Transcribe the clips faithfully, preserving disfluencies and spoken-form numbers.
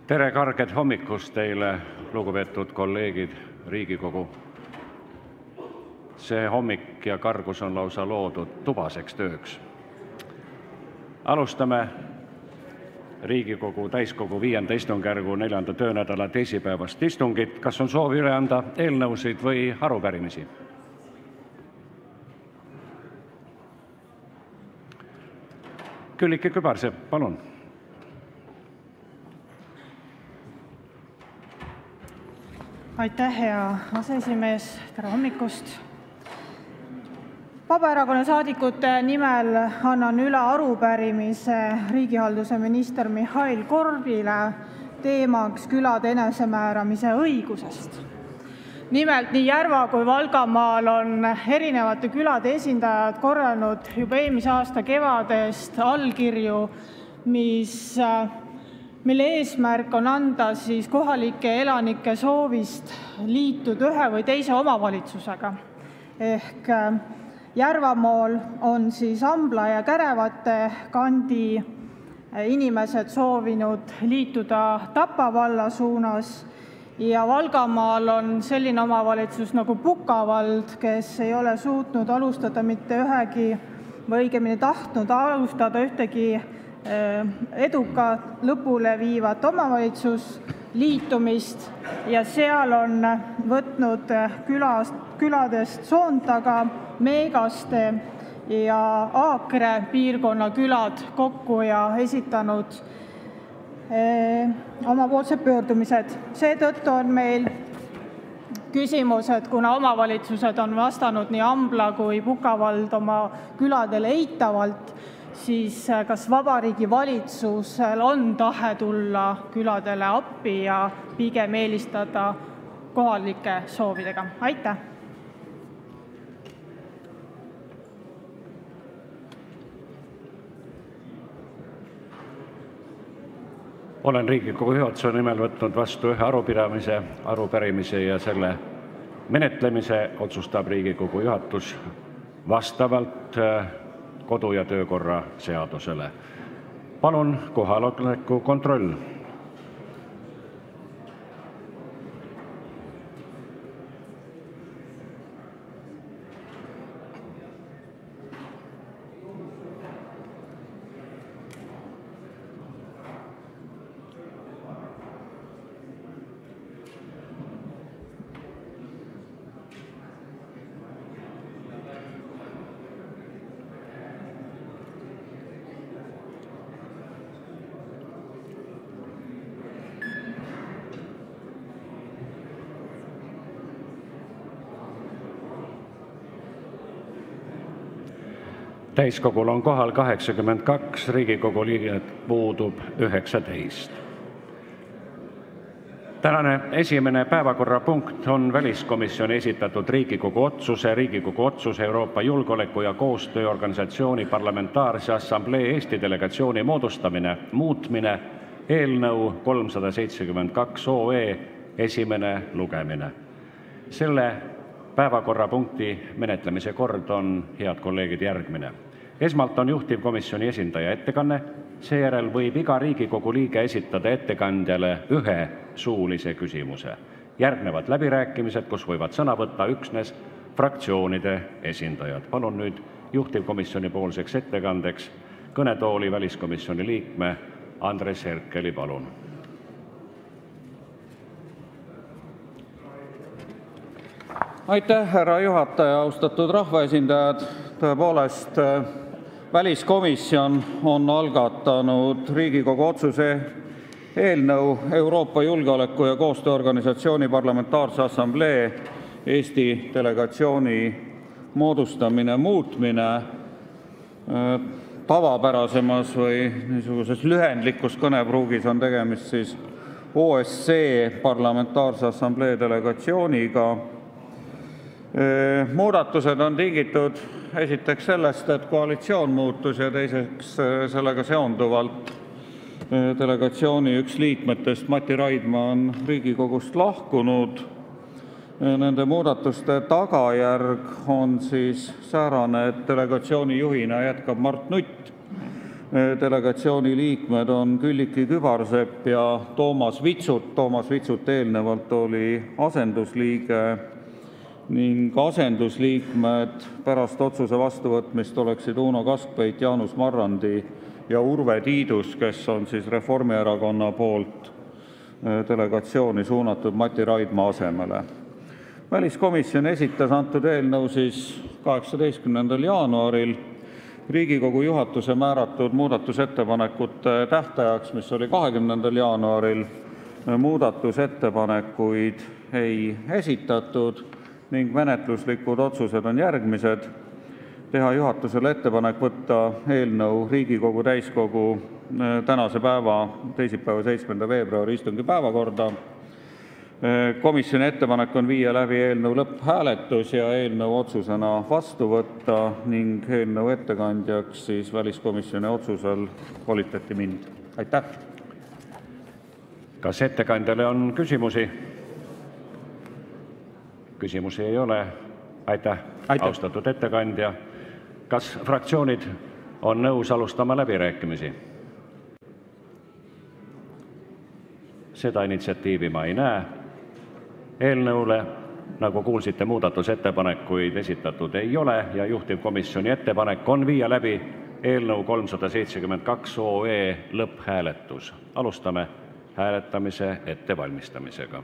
Tere karget hommikust teile, lugupeetud kolleegid, Riigikogu! See hommik ja kargus on lausa loodud tubaseks tööks. Alustame Riigikogu täiskogu viienda istungjärgu neljanda töönädala teisipäevast istungit. Kas on soovi üle anda eelnõusid või arupärimisi? Külliki Kübarsepp, palun. Aitäh, hea aseesimees. Tere hommikust! Vabaerakonna saadikute nimel annan üle arupärimise riigihalduse minister Mihhail Korbile teemaks külade enesemääramise õigusest. Nimelt, nii Järva kui Valgamaal on erinevate külade esindajad korjanud juba eelmise aasta kevadest allkirju, mis mille eesmärk on anda siis kohalike elanike soovist liituda ühe või teise omavalitsusega. Ehk Järvamaal on siis Ambla ja Kärevate kandi inimesed soovinud liituda Tapa valla suunas ja Valgamaal on selline omavalitsus nagu Pukavald, kes ei ole suutnud alustada mitte ühegi või õigemini tahtnud alustada ühtegi eduka lõpule viivat omavalitsus liitumist ja seal on võtnud külast, küladest Soontaga, Meegaste ja Aakre piirkonna külad kokku ja esitanud eh, omapoolsed pöördumised. Seetõttu on meil küsimus, et kuna omavalitsused on vastanud nii Ambla kui Pukavald oma küladele eitavalt, siis kas Vabariigi Valitsusel on tahe tulla küladele appi ja pigem eelistada kohalike soovidega? Aitäh! Olen Riigikogu juhatuse nimel võtnud vastu ühe arupärimise, arupärimise ja selle menetlemise otsustab Riigikogu juhatus vastavalt kodu- ja töökorra seadusele. Palun kohaloleku kontroll. Täiskogul on kohal kaheksakümmend kaks, Riigikogu liiget puudub üheksateist. Tänane esimene päevakorrapunkt on väliskomisjoni esitatud Riigikogu otsuse Riigikogu otsuse Euroopa Julgeoleku- ja Koostööorganisatsiooni Parlamentaarse Assamblee Eesti delegatsiooni moodustamine muutmine eelnõu kolmsada seitsekümmend kaks OE esimene lugemine. Selle päevakorrapunkti menetlemise kord on, head kolleegid, järgmine. Esmalt on juhtivkomisjoni esindaja ettekanne, seejärel võib iga Riigikogu liige esitada ettekandjale ühe suulise küsimuse. Järgnevad läbirääkimised, kus võivad sõna võtta üksnes fraktsioonide esindajad. Palun nüüd juhtivkomisjoni poolseks ettekandeks kõnetooli väliskomisjoni liikme Andres Herkeli, palun. Aitäh, härra juhataja, austatud rahvaesindajad. Tõepoolest, väliskomisjon on algatanud Riigikogu otsuse eelnõu Euroopa Julgeoleku- ja Koostööorganisatsiooni Parlamentaarse Assamblee Eesti delegatsiooni moodustamine muutmine. Tavapärasemas või niisuguses lühendlikus kõnepruugis on tegemist siis O S C Parlamentaarse Assamblee delegatsiooniga. Muudatused on tingitud esiteks sellest, et koalitsioon muutus ja teiseks sellega seonduvalt delegatsiooni üks liikmetest, Mati Raidma, on Riigikogust lahkunud. Nende muudatuste tagajärg on siis säärane, et delegatsiooni juhina jätkab Mart Nutt, Delegatsiooni liikmed on Külliki Kübarsepp ja Toomas Vitsut. Toomas Vitsut eelnevalt oli asendusliige ning asendusliikmed pärast otsuse vastuvõtmist oleksid Uno Kaskpeit, Jaanus Marrandi ja Urve Tiidus, kes on siis Reformierakonna poolt delegatsiooni suunatud Mati Raidma asemele. Väliskomisjon esitas antud eelnõu siis kaheksateistkümnendal jaanuaril. Riigikogu juhatuse määratud muudatusettepanekute tähtajaks, mis oli kahekümnendal jaanuaril, muudatusettepanekuid ei esitatud ning menetluslikud otsused on järgmised. Teha juhatusele ettepanek võtta eelnõu Riigikogu täiskogu tänase päeva, teisipäeva, seitsmenda veebruari istungi päevakorda. Komisjoni ettepanek on viia läbi eelnõu lõpphääletus ja eelnõu otsusena vastu võtta ning eelnõu ettekandjaks siis väliskomisjoni otsusel volitati mind. Aitäh! Kas ettekandjale on küsimusi? Küsimusi ei ole. Aitäh, Aitäh. austatud ettekandja. Kas fraktsioonid on nõus alustama läbirääkimisi? Seda initsiatiivi ma ei näe. Eelnõule, nagu kuulsite, muudatusettepanekuid esitatud ei ole ja juhtivkomisjoni ettepanek on viia läbi eelnõu kolmsada seitsekümmend kaks OE lõpphääletus. Alustame hääletamise ettevalmistamisega.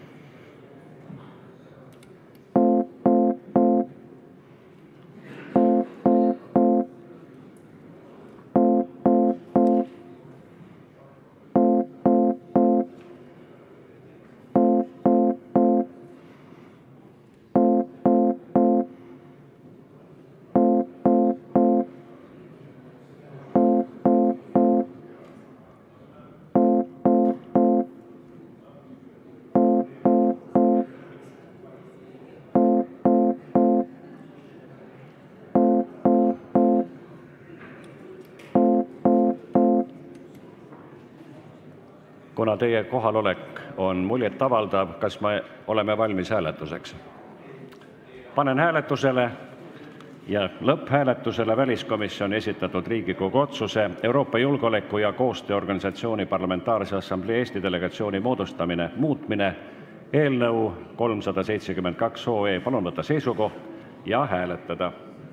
Kuna teie kohalolek on muljet avaldav, kas me oleme valmis hääletuseks? Panen hääletusele ja lõpphääletusele väliskomisjoni esitatud Riigikogu otsuse Euroopa Julgeoleku- ja Koostööorganisatsiooni Parlamentaarse Assamblee Eesti delegatsiooni moodustamine muutmine eelnõu kolmsada seitsekümmend kaks OE. Palun võtta seisukoht ja hääletada.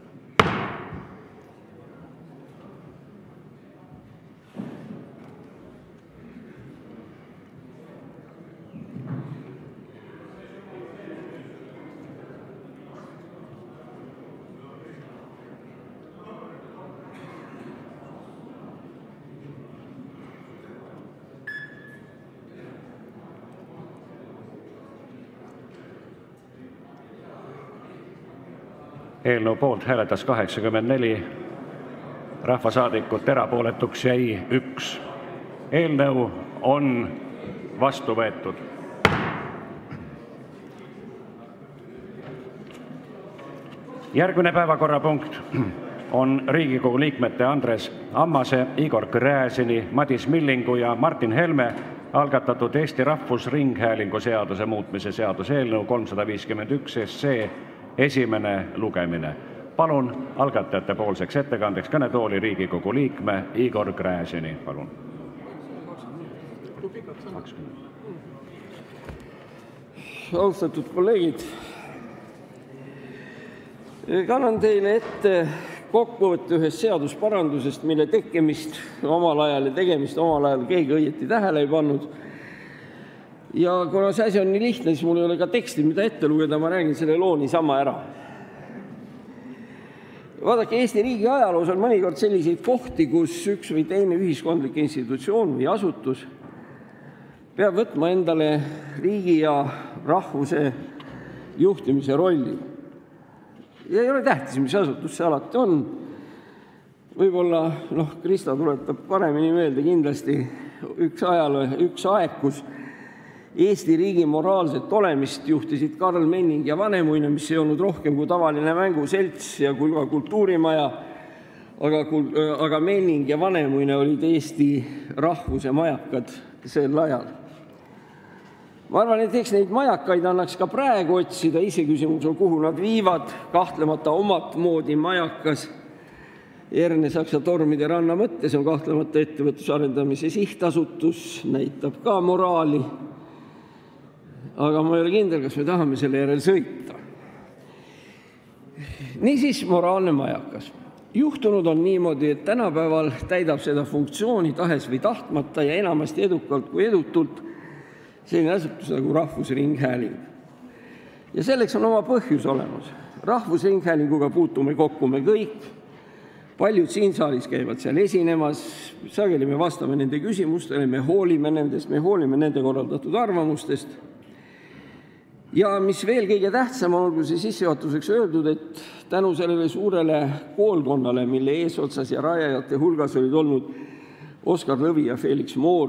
Eelnõu poolt hääletas kaheksakümmend neli rahvasaadikut, erapooletuks jäi üks. Eelnõu on vastu võetud. Järgmine päevakorrapunkt on Riigikogu liikmete Andres Ammase, Igor Gräzini, Madis Millingu ja Martin Helme algatatud Eesti Rahvusringhäälingu seaduse muutmise seaduse eelnõu kolmsada viiskümmend üks esimene lugemine. Palun algatajate poolseks ettekandeks kõnetooli Riigikogu liikme Igor Gräzini. Palun. Austatud kolleegid, kannan teile ette kokkuvõtte ühest seadusparandusest, mille tekkimist omal ajal ja tegemist omal ajal keegi õieti tähele ei pannud. Ja kuna see asi on nii lihtne, siis mul ei ole ka teksti, mida ette lugeda, ma räägin selle loo niisama ära. Vaadake, Eesti riigi ajaloos on mõnikord selliseid kohti, kus üks või teine ühiskondlik institutsioon või asutus peab võtma endale riigi ja rahvuse juhtimise rolli. Ja ei ole tähtis, mis asutus see alati on. Võib-olla, noh, Krista tuletab paremini meelde kindlasti üks ajal, üks aeg, kus Eesti riigi moraalset olemist juhtisid Karl Menning ja Vanemuine, mis ei olnud rohkem kui tavaline mänguselts ja ka kultuurimaja, aga, aga Menning ja Vanemuine olid Eesti rahvuse majakad sel ajal. Ma arvan, et eks neid majakaid annaks ka praegu otsida, ise küsimus on, kuhu nad viivad, kahtlemata omat moodi majakas. Erne Saksa tormide ranna mõttes on kahtlemata ettevõtluse arendamise sihtasutus, näitab ka moraali. Aga ma ei ole kindel, kas me tahame selle järel sõita. Niisiis moraalne majakas. Juhtunud on niimoodi, et tänapäeval täidab seda funktsiooni tahes või tahtmata ja enamasti edukalt kui edutult selline asutus nagu Rahvusringhääling. Ja selleks on oma põhjus olemas. Rahvusringhäälinguga puutume kokku me kõik, paljud siin saalis käivad seal esinemas, sageli me vastame nende küsimustele, me hoolime nendest, me hoolime nende korraldatud arvamustest. Ja mis veel kõige tähtsam on, olgu see sissejuhatuseks öeldud, et tänu sellele suurele koolkonnale, mille eesotsas ja rajajate hulgas olid olnud Oskar Lõvi ja Felix Moor,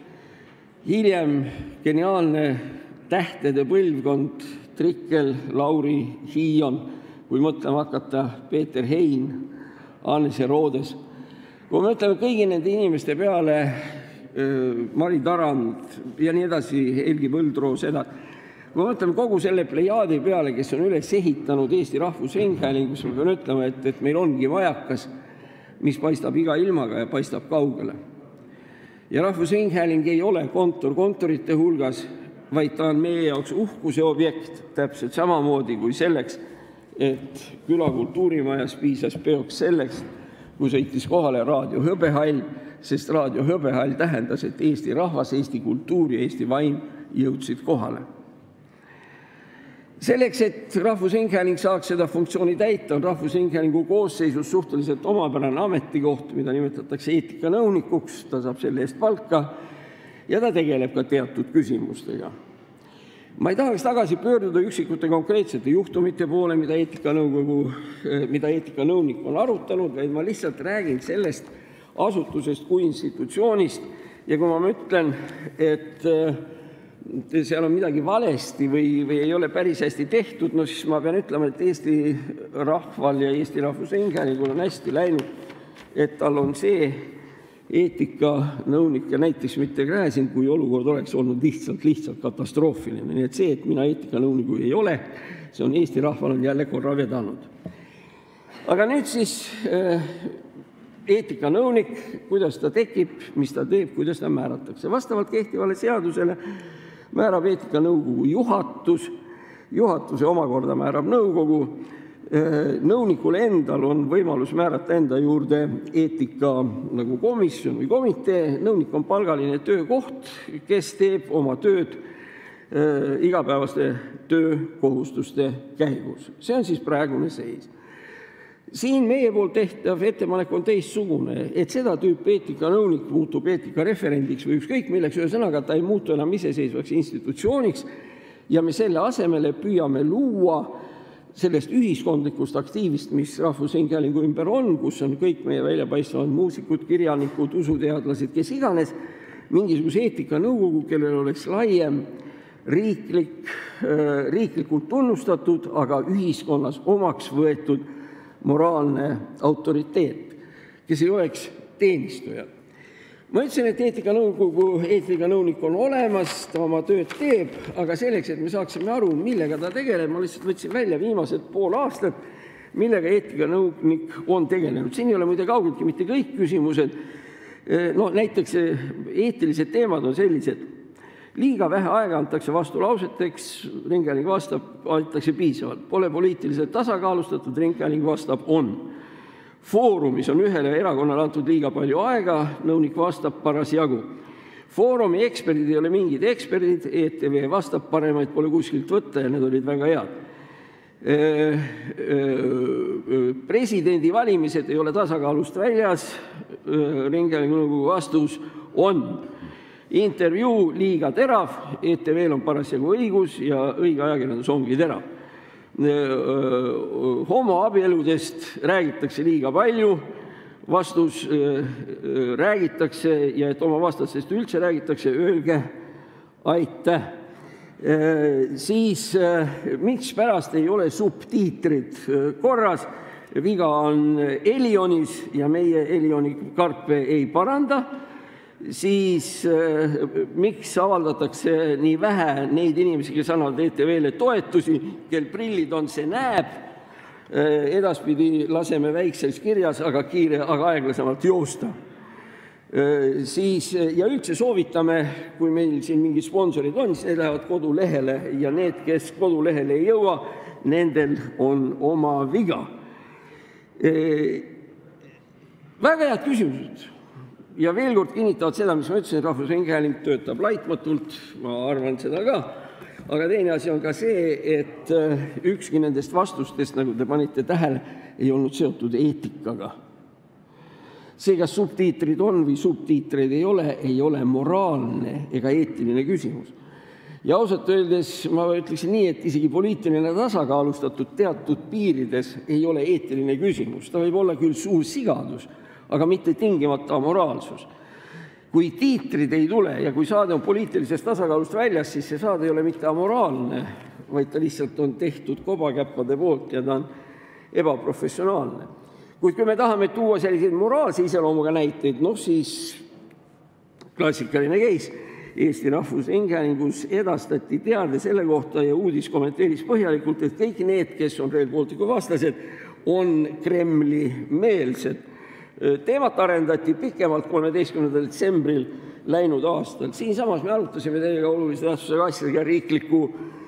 hiljem geniaalne tähtede põlvkond Trikkel, Lauri, Hiion, kui mõtlema hakata Peeter Hein, Hannes ja Roodes. Kui me mõtleme kõigi nende inimeste peale, Mari Tarand ja nii edasi, Helgi Põldroo, seda, kui me mõtleme kogu selle plejaadi peale, kes on üles ehitanud Eesti Rahvusringhäälingus, me peame ütlema, et, et meil ongi majakas, mis paistab iga ilmaga ja paistab kaugele. Ja Rahvusringhääling ei ole kontor kontorite hulgas, vaid ta on meie jaoks uhkuse objekt, täpselt samamoodi kui selleks, et küla kultuurimajas piisas peoks selleks, kui sõitis kohale Raadio Hõbehall, sest Raadio Hõbehall tähendas, et Eesti rahvas, Eesti kultuur ja Eesti vaim jõudsid kohale. Selleks, et Rahvusringhääling saaks seda funktsiooni täita, on Rahvusringhäälingu koosseisus suhteliselt omapärane ametikoht, mida nimetatakse eetikanõunikuks, ta saab selle eest palka ja ta tegeleb ka teatud küsimustega. Ma ei tahaks tagasi pöörduda üksikute konkreetsete juhtumite poole, mida eetikanõukogu, mida eetikanõunik on arutanud, vaid ma lihtsalt räägin sellest asutusest kui institutsioonist ja kui ma ütlen, et seal on midagi valesti või, või ei ole päris hästi tehtud, no siis ma pean ütlema, et Eesti rahval ja Eesti Rahvusringhäälingul on hästi läinud, et tal on see eetikanõunik ja näiteks mitte Gräzin, kui olukord oleks olnud lihtsalt, lihtsalt katastroofiline. Nii et see, et mina eetikanõuniku ei ole, see on Eesti rahval on jälle korra vedanud. Aga nüüd siis eetikanõunik, kuidas ta tekib, mis ta teeb, kuidas ta määratakse. Vastavalt kehtivale seadusele määrab eetikanõukogu juhatus, juhatuse omakorda määrab nõukogu, nõunikul endal on võimalus määrata enda juurde eetika nagu komisjon või komitee, nõunik on palgaline töökoht, kes teeb oma tööd igapäevaste töökohustuste käigus. See on siis praegune seis. Siin meie poolt tehtav ettepanek on teistsugune, et seda tüüp eetikanõunik muutub eetikareferendiks või ükskõik milleks, ühesõnaga ta ei muutu enam iseseisvaks institutsiooniks ja me selle asemele püüame luua sellest ühiskondlikust aktiivist, mis Rahvusringhäälingu ümber on, kus on kõik meie väljapaistvad muusikud, kirjanikud, usuteadlased, kes iganes, mingisuguse eetikanõukogu, kellel oleks laiem riiklik, riiklikult tunnustatud, aga ühiskonnas omaks võetud moraalne autoriteet, kes ei oleks teenistujad. Ma ütlesin, et eetikanõukogu, eetikanõunik on olemas, ta oma tööd teeb, aga selleks, et me saaksime aru, millega ta tegeleb, ma lihtsalt võtsin välja viimased pool aastat, millega eetikanõunik on tegelenud. Siin ei ole muide kaugeltki mitte kõik küsimused. No, näiteks eetilised teemad on sellised. Liiga vähe aega antakse vastulauseteks, Ringhääling vastab, antakse piisavalt. Pole poliitiliselt tasakaalustatud, Ringhääling vastab, on. Foorumis on ühele erakonnale antud liiga palju aega, nõunik vastab parasjagu. Foorumi eksperdid ei ole mingid eksperdid, E T V vastab, paremaid pole kuskilt võtta ja need olid väga head. Presidendi valimised ei ole tasakaalust väljas, Ringhäälingu nõukogu vastus on. Intervjuu liiga terav, E T V-l on parasjagu õigus ja õige ajakirjandus ongi terav. Homoabieludest räägitakse liiga palju, vastus räägitakse ja et oma vastastest üldse räägitakse, öelge aitäh. Siis miks pärast ei ole subtiitrid korras, viga on Elionis ja meie Elioni karpe ei paranda, siis miks avaldatakse nii vähe neid inimesi, kes annavad E T V-le toetusi, kel prillid on, see näeb, edaspidi laseme väikses kirjas, aga kiire, aga aeglasemalt joosta. Siis, ja üldse soovitame, kui meil siin mingid sponsorid on, siis need lähevad kodulehele ja need, kes kodulehele ei jõua, nendel on oma viga. Väga head küsimused ja veel kord kinnitavad seda, mis ma ütlesin, Rahvusringhääling töötab laitmatult, ma arvan seda ka, aga teine asi on ka see, et ükski nendest vastustest, nagu te panite tähele, ei olnud seotud eetikaga. See, kas subtiitrid on või subtiitreid ei ole, ei ole moraalne ega eetiline küsimus. Ja ausalt öeldes ma ütleksin nii, et isegi poliitiline tasakaalustatud teatud piirides ei ole eetiline küsimus. Ta võib olla küll suur sigadus, aga mitte tingimata moraalsus. Kui tiitrid ei tule ja kui saade on poliitilisest tasakaalust väljas, siis see saade ei ole mitte amoraalne, vaid ta lihtsalt on tehtud kobakäppade poolt ja ta on ebaprofessionaalne. Kuid kui me tahame tuua selliseid moraalse iseloomuga näiteid, noh siis klassikaline case. Eesti Rahvusringhäälingus edastati teade selle kohta ja uudis kommenteeris põhjalikult, et kõik need, kes on Rail Balticu vastased, on Kremli meelsed. Teemat arendati pikemalt kolmeteistkümnendal detsembril läinud aastal. Siin samas me arutasime teiega olulise tähtsusega asjadega riiklikku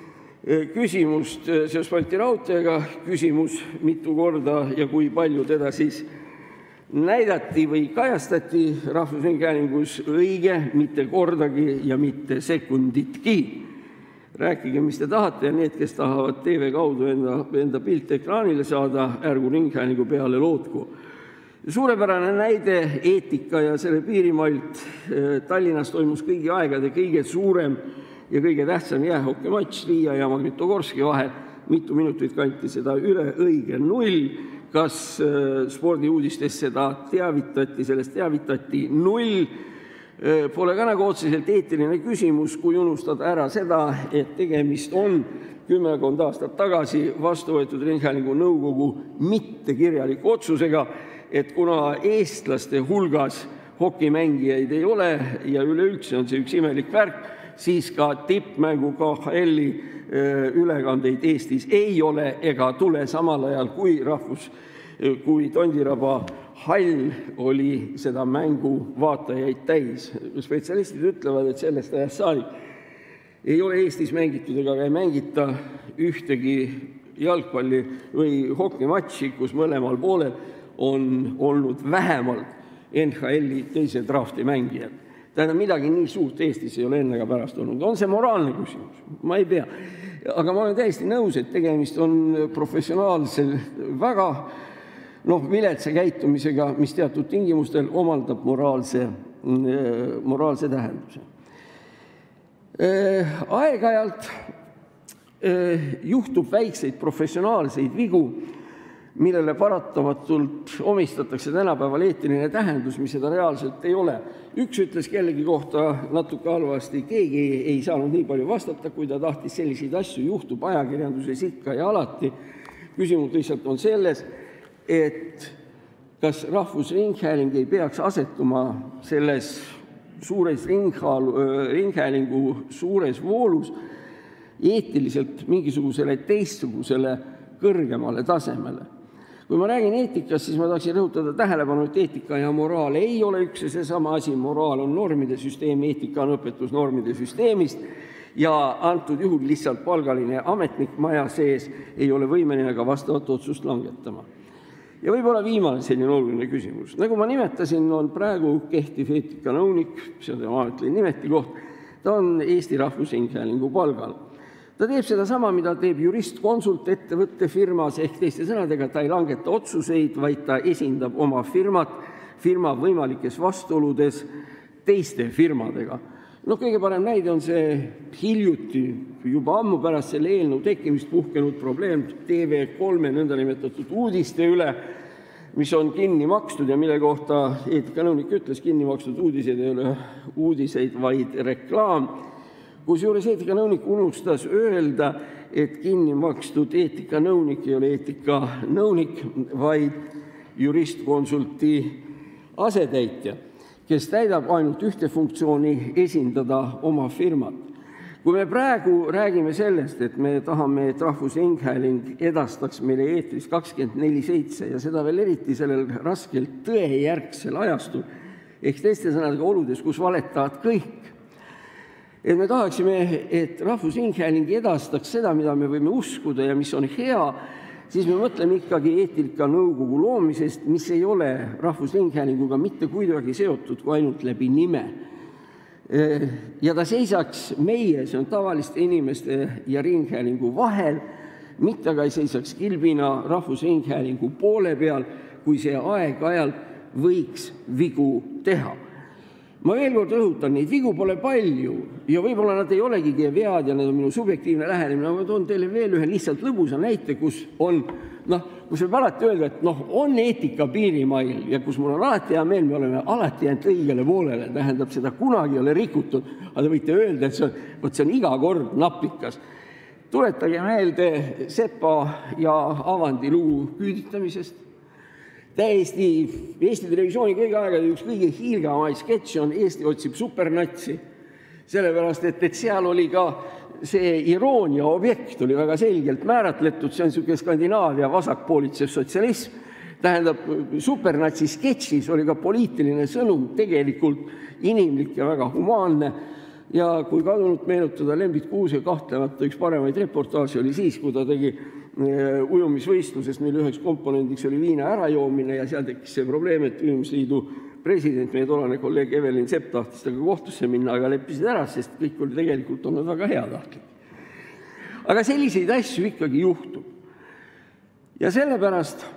küsimust seoses Balti raudteega, küsimus mitu korda ja kui palju teda siis näidati või kajastati Rahvusringhäälingus õige, mitte kordagi ja mitte sekunditki. Rääkige, mis te tahate ja need, kes tahavad T V kaudu enda, enda pilt ekraanile saada, ärgu Ringhäälingu peale lootku. Suurepärane näide eetika ja selle piirimailt. Tallinnas toimus kõigi aegade kõige suurem ja kõige tähtsam jäähokkimatš Riia ja Magnitogorski vahel. Mitu minutit kanti seda üle, õige null. Kas spordiuudistes seda teavitati, sellest teavitati null. Pole ka nagu otseselt eetiline küsimus, kui unustada ära seda, et tegemist on kümmekond aastat tagasi vastu võetud Ringhäälingu nõukogu mittekirjaliku otsusega, et kuna eestlaste hulgas hokimängijaid ei ole ja üleüldse on see üks imelik värk, siis ka tippmängu K H L-i ülekandeid Eestis ei ole ega tule samal ajal, kui rahvus, kui Tondiraba hall oli seda mängu vaatajaid täis. Spetsialistid ütlevad, et sellest ajast saadik ei ole Eestis mängitud ega ei mängita ühtegi jalgpalli või hokimatši, kus mõlemal poolel on olnud vähemalt N H L-i teise drafti mängijad. Tähendab, midagi nii suurt Eestis ei ole enne ega pärast olnud. On see moraalne küsimus? Ma ei tea. Aga ma olen täiesti nõus, et tegemist on professionaalsel väga noh, viletsa käitumisega, mis teatud tingimustel omaldab moraalse, moraalse tähenduse. Aeg-ajalt juhtub väikseid professionaalseid vigu, millele paratamatult omistatakse tänapäeval eetiline tähendus, mis seda reaalselt ei ole. Üks ütles kellegi kohta natuke halvasti, keegi ei saanud nii palju vastata, kui ta tahtis, selliseid asju juhtub ajakirjanduses ikka ja alati. Küsimus lihtsalt on selles, et kas Rahvusringhääling ei peaks asetuma selles suures ringhäälingu suures voolus eetiliselt mingisugusele teistsugusele kõrgemale tasemele. Kui ma räägin eetikast, siis ma tahaksin rõhutada tähelepanu, et eetika ja moraal ei ole üks ja seesama asi. Moraal on normide süsteem, eetika on õpetus normide süsteemist ja antud juhul lihtsalt palgaline ametnik maja sees ei ole võimeline ka vastavat otsust langetama. Ja võib-olla viimane selline oluline küsimus. Nagu ma nimetasin, on praegu kehtiv eetikanõunik, see on tema ametline nimetikoht, ta on Eesti Rahvusringhäälingu palgal. Ta teeb seda sama, mida teeb jurist-konsult ettevõtte firmas, ehk teiste sõnadega ta ei langeta otsuseid, vaid ta esindab oma firmat, firma võimalikes vastuoludes teiste firmadega. No kõige parem näide on see hiljuti, juba ammu pärast selle eelnõu tekkimist puhkenud probleem T V kolme nõndanimetatud uudiste üle, mis on kinni makstud ja mille kohta eetikanõunik ütles, kinni makstud uudised ei ole uudiseid, vaid reklaam. Kusjuures eetikanõunik unustas öelda, et kinni makstud eetikanõunik ei ole eetikanõunik, vaid juristkonsulti asetäitja, kes täidab ainult ühte funktsiooni esindada oma firmat. Kui me praegu räägime sellest, et me tahame, et Rahvusringhääling edastaks meile eetris kakskümmend neli seitse ja seda veel eriti sellel raskelt tõejärgsel ajastul, ehk teiste sõnadega oludes, kus valetavad kõik, et me tahaksime, et Rahvusringhääling edastaks seda, mida me võime uskuda ja mis on hea, siis me mõtleme ikkagi eetikanõukogu loomisest, mis ei ole Rahvusringhäälinguga mitte kuidagi seotud kui ainult läbi nime. Ja ta seisaks meie, see on tavaliste inimeste ja ringhäälingu vahel, mitte aga ei seisaks kilbina Rahvusringhäälingu poole peal, kui see aeg-ajalt võiks vigu teha. Ma veel kord rõhutan, neid vigu pole palju ja võib-olla nad ei olegi vead ja need on minu subjektiivne lähenemine, ma toon teile veel ühe lihtsalt lõbusa näite, kus on, noh, kus võib alati öelda, et noh, on eetika piirimail ja kus mul on alati hea meel, me oleme alati jäänud õigele poolele, tähendab, seda kunagi ei ole rikutud, aga te võite öelda, et see on, võt, see on iga kord napikas. Tuletage meelde Sepa ja Avandi lugu küüditamisest. Täiesti Eesti televisiooni kõige aegade üks kõige hiilgamaid sketši on Eesti otsib supernatsi, sellepärast, et, et seal oli ka see iroonia objekt oli väga selgelt määratletud, see on niisugune Skandinaavia vasakpoolitsev sotsialism, tähendab, supernatsi sketšis oli ka poliitiline sõnum tegelikult inimlik ja väga humaanne ja kui kadunult meenutada Lembit Kuuse kahtlemata üks paremaid reportaaži oli siis, kui ta tegi ujumisvõistlusest, mille üheks komponendiks oli viina ärajoomine ja seal tekkis see probleem, et Ujumisliidu president, meie tolane kolleeg Evelin Sepp tahtis taga kohtusse minna, aga leppisid ära, sest kõik oli tegelikult olnud väga heatahtlik. Aga selliseid asju ikkagi juhtub. Ja sellepärast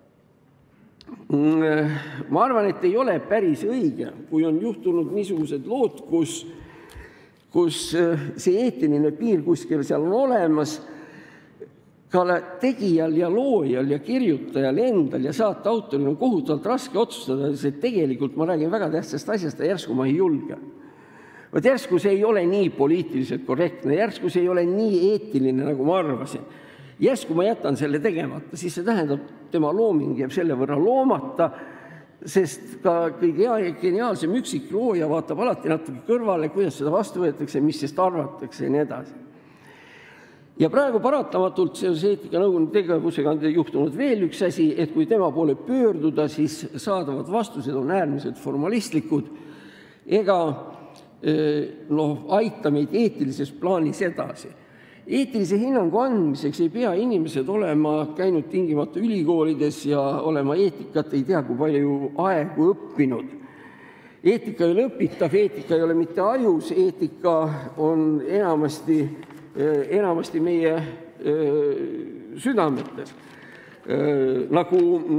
ma arvan, et ei ole päris õige, kui on juhtunud niisugused lood, kus, kus see eetiline piir kuskil seal on olemas, ka tegijal ja loojal ja kirjutajal endal ja saate autoril on kohutavalt raske otsustada, sest tegelikult ma räägin väga tähtsast asjast ja järsku ma ei julge. Võt järsku see ei ole nii poliitiliselt korrektne, järsku see ei ole nii eetiline, nagu ma arvasin. Järsku ma jätan selle tegemata, siis see tähendab, tema looming jääb selle võrra loomata, sest ka kõige geniaalsem üksik looja vaatab alati natuke kõrvale, kuidas seda vastu võetakse, mis sest arvatakse ja nii edasi. Ja praegu paratamatult seoses eetikanõukogu tegevusega on juhtunud veel üks asi, et kui tema poole pöörduda, siis saadavad vastused on äärmiselt formalistlikud ega no, aita meid eetilises plaanis edasi. Eetilise hinnangu andmiseks ei pea inimesed olema käinud tingimata ülikoolides ja olema eetikat ei tea kui palju aegu õppinud. Eetika ei ole õpitav, eetika ei ole mitte ajus, eetika on enamasti enamasti meie südametes. Nagu,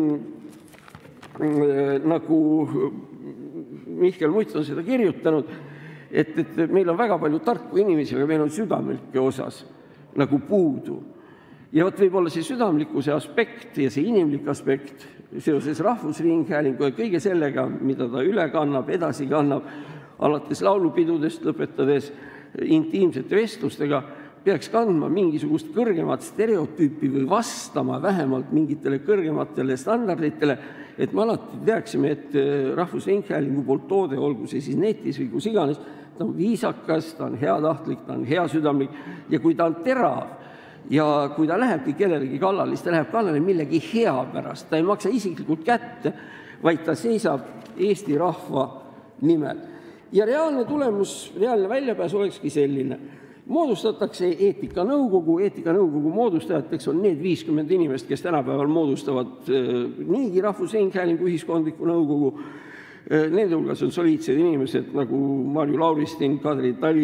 nagu Mihkel Mutt on seda kirjutanud, et, et meil on väga palju tarku inimesi, aga meil on südamlike osas nagu puudu. Ja võt võib-olla see südamlikkuse aspekt ja see inimlik aspekt seoses Rahvusringhäälingu ja kõige sellega, mida ta üle kannab, edasi kannab, alates laulupidudest lõpetades intiimsete vestlustega, peaks kandma mingisugust kõrgemat stereotüüpi või vastama vähemalt mingitele kõrgematele standarditele, et me alati teaksime, et Rahvusringhäälingu poolt toode, olgu see siis netis või kus iganes, ta on viisakas, ta on heatahtlik, ta on heasüdamlik ja kui ta on terav ja kui ta lähebki kellelegi kallale, siis ta läheb kallale millegi hea pärast, ta ei maksa isiklikult kätte, vaid ta seisab Eesti rahva nimel. Ja reaalne tulemus, reaalne väljapääs olekski selline. Moodustatakse eetikanõukogu, eetikanõukogu moodustajateks on need viiskümmend inimest, kes tänapäeval moodustavad niigi Rahvusringhäälingu ühiskondliku nõukogu. Need hulgas on soliidsed inimesed nagu Marju Lauristin, Kadri Tali,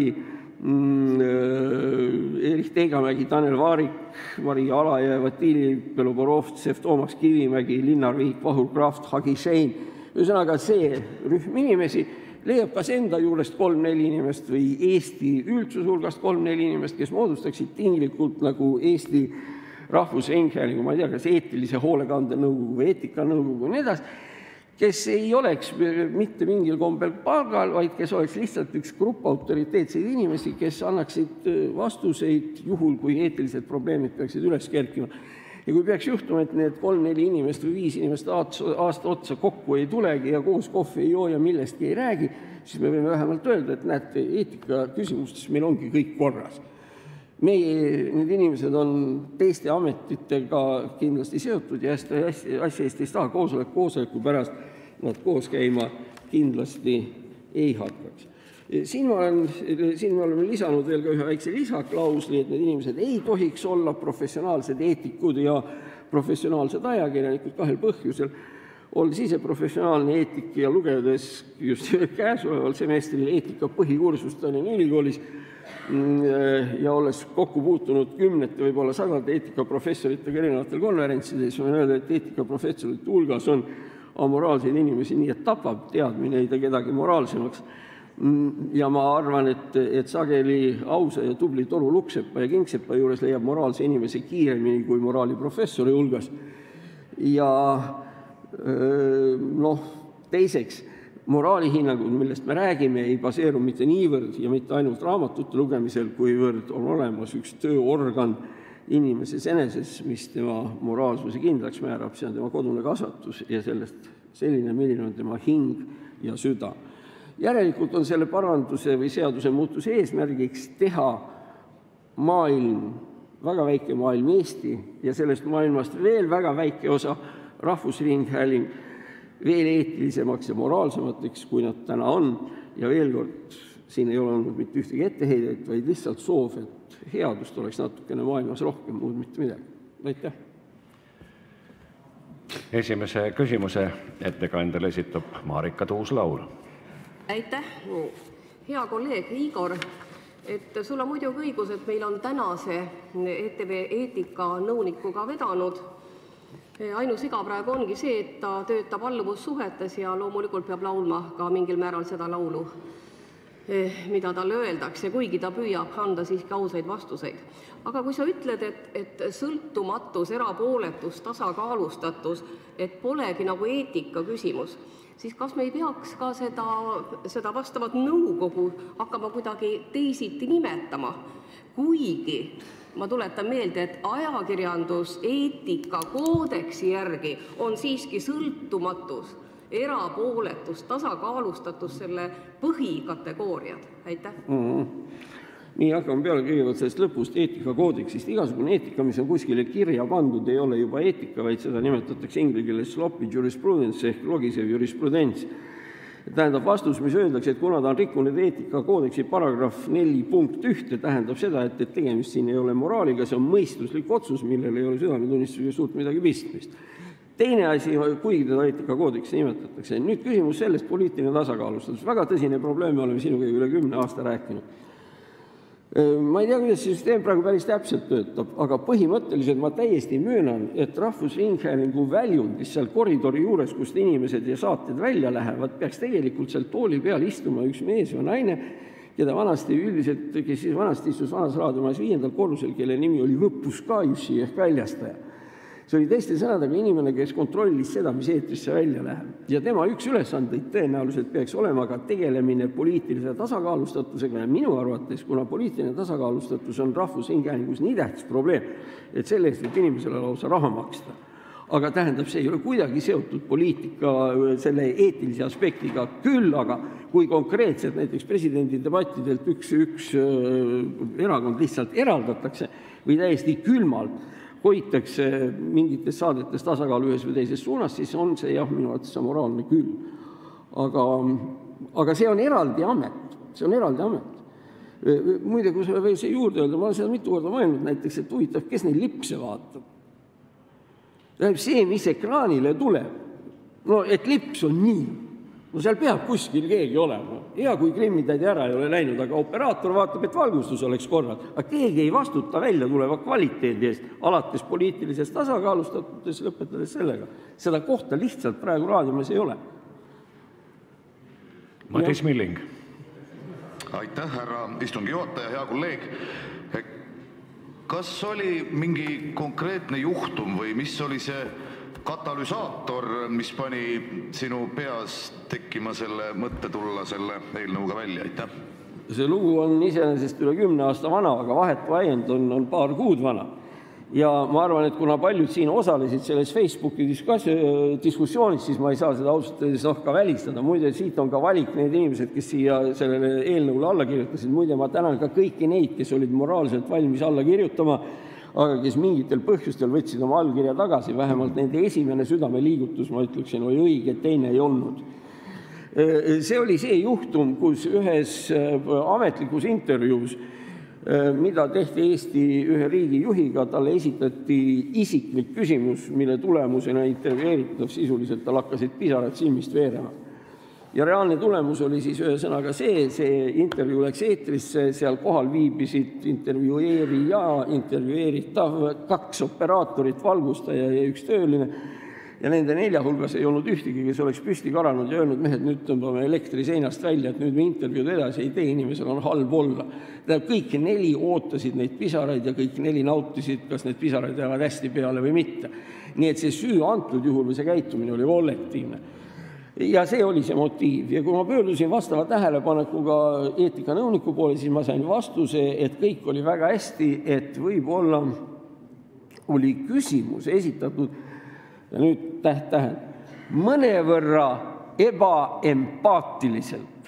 Erich Teegamägi, Tanel Vaarik, Maria Alaja, Vatili Beloborovtsev, Toomas Kivimägi, Linnar Viik, Vahur Kraft, Hagi Šein. Ühesõnaga see rühm inimesi leiab kas enda juurest kolm-neli inimest või Eesti üldsuse hulgast kolm-neli inimest, kes moodustaksid tinglikult nagu Eesti Rahvusringhäälingu, ma ei tea, kas eetilise hoolekande nõukogu või eetikanõukogu ja nii edasi, kes ei oleks mitte mingil kombel palgal, vaid kes oleks lihtsalt üks grupp autoriteetseid inimesi, kes annaksid vastuseid juhul, kui eetilised probleemid peaksid üles kerkima. Ja kui peaks juhtuma, et need kolm-neli inimest või viis inimest aasta otsa kokku ei tulegi ja koos kohvi ei joo ja millestki ei räägi, siis me võime vähemalt öelda, et näete, eetika küsimustes meil ongi kõik korras. Meie, need inimesed on teiste ametitega kindlasti seotud ja asja eest ei saa koosolek koosoleku pärast nad koos käima kindlasti ei hakkaks. Siin, ma olen, siin me oleme lisanud veel ka ühe väikse lisaklausli, et need inimesed ei tohiks olla professionaalsed eetikud ja professionaalsed ajakirjanikud kahel põhjusel. Olles ise professionaalne eetik ja lugedes just käesoleval semestril eetika põhikursust Tallinna Ülikoolis ja olles kokku puutunud kümnete, võib-olla sadade eetikaprofessoritega erinevatel konverentsides, ma võin öelda, et eetikaprofessorite hulgas on amoraalseid inimesi, nii et tapab teadmine ei ta kedagi moraalsemaks. Ja ma arvan, et, et sageli ausa ja tubli Toru Luksepa ja Kingsepa juures leiab moraalse inimese kiiremini kui moraaliprofessori hulgas. Ja noh, teiseks, moraalihinnangud, millest me räägime, ei baseeru mitte niivõrd ja mitte ainult raamatute lugemisel, kuivõrd on olemas üks tööorgan inimeses eneses, mis tema moraalsuse kindlaks määrab, see on tema kodune kasvatus ja sellest selline, milline on tema hing ja süda. Järelikult on selle paranduse või seaduse muutuse eesmärgiks teha maailm, väga väike maailm Eesti ja sellest maailmast veel väga väike osa rahvusringhääling veel eetilisemaks ja moraalsemateks, kui nad täna on. Ja veel kord, siin ei ole olnud mitte ühtegi etteheidet, vaid lihtsalt soov, et headust oleks natukene maailmas rohkem, muud mitte midagi. Aitäh! Esimese küsimuse ettekandjale esitab Marika Tuus-Laul. Aitäh, hea kolleeg Igor, et sul on muidugi õigus, et meil on tänase E T V eetika nõunikuga vedanud. Ainus iga praegu ongi see, et ta töötab alluvussuhetes ja loomulikult peab laulma ka mingil määral seda laulu, mida talle öeldakse, kuigi ta püüab anda siiski ausaid vastuseid. Aga kui sa ütled, et, et sõltumatus, erapooletus, tasakaalustatus, et polegi nagu eetika küsimus, siis kas me ei peaks ka seda, seda vastavat nõukogu hakkama kuidagi teisiti nimetama, kuigi ma tuletan meelde, et ajakirjandus eetika koodeksi järgi on siiski sõltumatus, erapooletus, tasakaalustatus selle põhikategooriad. Aitäh. Mm-hmm. Nii hakkame peale kõigepealt sellest lõpust eetikakoodeksist. Igasugune eetika, mis on kuskile kirja pandud, ei ole juba eetika, vaid seda nimetatakse inglise keeles sloppy jurisprudence ehk logisev jurisprudents. Tähendab vastus, mis öeldakse, et kuna ta on rikkunud eetikakoodeksi paragrahv neli punkt ühte, tähendab seda, et, et tegemist siin ei ole moraaliga, see on mõistuslik otsus, millel ei ole südametunnistusega suurt midagi pistmist. Teine asi, kuigi teda eetikakoodeksi nimetatakse. Nüüd küsimus sellest poliitiline tasakaalustatus. Väga tõsine probleem, me oleme sinuga üle kümne aasta rääkinud. Ma ei tea, kuidas see süsteem praegu päris täpselt töötab, aga põhimõtteliselt ma täiesti möönan, et rahvusringhäälingu väljundis seal koridori juures, kust inimesed ja saated välja lähevad, peaks tegelikult seal tooli peal istuma üks mees või naine, keda vanasti üldiselt, kes siis vanasti istus vanas raadiomajas viiendal korrusel, kelle nimi oli Võpuskajusi ehk väljastaja. See oli teiste sõnadega inimene, kes kontrollis seda, mis eetrisse välja läheb. Ja tema üks ülesandeid tõenäoliselt peaks olema ka tegelemine poliitilise tasakaalustatusega ja minu arvates, kuna poliitiline tasakaalustatus on rahvusringhäälingus nii tähtis probleem, et selle eest võib inimesele lausa raha maksta. Aga tähendab, see ei ole kuidagi seotud poliitika selle eetilise aspektiga, küll aga kui konkreetselt näiteks presidendi debattidelt üks, üks erakond lihtsalt eraldatakse või täiesti külmalt hoitakse mingites saadetes tasakaalu ühes või teises suunas, siis on see jah, minu arvates moraalne küll. Aga, aga see on eraldi amet, see on eraldi amet. Muide, kui sa veel see juurde öelda, ma olen seda mitu korda mõelnud näiteks, et huvitav, kes neid lipse vaatab. Tähendab see, mis ekraanile tuleb, no et lips on nii, no seal peab kuskil keegi olema. Hea, kui krimmitädi ära ei ole läinud, aga operaator vaatab, et valgustus oleks korral. Aga keegi ei vastuta välja tuleva kvaliteedi eest, alates poliitilisest tasakaalustatutes, lõpetades sellega. Seda kohta lihtsalt praegu raadiomes ei ole. Madis Milling. Aitäh, härra istungi juhataja, hea kolleeg. Kas oli mingi konkreetne juhtum või mis oli see katalüsaator, mis pani sinu peas tekkima selle mõtte tulla selle eelnõuga välja? Aitäh. See lugu on iseenesest üle kümne aasta vana, aga vahetu ajend on, on paar kuud vana. ja ma arvan, et kuna paljud siin osalesid selles Facebooki diskussioonis, siis ma ei saa seda ausalt öeldes noh ka välistada. Muide, siit on ka valik need inimesed, kes siia sellele eelnõule alla kirjutasid. Muide, ma tänan ka kõiki neid, kes olid moraalselt valmis alla kirjutama, aga kes mingitel põhjustel võtsid oma allkirja tagasi, vähemalt nende esimene südameliigutus, ma ütleksin, oli õige, teine ei olnud. See oli see juhtum, kus ühes ametlikus intervjuus, mida tehti Eesti ühe riigi juhiga, talle esitati isiklik küsimus, mille tulemusena intervjueeritav sisuliselt tal hakkasid pisarad silmist veerema. Ja reaalne tulemus oli siis ühesõnaga see, see intervjuu läks eetrisse, seal kohal viibisid intervjueeri ja intervjueeritav kaks operaatorit, valgustaja ja üks tööline. Ja nende nelja hulgas ei olnud ühtegi, kes oleks püsti karanud ja öelnud, mehed, nüüd tõmbame elektri seinast välja, et nüüd me intervjuud edasi ei tee, inimesel on halb olla. Kõik neli ootasid neid pisaraid ja kõik neli nautisid, kas need pisaraid jäävad hästi peale või mitte. Nii et see süü antud juhul või see käitumine oli kollektiivne. Ja see oli see motiiv. Ja kui ma pöördusin vastava tähelepanekuga eetikanõuniku poole, siis ma sain vastuse, et kõik oli väga hästi, et võib-olla oli küsimus esitatud ja nüüd täht-tähend, mõnevõrra ebaempaatiliselt.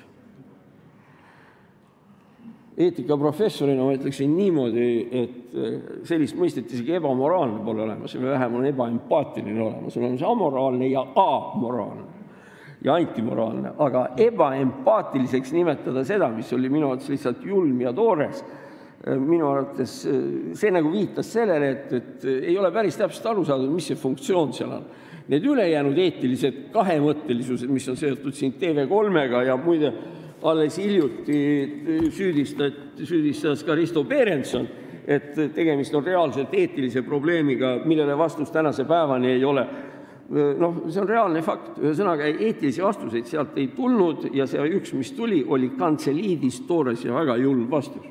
Eetikaprofessorina ma ütleksin niimoodi, et sellist mõistet isegi ebamoraalne pole olemas, või vähem on ebaempaatiline olemas, on see amoraalne ja amoraalne ja antimoraalne, aga ebaempaatiliseks nimetada seda, mis oli minu arvates lihtsalt julm ja toores, minu arvates see nagu viitas sellele, et, et ei ole päris täpselt aru saadud, mis see funktsioon seal on. Need ülejäänud eetilised kahemõttelisused, mis on seotud siin T V kolmega ja muide alles hiljuti süüdistas, süüdistas ka Risto Berenson, et tegemist on reaalselt eetilise probleemiga, millele vastus tänase päevani ei ole. Noh, see on reaalne fakt. Ühesõnaga, eetilisi vastuseid sealt ei tulnud ja see üks, mis tuli, oli kantseliidis toores ja väga julm vastus.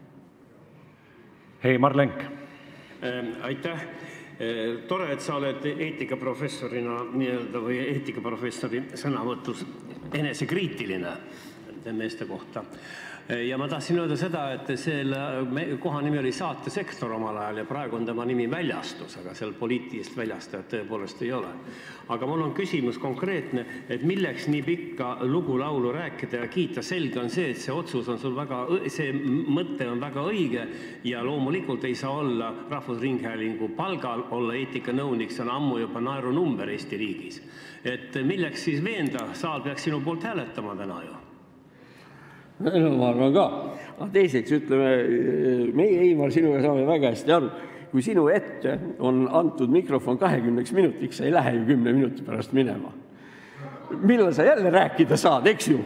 Heimar Lenk. Aitäh. Tore, et sa oled eetikaprofessorina nii-öelda või eetikaprofessori sõnavõtus enesekriitiline meeste kohta. Ja ma tahtsin öelda seda, et selle koha nimi oli saatesektor omal ajal ja praegu on tema nimi väljastus, aga seal poliitilist väljastajat tõepoolest ei ole. Aga mul on küsimus konkreetne, et milleks nii pikka lugu-laulu rääkida ja kiita, selge on see, et see otsus on sul väga, see mõte on väga õige ja loomulikult ei saa olla Rahvusringhäälingu palgal, olla eetikanõunik, see on ammu juba naerunumber Eesti riigis. Et milleks siis veenda, saal peaks sinu poolt hääletama täna ju? No ma arvan ka. Aga teiseks ütleme, meie Eimar sinuga saame väga hästi aru, kui sinu ette on antud mikrofon kahekümneks minutiks, sa ei lähe ju kümne minuti pärast minema. Millal sa jälle rääkida saad, eks ju?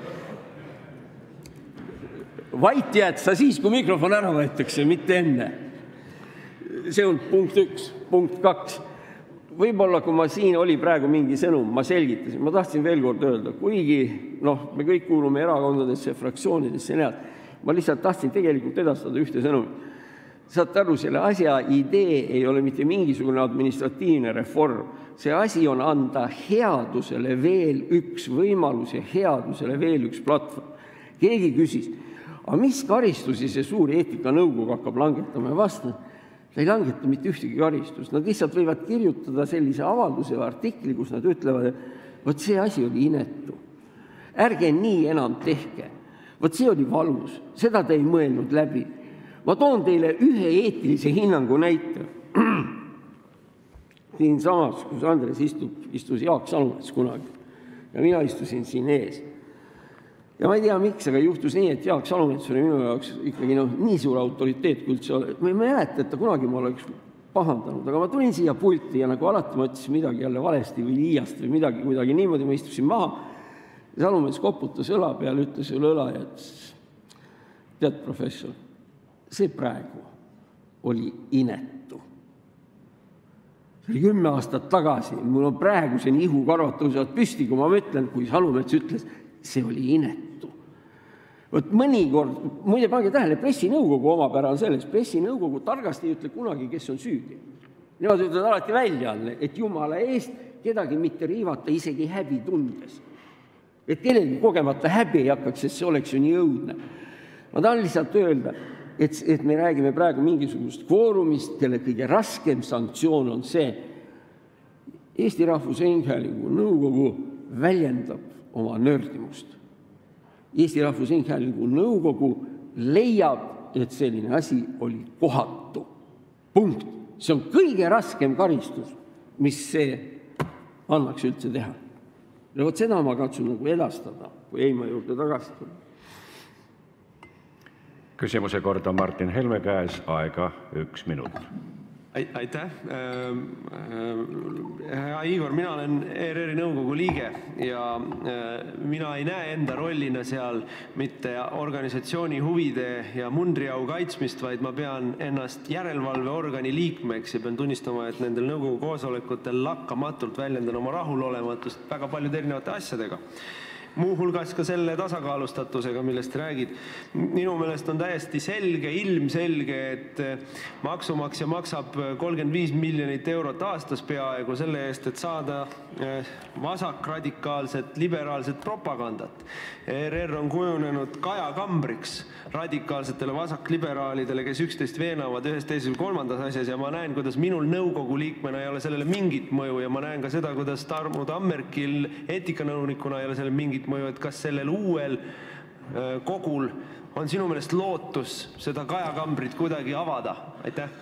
Vait jääd sa siis, kui mikrofon ära võetakse, mitte enne. See on punkt üks, punkt kaks. Võib-olla, kui ma siin oli praegu mingi sõnum, ma selgitasin, ma tahtsin veel kord öelda, kuigi noh, me kõik kuulume erakondadesse, fraktsioonidesse, näed, ma lihtsalt tahtsin tegelikult edastada ühte sõnum. Saate aru, selle asja idee ei ole mitte mingisugune administratiivne reform. See asi on anda headusele veel üks võimalus ja headusele veel üks platvorm. Keegi küsis, aga mis karistusi see suur eetikanõukogu hakkab langetama vastu? Ta ei langeta mitte ühtegi karistust. Nad lihtsalt võivad kirjutada sellise avalduse või artikli, kus nad ütlevad, et võt see asi oli inetu. Ärge nii enam tehke. Võt see oli valus. Seda te ei mõelnud läbi. Ma toon teile ühe eetilise hinnangu näite. Siin samas, kus Andres istub, istus Jaak Salumets kunagi. Ja mina istusin siin ees. Ja ma ei tea, miks, aga juhtus nii, et Jaak Salumets oli minu jaoks ikkagi noh, nii suur autoriteet, kui üldse ole. Ma ei mäleta, et ta kunagi ma oleks pahandanud, aga ma tulin siia pulti ja nagu alati ma ütlesin midagi jälle valesti või liiast või midagi kuidagi niimoodi, ma istusin maha. Ja Salumets koputas õla peale, ütles üle õla ja ütles, tead, professor, see praegu oli inetu. See oli kümme aastat tagasi, mul on praegu see ihu karvad tõusevad püsti, kui ma mõtlen, kui Salumets ütles, see oli inetu. Võt mõnikord, muide pange tähele, pressinõukogu omapära on selles, pressinõukogu targasti ei ütle kunagi, kes on süüdi. Nemad ütlevad alati välja, et jumala eest kedagi mitte riivata isegi häbi tundes. Et kellelgi kogemata häbi ei hakkaks, sest see oleks ju nii õudne. Ma tahan lihtsalt öelda, et, et me räägime praegu mingisugust kvoorumist, kelle kõige raskem sanktsioon on see. Eesti Rahvusringhäälingu nõukogu väljendab oma nördimust. Eesti Rahvusringhäälingu nõukogu leiab, et selline asi oli kohatu. Punkt. See on kõige raskem karistus, mis see annaks üldse teha. Ja vot seda ma katsun nagu edastada, kui Eima juurde tagasi tulla. Küsimuse kord on Martin Helme käes, aega üks minut. Aitäh. Hea Igor, mina olen E R R-i nõukogu liige ja mina ei näe enda rollina seal mitte organisatsiooni huvide ja mundriau kaitsmist, vaid ma pean ennast järelevalveorgani liikmeks ja pean tunnistama, et nendel nõukogu koosolekutel lakkamatult väljendan oma rahulolematust väga paljude erinevate asjadega. Muuhulgas ka selle tasakaalustatusega, millest räägid. Minu meelest on täiesti selge, ilmselge, et maksumaksja maksab kolmkümmend viis miljonit eurot aastas peaaegu selle eest, et saada vasakradikaalset, liberaalset propagandat. E R R on kujunenud kajakambriks radikaalsetele vasakliberaalidele, kes üksteist veenavad ühes teises või kolmandas asjas ja ma näen, kuidas minul nõukogu liikmena ei ole sellele mingit mõju ja ma näen ka seda, kuidas Tarmo Tammerkil eetikanõunikuna ei ole sellele mingit mõju, et kas sellel uuel kogul on sinu meelest lootus seda kajakambrit kuidagi avada? Aitäh!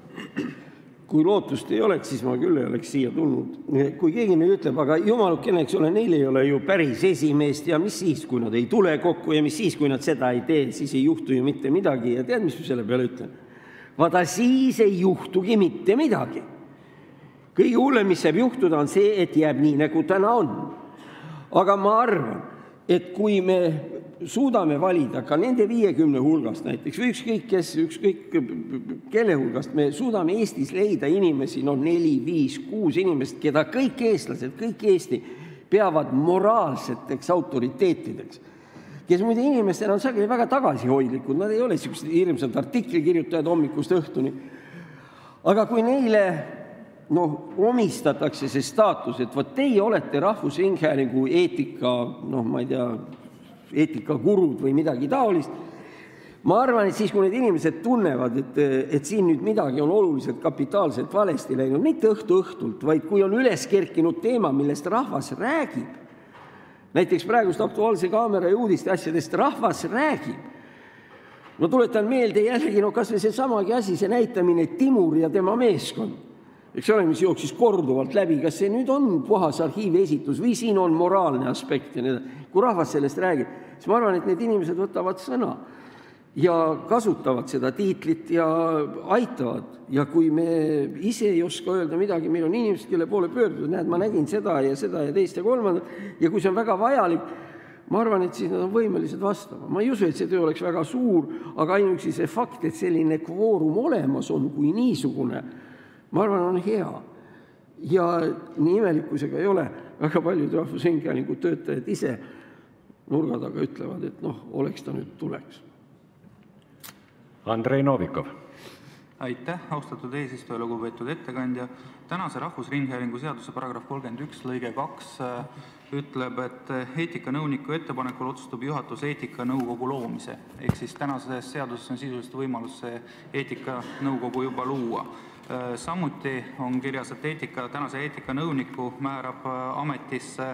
Kui lootust ei oleks, siis ma küll ei oleks siia tulnud. Kui keegi nüüd ütleb, aga jumalukene, eks ole, neil ei ole ju päris esimeest ja mis siis, kui nad ei tule kokku ja mis siis, kui nad seda ei tee, siis ei juhtu ju mitte midagi. Ja tead, mis ma selle peale ütlen? Vaata, siis ei juhtugi mitte midagi. Kõige hullem, mis saab juhtuda, on see, et jääb nii, nagu täna on. Aga ma arvan, et kui me suudame valida ka nende viiekümne hulgast näiteks, või ükskõik kes, ükskõik kelle hulgast, me suudame Eestis leida inimesi, no neli, viis, kuus inimest, keda kõik eestlased, kõik Eesti peavad moraalseteks autoriteetideks, kes muide inimestena on sageli väga tagasihoidlikud, nad ei ole sellised hirmsad artiklikirjutajad hommikust õhtuni. Aga kui neile no, omistatakse see staatus, et võt teie olete Rahvusringhäälingu eetika, noh, ma ei tea, eetikakurud või midagi taolist. Ma arvan, et siis, kui need inimesed tunnevad, et, et siin nüüd midagi on oluliselt kapitaalselt valesti läinud, mitte õhtu õhtult, vaid kui on üles kerkinud teema, millest rahvas räägib, näiteks praegust Aktuaalse Kaamera ja uudiste asjadest rahvas räägib. No tuletan meelde jällegi, no kas või see samagi asi, see näitamine Timur ja tema meeskond. Eks ole, mis jooksis korduvalt läbi, kas see nüüd on puhas arhiivi esitus või siin on moraalne aspekt ja nii. Kui rahvas sellest räägib, siis ma arvan, et need inimesed võtavad sõna ja kasutavad seda tiitlit ja aitavad. Ja kui me ise ei oska öelda midagi, meil on inimesed, kelle poole pöördunud, näed, ma nägin seda ja seda ja teist ja kolmandat, ja kui see on väga vajalik, ma arvan, et siis nad on võimelised vastama. Ma ei usu, et see töö oleks väga suur, aga ainuüksi see fakt, et selline kvoorum olemas on kui niisugune, ma arvan, on hea. Ja nii imelikkusega ei ole, väga paljud Rahvusringhäälingu töötajad ise nurga taga ütlevad, et noh, oleks ta nüüd tuleks. Andrei Novikov. Aitäh, austatud eesistuja, lugupeetud ettekandja. Tänase Rahvusringhäälingu seaduse paragrahv kolmkümmend üks lõige kaks ütleb, et eetikanõuniku ettepanekul otsustab juhatus eetikanõukogu loomise. Ehk siis tänases seaduses on sisuliselt võimalus see eetikanõukogu juba luua. Samuti on kirjas, et eetika, tänase eetikanõuniku määrab ametisse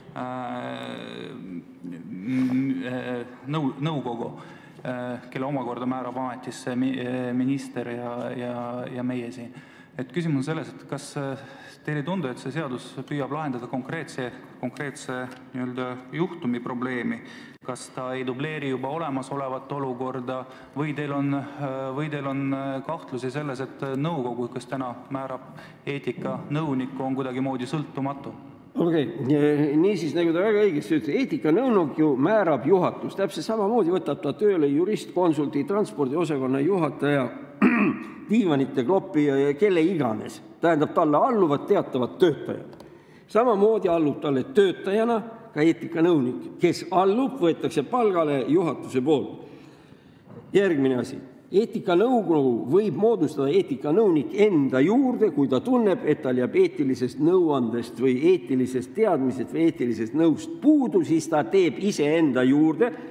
nõu, nõukogu, kelle omakorda määrab ametisse minister ja, ja, ja meie siin. Et küsimus on selles, et kas teile ei tundu, et see seadus püüab lahendada konkreetse, konkreetse nii-öelda juhtumi probleemi? Kas ta ei dubleeri juba olemasolevat olukorda või teil on, või teil on kahtlusi selles, et nõukogu, kes täna määrab eetikanõuniku, on kuidagi moodi sõltumatu? Okei, okay. Niisiis, nagu ta väga õigesti ütles, eetikanõunik ju määrab juhatus. Täpselt samamoodi võtab ta tööle jurist, konsulti, transpordiosakonna juhataja, diivanite kloppi ja kelle iganes. Tähendab, talle alluvad teatavad töötajad. Samamoodi allub talle töötajana ka eetikanõunik, kes allub, võetakse palgale juhatuse poolt. Järgmine asi. Eetikanõukogu võib moodustada eetikanõunik enda juurde, kui ta tunneb, et tal jääb eetilisest nõuandest või eetilisest teadmisest või eetilisest nõust puudu, siis ta teeb ise enda juurde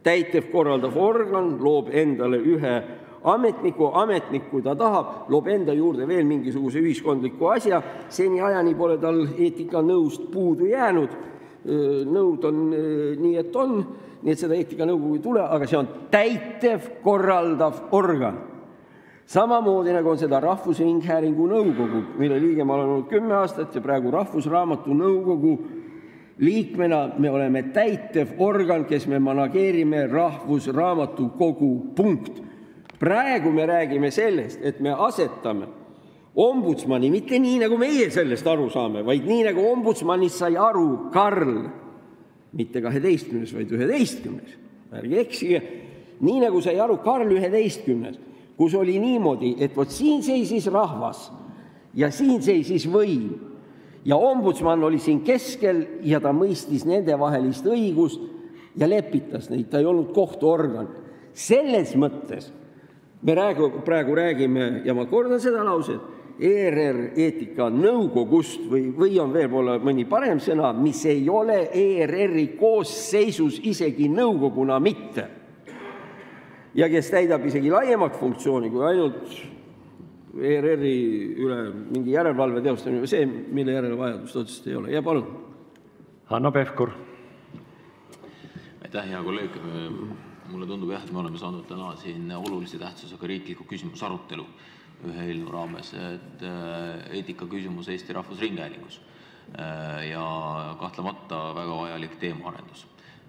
täitev korraldav organ loob endale ühe ametniku, ametnik, kui ta tahab, loob enda juurde veel mingisuguse ühiskondliku asja, seni ajani pole tal eetikanõust puudu jäänud, nõud on nii, et on, nii et seda eetikanõukogu ei tule, aga see on täitev korraldav organ. Samamoodi nagu on seda Rahvusringhäälingu nõukogu, mille liige ma olen olnud kümme aastat ja praegu Rahvusraamatu nõukogu liikmena me oleme täitev organ, kes me manageerime Rahvusraamatukogu punkt. Praegu me räägime sellest, et me asetame ombudsmani, mitte nii, nagu meie sellest aru saame, vaid nii, nagu ombudsmanist sai aru Karl, mitte kaheteistkümnes, vaid üheteistkümnes. Ärge eksige, nii nagu sai aru Karl üheteistkümnes, kus oli niimoodi, et vot siin seisis rahvas ja siin seisis võim ja ombudsman oli siin keskel ja ta mõistis nende vahelist õigust ja lepitas neid, ta ei olnud kohtuorgan. Selles mõttes me räägu, praegu räägime, ja ma kordan seda lauset, E R R eetika nõukogust või, või on veel pole mõni parem sõna, mis ei ole E R R-i koosseisus isegi nõukoguna mitte. Ja kes täidab isegi laiemat funktsiooni kui ainult E R R-i üle mingi järelevalve teostamine, see, mille järele vajadust otsest ei ole. Ja palun. Hanno Pevkur. Aitäh, hea kolleeg. Mulle tundub jah, et me oleme saanud täna siin olulise tähtsusega riikliku küsimus arutelu ühe eelnõu raames, et eetika küsimus Eesti Rahvusringhäälingus ja kahtlemata väga vajalik teemaarendus.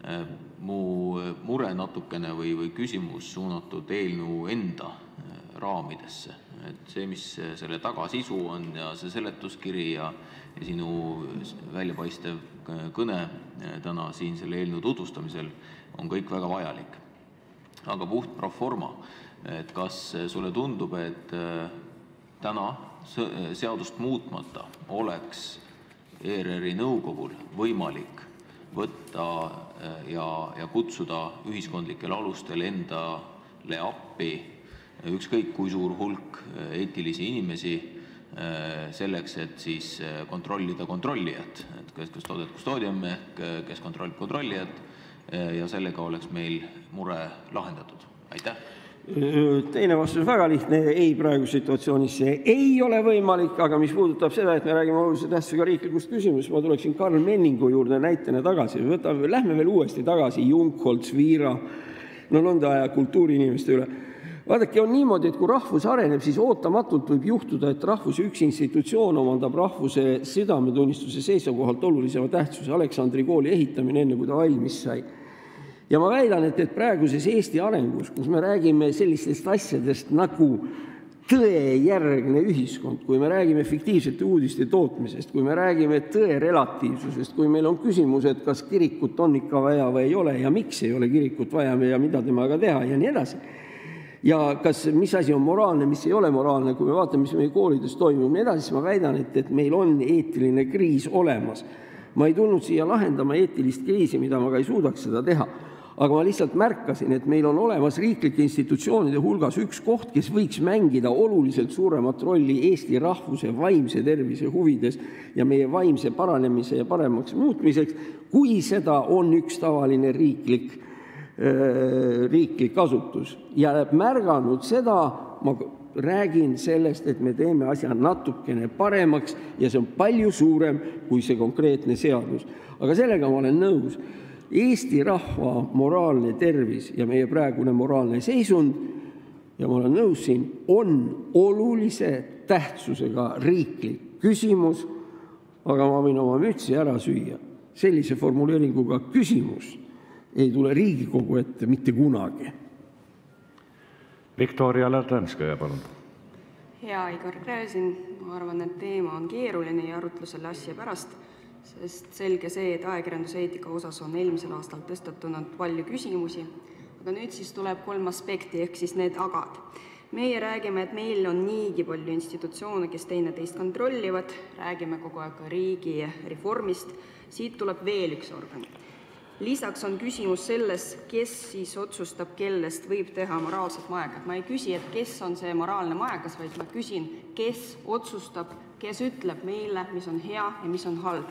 Mu mure natukene või, või küsimus suunatud eelnõu enda raamidesse. Et see, mis selle tagasisu on ja see seletuskiri ja, ja sinu väljapaistev kõne täna siin selle eelnõu tutvustamisel on kõik väga vajalik. Aga puht pro forma, et kas sulle tundub, et täna seadust muutmata oleks E R R-i nõukogul võimalik võtta ja, ja kutsuda ühiskondlikel alustel endale appi ükskõik kui suur hulk eetilisi inimesi selleks, et siis kontrollida kontrollijat, et kes kustodiat kustodiam ehk kes kontrollib kontrollijat ja sellega oleks meil mure lahendatud. Aitäh! Teine vastus väga lihtne, ei praegu situatsioonis see ei ole võimalik, aga mis puudutab seda, et me räägime olulise tähtsusega riiklikust küsimusest, ma tuleksin Karl Menningu juurde näitena tagasi. Võtame, lähme veel uuesti tagasi Junkholz, Viira, no nõnda aja kultuuriinimeste üle. Vaadake, on niimoodi, et kui rahvus areneb, siis ootamatult võib juhtuda, et rahvuse üks institutsioon omandab rahvuse südametunnistuse seisukohalt olulisema tähtsuse. Aleksandri kooli ehitamine enne, kui ta valmis sai. Ja ma väidan, et, et praeguses Eesti arengus, kus me räägime sellistest asjadest nagu tõejärgne ühiskond, kui me räägime fiktiivsete uudiste tootmisest, kui me räägime tõe relatiivsusest, kui meil on küsimus, et kas kirikut on ikka vaja või ei ole ja miks ei ole kirikut vaja ja mida temaga teha ja nii edasi. Ja kas, mis asi on moraalne, mis ei ole moraalne, kui me vaatame, mis meie koolides toimub, nii edasi, siis ma väidan, et, et meil on eetiline kriis olemas. Ma ei tulnud siia lahendama eetilist kriisi, mida ma ka ei suudaks seda teha. Aga ma lihtsalt märkasin, et meil on olemas riiklike institutsioonide hulgas üks koht, kes võiks mängida oluliselt suuremat rolli Eesti rahvuse vaimse tervise huvides ja meie vaimse paranemise ja paremaks muutmiseks, kui seda on üks tavaline riiklik, äh, riiklik asutus. Ja märganud seda, ma räägin sellest, et me teeme asja natukene paremaks ja see on palju suurem kui see konkreetne seadus. Aga sellega ma olen nõus. Eesti rahva moraalne tervis ja meie praegune moraalne seisund, ja ma olen nõus siin, on olulise tähtsusega riiklik küsimus, aga ma võin oma mütsi ära süüa. Sellise formuleeringuga küsimus ei tule Riigikogu ette mitte kunagi. Viktoria Ladõnskaja, palun. Hea Igor Gräzin, ma arvan, et teema on keeruline ja arutlusele asja pärast, sest selge see, et ajakirjanduse eetika osas on eelmisel aastal tõstatunud palju küsimusi, aga nüüd siis tuleb kolm aspekti ehk siis need agad. Meie räägime, et meil on niigi palju institutsioone, kes teineteist kontrollivad, räägime kogu aeg riigi reformist, siit tuleb veel üks organ. Lisaks on küsimus selles, kes siis otsustab, kellest võib teha moraalset maegat. Ma ei küsi, et kes on see moraalne maegas, vaid ma küsin, kes otsustab, kes ütleb meile, mis on hea ja mis on halb.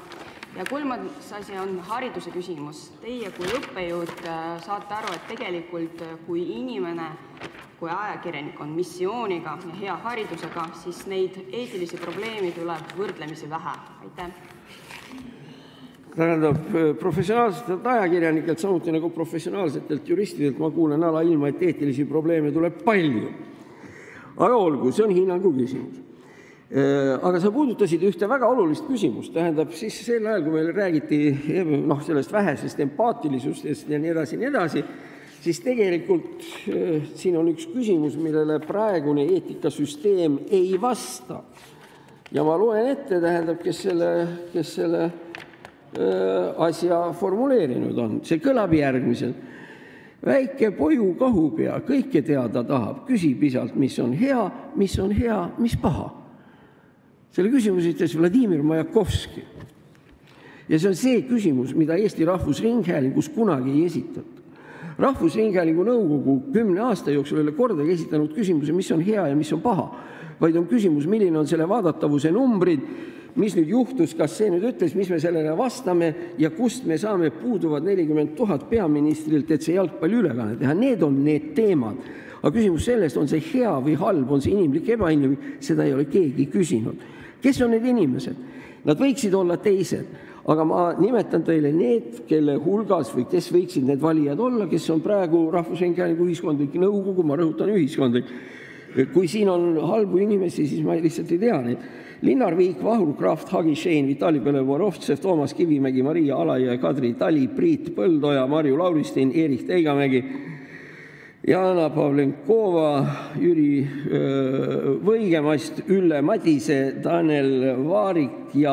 ja kolmas asi on hariduse küsimus. Teie kui õppejõud saate aru, et tegelikult kui inimene, kui ajakirjanik on missiooniga ja hea haridusega, siis neid eetilisi probleeme tuleb võrdlemisi vähe. Aitäh! Tähendab, professionaalsetelt ajakirjanikelt, samuti nagu professionaalsetelt juristidelt ma kuulen ala ilma, et eetilisi probleeme tuleb palju. Aga olgu, see on hinnangu küsimus. Aga sa puudutasid ühte väga olulist küsimust, tähendab siis sel ajal, kui meil räägiti noh, sellest vähesest empaatilisustest ja nii edasi, nii edasi, siis tegelikult siin on üks küsimus, millele praegune eetikasüsteem ei vasta. Ja ma loen ette, tähendab, kes selle, kes selle asja formuleerinud on. See kõlab järgmiselt. Väike poju kahupea, kõike teada tahab, küsib isalt, mis on hea, mis on hea, mis paha. Selle küsimus ütles Vladimir Majakovski. Ja see on see küsimus, mida Eesti Rahvusringhäälingus kunagi ei esitatud. Rahvusringhäälingu nõukogu kümne aasta jooksul ei ole kordagi esitanud küsimuse, mis on hea ja mis on paha, vaid on küsimus, milline on selle vaadatavuse numbrid, mis nüüd juhtus, kas see nüüd ütles, mis me sellele vastame ja kust me saame puuduvad nelikümmend tuhat peaministrilt, et see jalgpalliülekanne teha. Need on need teemad. Aga küsimus sellest, on see hea või halb, on see inimlik, ebainimlik, seda ei ole keegi küsinud. Kes on need inimesed? Nad võiksid olla teised, aga ma nimetan teile need, kelle hulgas või kes võiksid need valijad olla, kes on praegu Rahvusringhäälingu ühiskondlik nõukogu, ma rõhutan ühiskondlik. Kui siin on halbu inimesi, siis ma lihtsalt ei tea neid. Linnar Viik, Vahur Kraft, Hagi Šein, Vitali Belevorovtsev, Toomas Kivimägi, Maria Alaja, Kadri Tali, Priit Põldoja, Marju Lauristin, Erik Teigamägi, Jana Pavlenkova, Jüri öö, Võigemast, Ülle Madise, Daniel Vaarik ja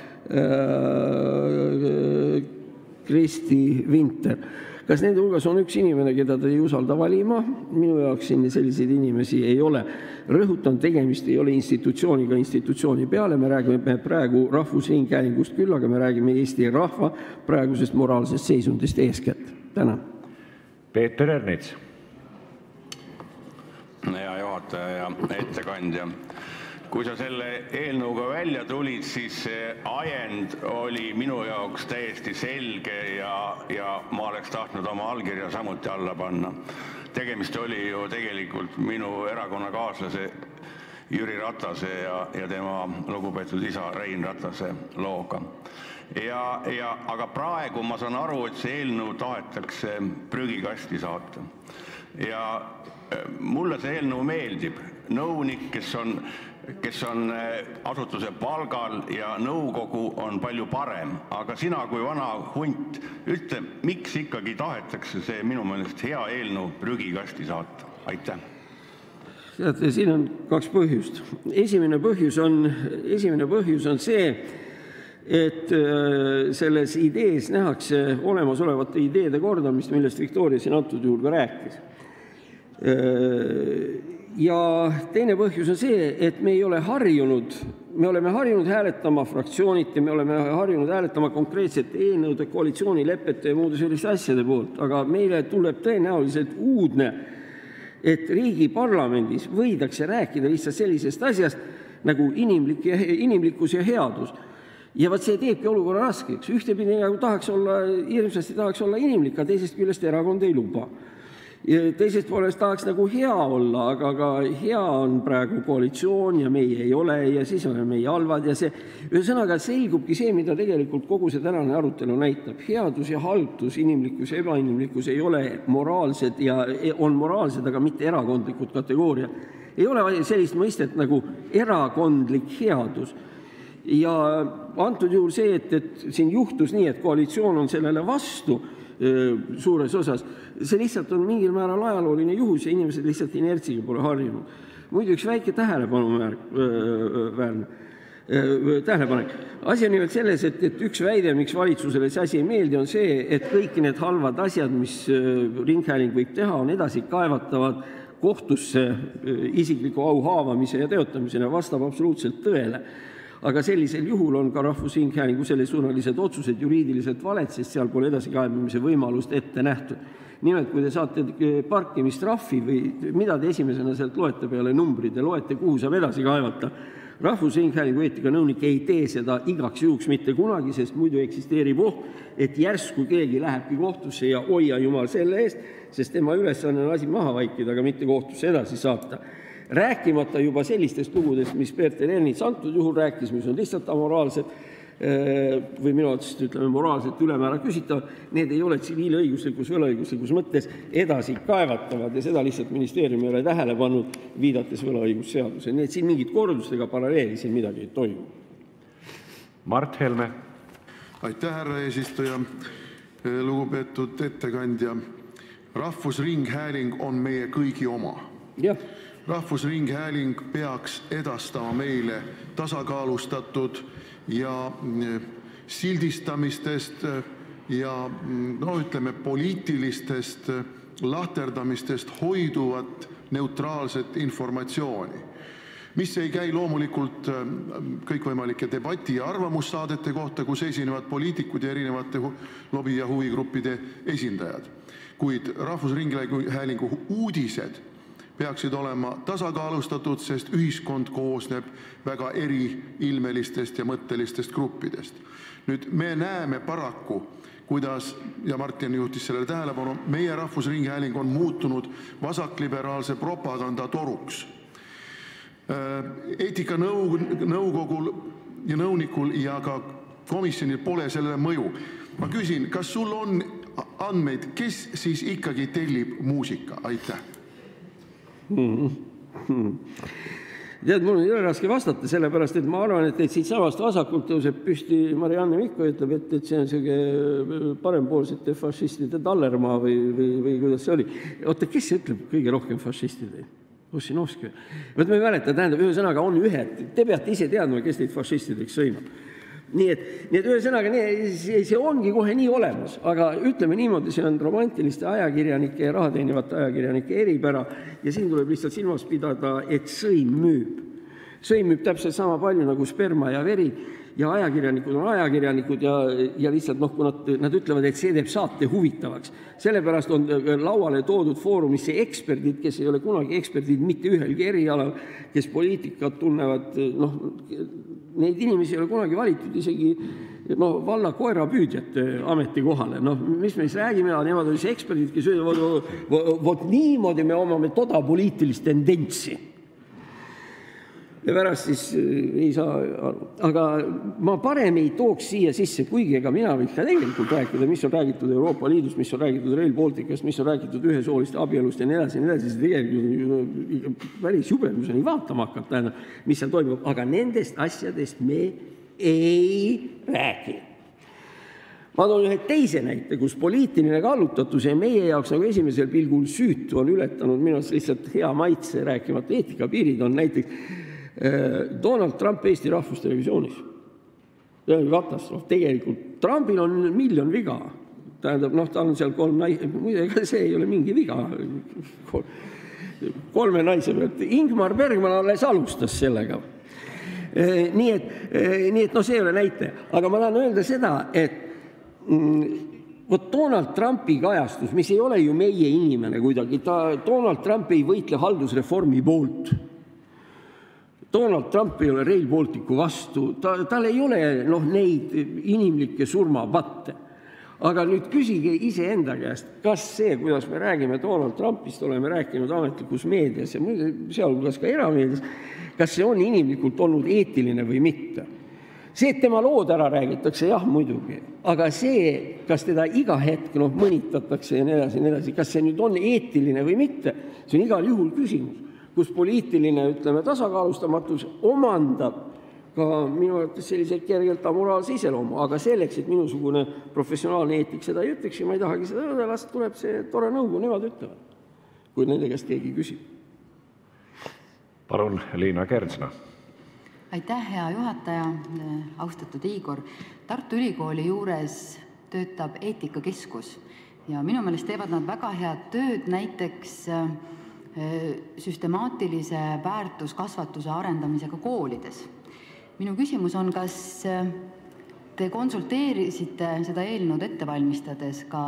öö, Kristi Vinter. Kas nende hulgas on üks inimene, keda ta ei usalda valima? Minu jaoks siin selliseid inimesi ei ole. Rõhutan, tegemist ei ole institutsiooniga institutsiooni peale. Me räägime praegu Rahvusringhäälingust küll, aga me räägime Eesti rahva praegusest moraalsest seisundist eeskätt. Tänan. Peeter Ernits. Hea juhataja ja ettekandja. Kui sa selle eelnõuga välja tulid, siis see ajend oli minu jaoks täiesti selge ja, ja ma oleks tahtnud oma allkirja samuti alla panna. Tegemist oli ju tegelikult minu erakonnakaaslase Jüri Ratase ja, ja tema lugupeetud isa Rein Ratase looga. Ja, ja, aga praegu ma saan aru, et see eelnõu tahetakse prügikasti saata. Ja mulle see eelnõu meeldib. Nõunik, kes on kes on asutuse palgal ja nõukogu on palju parem. Aga sina kui vana hunt, ütle, miks ikkagi tahetakse see minu meelest hea eelnõu prügikasti saata? Aitäh. Teate, siin on kaks põhjust. Esimene põhjus on, esimene põhjus on see, et selles idees nähakse olemasolevate ideede kordamist, millest Viktoria siin antud juhul ka rääkis. Ja teine põhjus on see, et me ei ole harjunud, me oleme harjunud hääletama fraktsiooniti, me oleme harjunud hääletama konkreetsete eelnõude, koalitsioonilepete ja muude selliste asjade poolt, aga meile tuleb tõenäoliselt uudne, et riigi parlamendis võidakse rääkida lihtsalt sellisest asjast nagu inimlik ja, inimlikkus ja headus. Ja vaat see teebki olukorra raskeks. Ühtepidi nagu tahaks olla, hirmsasti tahaks olla inimlik, aga teisest küljest erakond ei luba. Ja teisest poolest tahaks nagu hea olla, aga ka hea on praegu koalitsioon ja meie ei ole ja siis oleme meie halvad ja see, ühesõnaga selgubki see, mida tegelikult kogu see tänane arutelu näitab. Headus ja haltus, inimlikkus ja ebainimlikkus ei ole moraalsed ja on moraalsed, aga mitte erakondlikud kategooriad. Ei ole sellist mõistet nagu erakondlik headus. Ja antud juhul see, et, et siin juhtus nii, et koalitsioon on sellele vastu suures osas, see lihtsalt on mingil määral ajalooline juhus ja inimesed lihtsalt inertsiga pole harjunud. Muidu üks väike tähelepanuväärne tähelepanek. Asi on nimelt selles, et, et üks väide, miks valitsusele see asi ei meeldi, on see, et kõik need halvad asjad, mis ringhääling võib teha, on edasi kaevatavad kohtusse isikliku au haavamise ja teotamisena, vastab absoluutselt tõele. Aga sellisel juhul on ka Rahvusringhäälingu sellesuunalised otsused juriidiliselt valed, sest seal pole edasikaebamise võimalust ette nähtud. Nimelt, kui te saate parkimistrahvi või mida te esimesena sealt loete peale numbrid ja loete, kuhu saab edasi kaevata, Rahvusringhäälingu eetikanõunik ei tee seda igaks juhuks mitte kunagi, sest muidu eksisteerib oht, et järsku keegi lähebki kohtusse ja hoia jumal selle eest, sest tema ülesanne on asi maha vaikida, aga mitte kohtusse edasi saata. Rääkimata juba sellistest lugudest, mis Peeter Ernits antud juhul rääkis, mis on lihtsalt amoraalsed või minu otsest ütleme moraalselt ülemäära küsitav, need ei ole tsiviilõiguslikus, võlaõiguslikus mõttes edasi kaevatavad ja seda lihtsalt ministeerium ei ole tähele pannud, viidates võlaõigusseaduse. Nii et siin mingit kordustega paralleeli siin midagi ei toimu. Mart Helme. Aitäh, härra eesistuja. Lugupeetud ettekandja. Rahvusringhääling on meie kõigi oma. Jah. Rahvusringhääling peaks edastama meile tasakaalustatud ja sildistamistest ja no ütleme poliitilistest lahterdamistest hoiduvat neutraalset informatsiooni, mis ei käi loomulikult kõikvõimalike debati- ja arvamussaadete kohta, kus esinevad poliitikud ja erinevate lobi- ja huvigruppide esindajad. Kuid Rahvusringhäälingu uudised peaksid olema tasakaalustatud, sest ühiskond koosneb väga eriilmelistest ja mõttelistest gruppidest. Nüüd me näeme paraku, kuidas, ja Martin juhtis sellele tähelepanu, meie Rahvusringhääling on muutunud vasakliberaalse propaganda toruks. Eetikanõukogul ja nõunikul ja ka komisjonil pole sellele mõju. Ma küsin, kas sul on andmeid, kes siis ikkagi tellib muusika? Aitäh. Hmm. Hmm. Tead, mul on raske vastata, sellepärast, et ma arvan, et siit samast vasakult tõuseb püsti Marianne Mikko ja ütleb, et, et see on selline parempoolsete fašistide tallermaa või, või, või kuidas see oli. Oota, kes see ütleb kõige rohkem fašistide? Ossinovski. Võt me ei mäleta, tähendab, ühesõnaga on ühed. Te peate ise teadma, kes teid fašistideks sõimab. Nii et, nii et ühesõnaga, see, see ongi kohe nii olemas, aga ütleme niimoodi, see on romantiliste ajakirjanike ja rahateenivate ajakirjanike eripära ja siin tuleb lihtsalt silmas pidada, et sõim müüb. Sõim müüb täpselt sama palju nagu sperma ja veri ja ajakirjanikud on ajakirjanikud ja, ja lihtsalt noh, kui nad, nad ütlevad, et see teeb saate huvitavaks. Sellepärast on lauale toodud foorumisse eksperdid, kes ei ole kunagi eksperdid mitte ühelgi erialal, kes poliitikat tunnevad, noh, neid inimesi ei ole kunagi valitud isegi no, valla koerapüüdjate ametikohale. No, mis me siis räägime, nemad on siis eksperdid, kes ütlevad, vot niimoodi me omame toda poliitilist tendentsi. Ja pärast siis ei saa aru. Aga ma parem ei tooks siia sisse, kuigi ega mina võiks ka tegelikult rääkida, mis on räägitud Euroopa Liidus, mis on räägitud Rail Balticast, mis on räägitud ühesooliste abielust ja nii edasi, nii edasi, tegelikult päris jubeduseni vaatama hakata, mis seal toimub, aga nendest asjadest me ei räägi. Ma toon ühe teise näite, kus poliitiline kallutatus ja meie jaoks nagu esimesel pilgul süütu on ületanud minu arust lihtsalt hea maitse rääkimata eetikapiirid on näiteks Donald Trump Eesti Rahvustelevisioonis. See on katastroof. Tegelikult Trumpil on miljon viga. Tähendab, noh, ta on seal kolm naise, muide, see ei ole mingi viga. Kolme naise pealt. Ingmar Bergman alles alustas sellega. Nii et, nii et no see ei ole näite. Aga ma tahan öelda seda, et võt Donald Trumpi kajastus, mis ei ole ju meie inimene kuidagi, ta, Donald Trump ei võitle haldusreformi poolt. Donald Trump ei ole Rail Balticu vastu, ta, tal ei ole noh, neid inimlikke surmapatte. Aga nüüd küsige ise enda käest, kas see, kuidas me räägime Donald Trumpist, oleme rääkinud ametlikus meedias ja sealhulgas ka erameedias, kas see on inimlikult olnud eetiline või mitte? See, et tema lood ära räägitakse, jah, muidugi. Aga see, kas teda iga hetk noh, mõnitatakse ja nii edasi, nii edasi, kas see nüüd on eetiline või mitte, see on igal juhul küsimus, kus poliitiline, ütleme, tasakaalustamatus omandab ka minu arvates selliseid kergelt amoraalse iseloomu, aga selleks, et minusugune professionaalne eetik seda ei ütleks ja ma ei tahagi seda öelda, las tuleb see tore nõugu, nemad ütlevad, kui nende käest keegi küsib. Palun, Liina Kersna. Aitäh, hea juhataja, austatud Igor. Tartu Ülikooli juures töötab eetikakeskus ja minu meelest teevad nad väga head tööd näiteks süstemaatilise väärtuskasvatuse arendamisega koolides. Minu küsimus on, kas te konsulteerisite seda eelnõud ette valmistades ka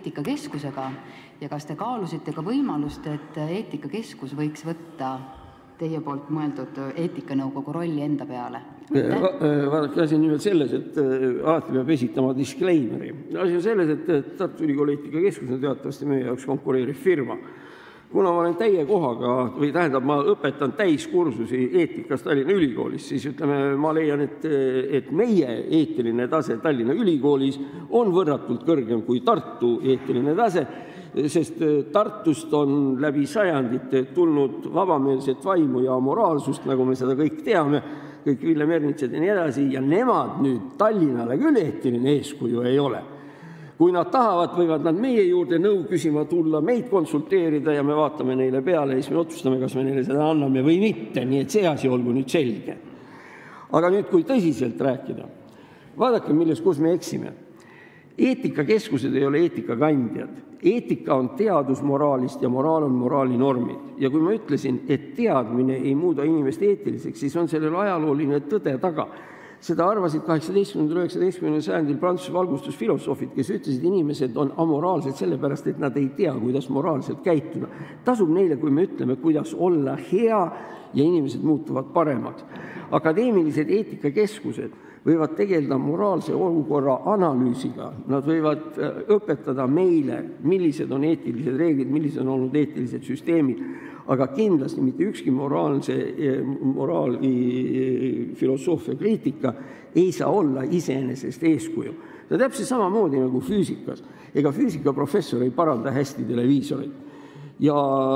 eetikakeskusega ja kas te kaalusite ka võimalust, et eetikakeskus võiks võtta teie poolt mõeldud eetikanõukogu rolli enda peale? Vaadake, asi on nimelt selles, et alati peab esitama disclaimeri. Asi on selles, et Tartu Ülikooli eetikakeskus on teatavasti meie jaoks konkureeriv firma. Kuna ma olen täie kohaga, või tähendab, ma õpetan täiskursusi eetikast Tallinna Ülikoolis, siis ütleme, ma leian, et, et meie eetiline tase Tallinna Ülikoolis on võrratult kõrgem kui Tartu eetiline tase, sest Tartust on läbi sajandite tulnud vabameelset vaimu ja moraalsust, nagu me seda kõik teame, kõik Villem Ernitsad ja nii edasi, ja nemad nüüd Tallinnale küll eetiline eeskuju ei ole. Kui nad tahavad, võivad nad meie juurde nõu küsima tulla, meid konsulteerida ja me vaatame neile peale ja siis me otsustame, kas me neile seda anname või mitte, nii et see asi olgu nüüd selge. Aga nüüd, kui tõsiselt rääkida, vaadake, milles, kus me eksime. Eetikakeskused ei ole eetikakandjad. Eetika on teadus moraalist ja moraal on moraalinormid. Ja kui ma ütlesin, et teadmine ei muuda inimest eetiliseks, siis on sellel ajalooline tõde taga. Seda arvasid kaheksateistkümnendal üheksateistkümnendal sajandil Prantsuse valgustusfilosoofid, kes ütlesid, et inimesed on amoraalsed sellepärast, et nad ei tea, kuidas moraalselt käituda. Tasub neile, kui me ütleme, kuidas olla hea ja inimesed muutuvad paremaks. Akadeemilised eetikakeskused võivad tegeleda moraalse olukorra analüüsiga. Nad võivad õpetada meile, millised on eetilised reeglid, millised on olnud eetilised süsteemid, aga kindlasti mitte ükski moraalse, moraali filosoofia kriitika ei saa olla iseenesest eeskuju. See on täpselt samamoodi nagu füüsikas. Ega füüsikaprofessor ei paranda hästi televiisoreid. Ja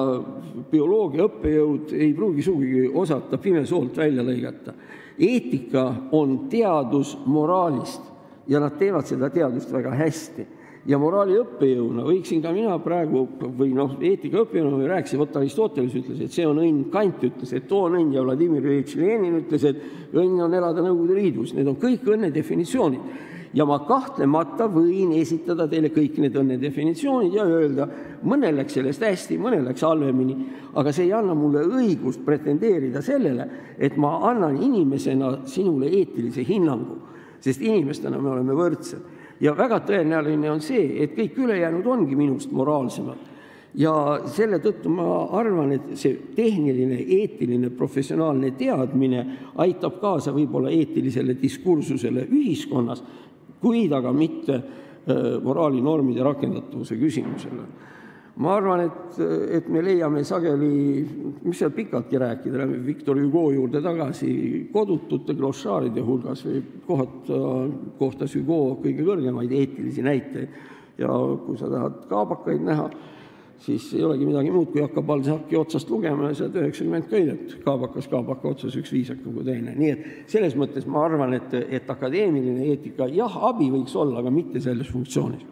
bioloogia õppejõud ei pruugi sugugi osata pimesoolt välja lõigata. Eetika on teadus moraalist ja nad teevad seda teadust väga hästi. Ja moraali õppejõuna võiksin ka mina praegu, või noh, eetika õppejõuna või rääkisi, võtta Aristoteles ütles, et see on õnn, Kant ütles, et too on õnn ja Vladimir Iljitš Lenin ütles, et õnn on elada Nõukogude Liidus. Need on kõik õnne definitsioonid. Ja ma kahtlemata võin esitada teile kõik need õnne definitsioonid ja öelda, mõnel läks sellest hästi, mõnel läks halvemini, aga see ei anna mulle õigust pretendeerida sellele, et ma annan inimesena sinule eetilise hinnangu, sest inimestena me oleme võrdsed. Ja väga tõenäoline on see, et kõik ülejäänud ongi minust moraalsemad. Ja selle tõttu ma arvan, et see tehniline, eetiline, professionaalne teadmine aitab kaasa võib-olla eetilisele diskursusele ühiskonnas, kuid aga mitte moraalinormide rakendatavuse küsimusele. Ma arvan, et, et me leiame sageli, mis seal pikaltki rääkida, lähme Victor Hugo juurde tagasi, kodutute glossaaride hulgas või kohta, kohtas Hugo kõige kõrgemaid eetilisi näiteid. Ja kui sa tahad kaabakaid näha, siis ei olegi midagi muud, kui hakkab Balzac'i otsast lugema ja saad üheksakümmend köidet. Kaabakas, kaabaka otsas, üks viisakam kui teine. Nii et selles mõttes ma arvan, et, et akadeemiline eetika, jah, abi võiks olla, aga mitte selles funktsioonis.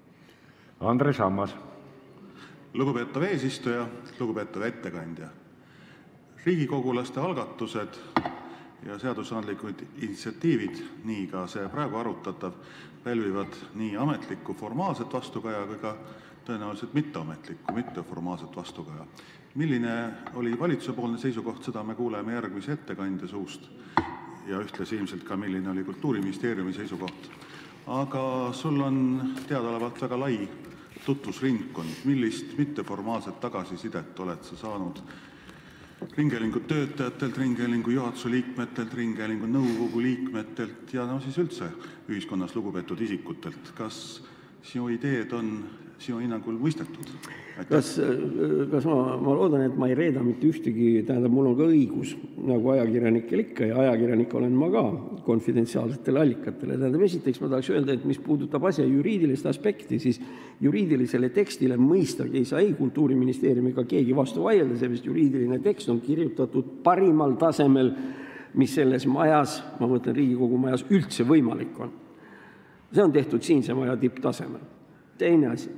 Andres Ammas. Lugupeetav eesistuja, lugupeetav ettekandja. Riigikogulaste algatused ja seadusandlikud initsiatiivid, nii ka see praegu arutatav, pälvivad nii ametlikku formaalset vastukaja kui ka tõenäoliselt mitteametlikku, mitteformaalset vastukaja. Milline oli valitsusepoolne seisukoht, seda me kuuleme järgmise ettekandja suust ja ühtlasi ilmselt ka milline oli Kultuuriministeeriumi seisukoht. Aga sul on teadaolevalt väga lai tutvusringkond, millist mitteformaalset tagasisidet oled sa saanud ringhäälingu töötajatelt, ringhäälingu juhatuse liikmetelt, ringhäälingu nõukogu liikmetelt ja no siis üldse ühiskonnas lugupeetud isikutelt. Kas sinu ideed on sinu hinnangul mõistetud? Kas, kas ma, ma loodan, et ma ei reeda mitte ühtegi, tähendab, mul on ka õigus, nagu ajakirjanikel ikka, ja ajakirjanik olen ma ka konfidentsiaalsetele allikatele. Tähendab, esiteks ma tahaks öelda, et mis puudutab asja juriidilist aspekti, siis juriidilisele tekstile mõistagi ei saa ei Kultuuriministeeriumi ega keegi vastu vaielda, sest juriidiline tekst on kirjutatud parimal tasemel, mis selles majas, ma mõtlen Riigikogu majas, üldse võimalik on. See on tehtud siinse maja tipptasemel. Teine asi.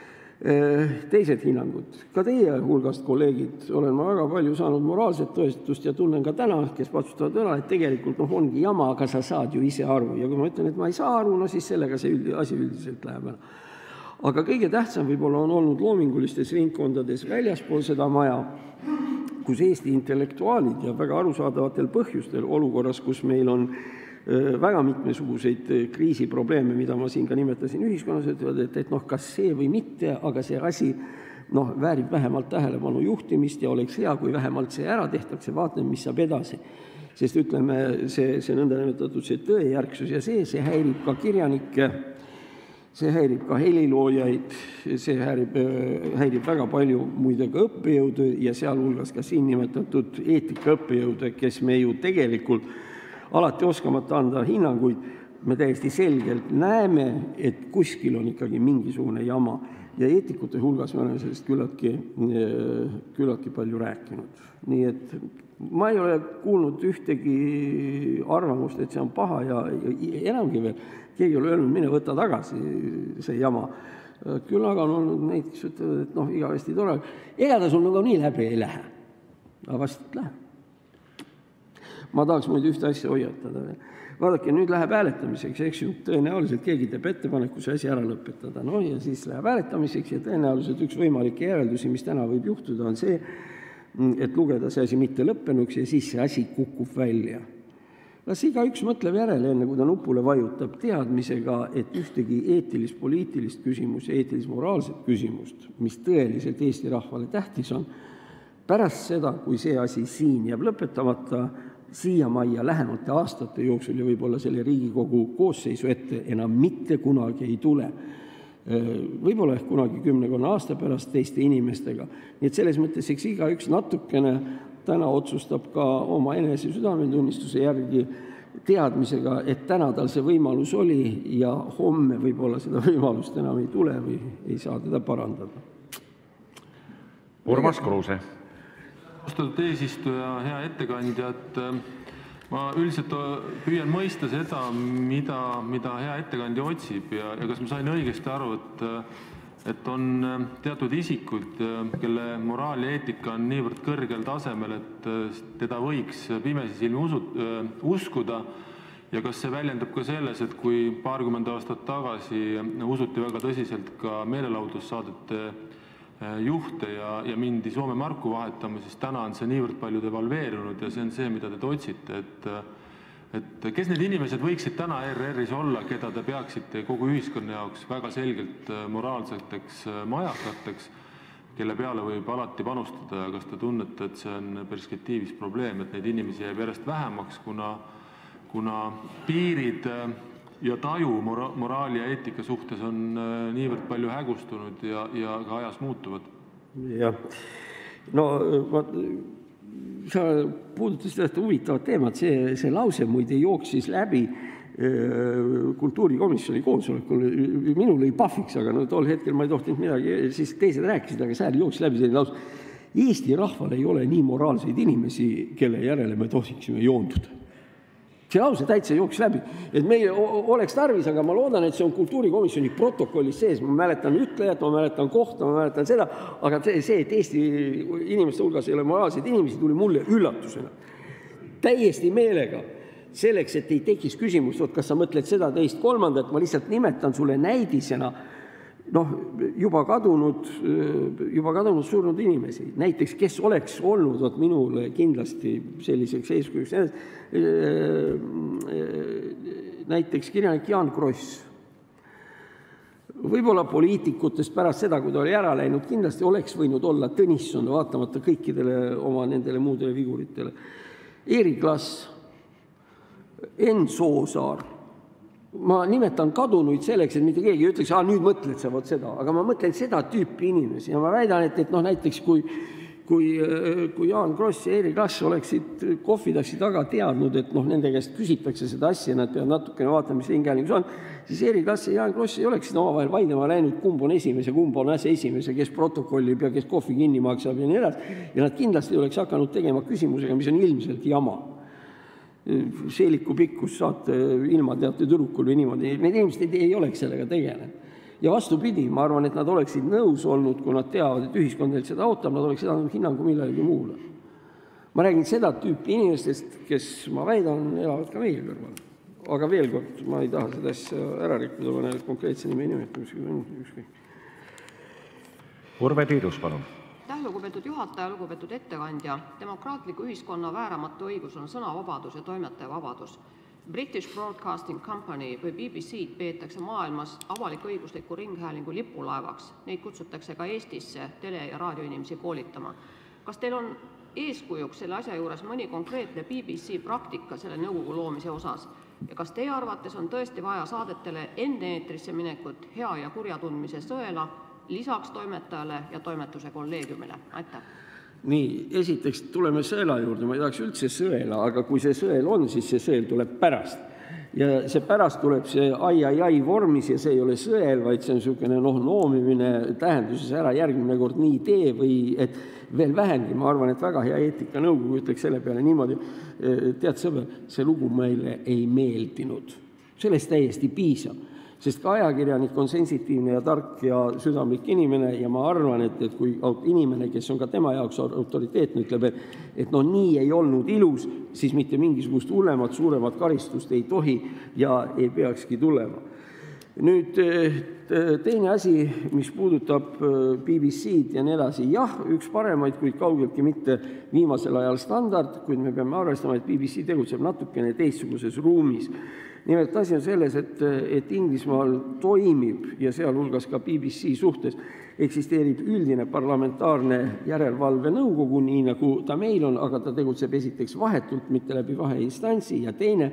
Teised hinnangud. Ka teie hulgast kolleegid olen ma väga palju saanud moraalset toestust ja tunnen ka täna, kes vatsustavad üle, et tegelikult noh, ongi jama, aga sa saad ju ise aru. Ja kui ma ütlen, et ma ei saa aru, no siis sellega see üldi, asi üldiselt läheb ära. Aga kõige tähtsam võib-olla on olnud loomingulistes ringkondades väljaspool seda maja, kus Eesti intellektuaalid ja väga arusaadavatel põhjustel olukorras, kus meil on väga mitmesuguseid kriisiprobleeme, mida ma siin ka nimetasin ühiskonnas, ütlevad, et, et noh, kas see või mitte, aga see asi noh, väärib vähemalt tähelepanu juhtimist ja oleks hea, kui vähemalt see ära tehtakse, vaatame, mis saab edasi. Sest ütleme, see, see nõndanimetatud see tõejärgsus ja see, see häirib ka kirjanikke, see häirib ka heliloojaid, see häirib, häirib väga palju muide ka õppejõude ja sealhulgas ka siin nimetatud eetikaõppejõude, kes me ju tegelikult alati oskamata anda hinnanguid, me täiesti selgelt näeme, et kuskil on ikkagi mingisugune jama ja eetikute hulgas me oleme sellest küllaltki, küllaltki palju rääkinud. Nii et ma ei ole kuulnud ühtegi arvamust, et see on paha ja enamgi veel, keegi ei ole öelnud, mine võta tagasi see jama. Küll aga on olnud neid, kes ütlevad, et noh, igavesti tore. Ega ta sul nagu nii läbi ei lähe. Aga vast et läheb. Ma tahaks muidu ühte asja hoiatada. Vaadake, nüüd läheb hääletamiseks, eks ju, tõenäoliselt keegi teeb ettepaneku see asi ära lõpetada. No ja siis läheb hääletamiseks ja tõenäoliselt üks võimalikke järeldusi, mis täna võib juhtuda, on see, et lugeda see asi mitte lõppenuks ja siis see asi kukub välja. Las igaüks mõtleb järele, enne kui ta nupule vajutab teadmisega, et ühtegi eetilist, poliitilist küsimust ja eetilist, moraalset küsimust, mis tõeliselt Eesti rahvale tähtis on, pärast seda, kui see asi siin jääb lõpetamata, siiamaia lähemate aastate jooksul ja võib-olla selle Riigikogu koosseisu ette enam mitte kunagi ei tule. Võib-olla ehk kunagi kümnekonna aasta pärast teiste inimestega. Nii et selles mõttes, eks igaüks natukene täna otsustab ka oma enese südametunnistuse järgi teadmisega, et täna tal see võimalus oli ja homme võib-olla seda võimalust enam ei tule või ei saa teda parandada. Urmas Kruuse. Austatud eesistuja, hea ettekandja, et ma üldiselt püüan mõista seda, mida, mida hea ettekandja otsib ja, ja kas ma sain õigesti aru, et, et on teatud isikud, kelle moraal ja eetika on niivõrd kõrgel tasemel, et teda võiks pimesi silmi usu, uskuda ja kas see väljendab ka selles, et kui paarkümmend aastat tagasi usuti väga tõsiselt ka meelelahutussaadete juhte ja, ja mindi Soome marku vahetama, siis täna on see niivõrd palju devalveerunud ja see on see, mida te otsite, et, et kes need inimesed võiksid täna E R R-is olla, keda te peaksite kogu ühiskonna jaoks väga selgelt moraalseteks majakateks, kelle peale võib alati panustada ja kas te tunnete, et see on perspektiivis probleem, et neid inimesi jääb järjest vähemaks, kuna, kuna piirid ja taju mora moraali ja eetika suhtes on niivõrd palju hägustunud ja, ja ka ajas muutuvad. Jah, no ma, sa puudutasid tähti huvitavat teemat, see, see lause muide jooksis läbi kultuurikomisjoni koosolekul, minul oli pahviks, aga no tol hetkel ma ei tohtinud midagi, siis teised rääkisid, aga seal jooksis läbi selline lause. Eesti rahval ei ole nii moraalseid inimesi, kelle järele me tohiksime joonduda. See lause täitsa jooks läbi, et meil oleks tarvis, aga ma loodan, et see on kultuurikomisjoni protokollis sees, ma mäletan ütlejat, ma mäletan kohta, ma mäletan seda, aga see, et Eesti inimeste hulgas ei ole moraalseid inimesi, tuli mulle üllatusena. Täiesti meelega, selleks, et ei tekis küsimust, kas sa mõtled seda teist kolmandat, ma lihtsalt nimetan sulle näidisena, noh, juba kadunud, juba kadunud surnud inimesi. Näiteks, kes oleks olnud, oot minule kindlasti selliseks eeskujuks, näiteks kirjanik Jaan Kross. Võib-olla poliitikutest pärast seda, kui ta oli ära läinud, kindlasti oleks võinud olla Tõnisson, vaatamata kõikidele oma nendele muudele figuritele. Eerik Lass, Enn Soosaar. Ma nimetan kadunuid selleks, et mitte keegi ütleks, ah, nüüd mõtled sa vot seda, aga ma mõtlen seda tüüpi inimesi ja ma väidan, et, et noh, näiteks kui, kui, kui Jaan Kross ja Eerik Lass oleksid kohvitassi taga teadnud, et noh, nende käest küsitakse seda asja, nad peavad natukene vaatama, mis ringhäälingus on, siis Eerik Lass ja Jaan Kross ei oleksid omavahel vaidlema läinud, kumb on esimese, kumb on äse esimese, kes protokollib ja kes kohvi kinni maksab ja nii edasi. Ja nad kindlasti oleks hakanud tegema küsimusega, mis on ilmselt jama. Seeliku pikkus saate ilma teate tüdrukul või niimoodi. Need inimesed ei, ei oleks sellega tegelenud. Ja vastupidi, ma arvan, et nad oleksid nõus olnud, kui nad teavad, et ühiskond neilt seda ootab, nad oleksid andnud hinnangu millelegi muule. Ma räägin seda tüüpi inimestest, kes, ma väidan, elavad ka meie kõrval. Aga veel kord, ma ei taha seda asja ära rikkuda, ma näen konkreetse nime nimetamisega. Urve Tiidus, palun. Lugupeetud juhataja, lugupeetud ettekandja, demokraatliku ühiskonna vääramatu õigus on sõnavabadus ja toimetaja vabadus. British Broadcasting Company või B B C-d peetakse maailmas avalik-õigusliku ringhäälingu lipulaevaks. Neid kutsutakse ka Eestisse tele- ja raadioinimesi koolitama. Kas teil on eeskujuks selle asja juures mõni konkreetne B B C praktika selle nõukogu loomise osas? Ja kas teie arvates on tõesti vaja saadetele enne eetrisse minekut hea ja kurja tundmise sõela lisaks toimetajale ja toimetuse kolleegiumile? Aitäh! Nii, esiteks tuleme sõela juurde, ma ei tahaks üldse sõela, aga kui see sõel on, siis see sõel tuleb pärast. Ja see pärast tuleb see ai-ai-ai vormis ja see ei ole sõel, vaid see on niisugune noh, noomimine tähenduses ära järgmine kord nii tee või et veel vähengi, ma arvan, et väga hea eetikanõukogu ütleks selle peale niimoodi, tead sõber, see lugu meile ei meeldinud. Sellest täiesti piisab. Sest ka ajakirjanik on sensitiivne ja tark ja südamlik inimene ja ma arvan, et, et kui inimene, kes on ka tema jaoks autoriteetne, ütleb, et, et no nii ei olnud ilus, siis mitte mingisugust hullemat, suuremat karistust ei tohi ja ei peakski tulema. Nüüd teine asi, mis puudutab B B C-d ja nii edasi. Jah, üks paremaid, kuid kaugeltki mitte viimasel ajal standard, kuid me peame arvestama, et B B C tegutseb natukene teistsuguses ruumis. Nimelt asi on selles, et, et Inglismaal toimib ja sealhulgas ka B B C suhtes eksisteerib üldine parlamentaarne järelevalve nõukogu, nii nagu ta meil on, aga ta tegutseb esiteks vahetult, mitte läbi vaheinstantsi ja teine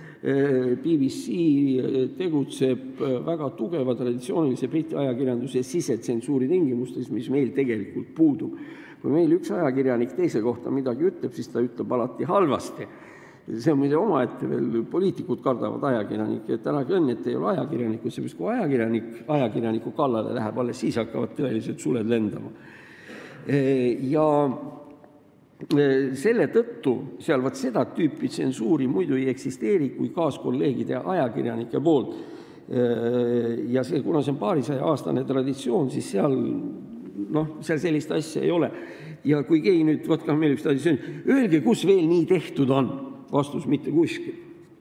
B B C tegutseb väga tugeva traditsioonilise Briti ajakirjanduse sisetsensuuri tingimustes, mis meil tegelikult puudub. Kui meil üks ajakirjanik teise kohta midagi ütleb, siis ta ütleb alati halvasti. See on mida oma, et veel poliitikud kardavad ajakirjanikke, et ärage õnn, et ei ole ajakirjanikud, seepärast kui ajakirjanik ajakirjaniku kallale läheb, alles siis hakkavad tõelised suled lendama. Ja selle tõttu seal võt seda tüüpi tsensuuri muidu ei eksisteeri kui kaaskolleegide ja ajakirjanike poolt. Ja see, kuna see on paarisaja aastane traditsioon, siis seal, noh, seal sellist asja ei ole. Ja kui keegi nüüd, võtka meil üks traditsioon, öelge, kus veel nii tehtud on. Vastus mitte kuskil.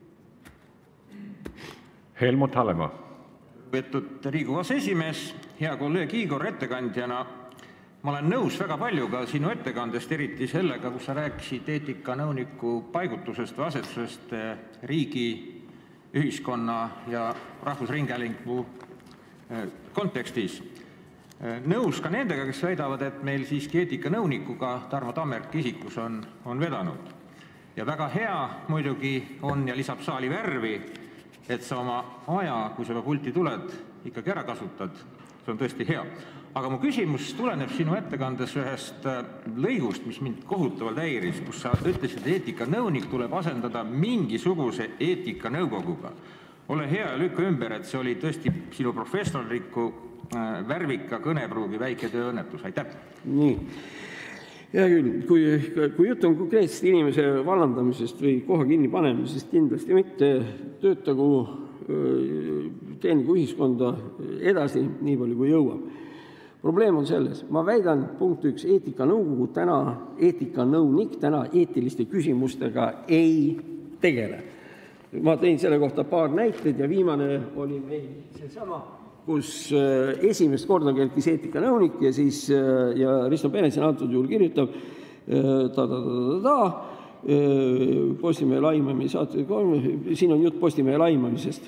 Helmut Hallemaa. Võetud Riigikogu aseesimees, hea kolleeg Igor ettekandjana. Ma olen nõus väga palju ka sinu ettekandest, eriti sellega, kus sa rääkisid eetikanõuniku paigutusest või asetusest riigi, ühiskonna ja rahvusringhäälingu kontekstis. Nõus ka nendega, kes väidavad, et meil siiski eetikanõunikuga Tarmo Tammerk isikus on, on vedanud. Ja väga hea muidugi on ja lisab saali värvi, et sa oma aja, kui sa pulti tuled, ikkagi ära kasutad. See on tõesti hea. Aga mu küsimus tuleneb sinu ettekandes ühest lõigust, mis mind kohutavalt häiris, kus sa ütlesid, et eetikanõunik tuleb asendada mingisuguse eetikanõukoguga. Ole hea ja lükka ümber, et see oli tõesti sinu professorliku värvika kõnepruugi väike tööõnnetus. Aitäh! Nii. Hea küll, kui, kui jutt on konkreetselt inimese vallandamisest või koha kinni panemisest, kindlasti mitte töötagu, teenigu ühiskonda edasi nii palju kui jõuab. Probleem on selles, ma väidan, punkt üks, eetikanõukogu täna, eetikanõunik täna eetiliste küsimustega ei tegele. Ma tõin selle kohta paar näited ja viimane oli meil see sama, kus esimest korda kerkis eetikanõunik ja siis ja Risto Penetsen antud juhul kirjutab ta-ta-ta-ta-ta Postimehe laimami saate, siin on jutt Postimehe laimamisest.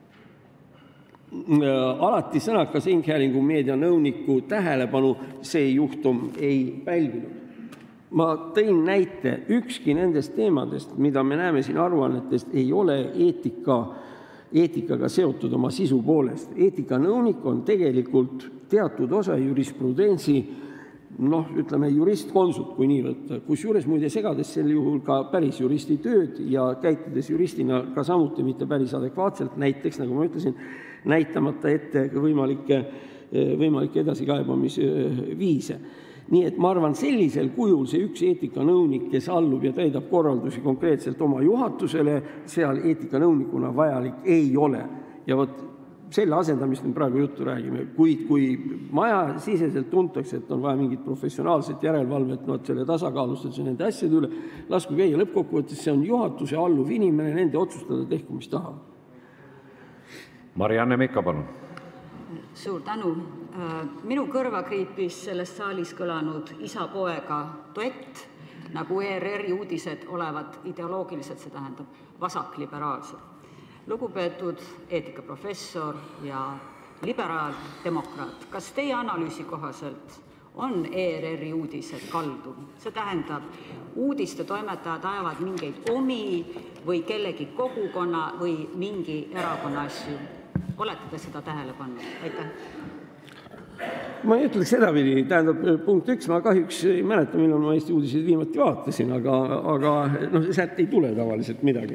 Alati sõnakas ringhäälingu meedianõuniku tähelepanu see juhtum ei pälvinud. Ma tõin näite, ükski nendest teemadest, mida me näeme siin aruannetest, ei ole eetika eetikaga seotud oma sisu poolest. Eetikanõunik on tegelikult teatud osa jurisprudentsi, noh, ütleme, jurist-konsult, kui nii võtta, kus juures muide segades sel juhul ka päris juristi tööd ja käitudes juristina ka samuti mitte päris adekvaatselt, näiteks, nagu ma ütlesin, näitamata ette võimalikke, võimalikke edasikaebamise viise. Nii et ma arvan, sellisel kujul see üks eetikanõunik, kes allub ja täidab korraldusi konkreetselt oma juhatusele, seal eetikanõunikuna vajalik ei ole. Ja võt, selle asendamist me praegu juttu räägime. Kuid kui maja siseselt tuntakse, et on vaja mingit professionaalset järelevalvet, no, et selle tasakaalustatuse nende asjade üle, lasku käia lõppkokkuvõttes, see on juhatuse alluv inimene, nende otsustada tehku, mis tahab. Marianne Mikko, palun. Suur tänu. Minu kõrva kriipis selles saalis kõlanud isa-poega duett nagu E R R-i uudised olevat ideoloogiliselt, see tähendab vasakliberaalsed. Lugupeetud eetikaprofessor ja liberaaldemokraat, kas teie analüüsi kohaselt on E R R-i uudised kaldu? See tähendab, uudiste toimetajad ajavad mingeid omi või kellegi kogukonna või mingi erakonna asju. Olete te seda tähele pannud? Aitäh. Ma ei ütleks sedapidi, tähendab, punkt üks, ma kahjuks ei mäleta, millal ma Eesti uudiseid viimati vaatasin, aga, aga no, sealt ei tule tavaliselt midagi.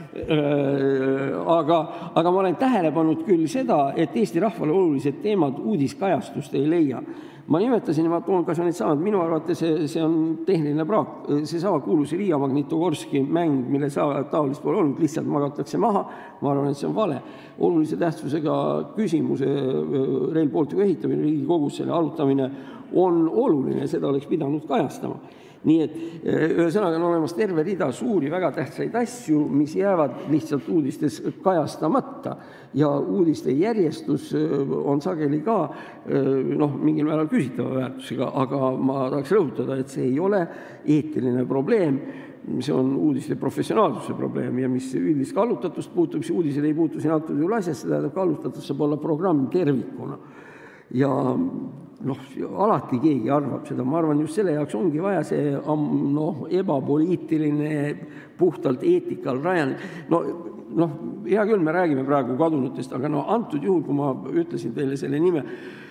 Aga, aga ma olen tähele pannud küll seda, et Eesti rahvale olulised teemad uudiskajastust ei leia. Ma nimetasin, ma toon kas on need samad, minu arvates see, see on tehniline praak, see sama kuulus Riia Magnitogorski mäng, mille taolist pole olnud, lihtsalt magatakse maha, ma arvan, et see on vale. Olulise tähtsusega küsimuse Rail Balticu ehitamine, Riigikogus selle arutamine on oluline, seda oleks pidanud kajastama. Nii et ühesõnaga on olemas terve rida suuri väga tähtsaid asju, mis jäävad lihtsalt uudistes kajastamata ja uudiste järjestus on sageli ka noh, mingil määral küsitava väärtusega, aga ma tahaks rõhutada, et see ei ole eetiline probleem, see on uudiste professionaalsuse probleem ja mis üldist kallutatust puutub, siis uudised ei puutu siin antud juhul asjasse, tähendab kallutatus saab olla programm tervikuna. Ja noh, alati keegi arvab seda, ma arvan, just selle jaoks ongi vaja see noh, ebapoliitiline, puhtalt eetikal rajan. No, noh, hea küll, me räägime praegu kadunutest, aga no antud juhul, kui ma ütlesin teile selle nime,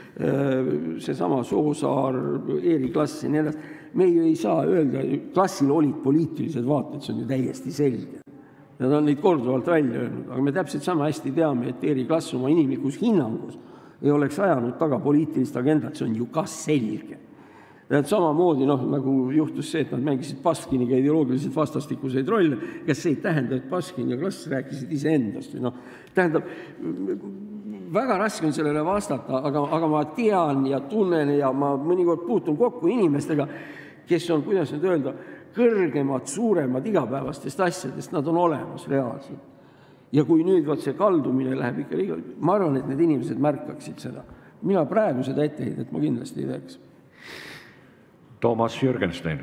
see sama Soosaar, Eeri Klass ja nii edasi, me ju ei saa öelda, Klassil olid poliitilised vaated, see on ju täiesti selge. Nad on neid korduvalt välja öelnud, aga me täpselt sama hästi teame, et Eeri Klass oma inimlikus hinnangus ei oleks ajanud taga poliitilist agendat, see on ju ka selge. Samamoodi, noh, nagu juhtus see, et nad mängisid Baskiniga ideoloogiliselt vastastikuseid rolle, kas see ei tähenda, et Baskin ja Klass rääkisid iseendast. No, tähendab, väga raske on sellele vastata, aga, aga ma tean ja tunnen ja ma mõnikord puutun kokku inimestega, kes on, kuidas nüüd öelda, kõrgemad, suuremad igapäevastest asjadest, nad on olemas reaalselt. Ja kui nüüd vaat see kaldumine läheb ikka liiga, ma arvan, et need inimesed märkaksid seda. Mina praegu seda etteheidet ma kindlasti ei teeks. Toomas Jürgenstein.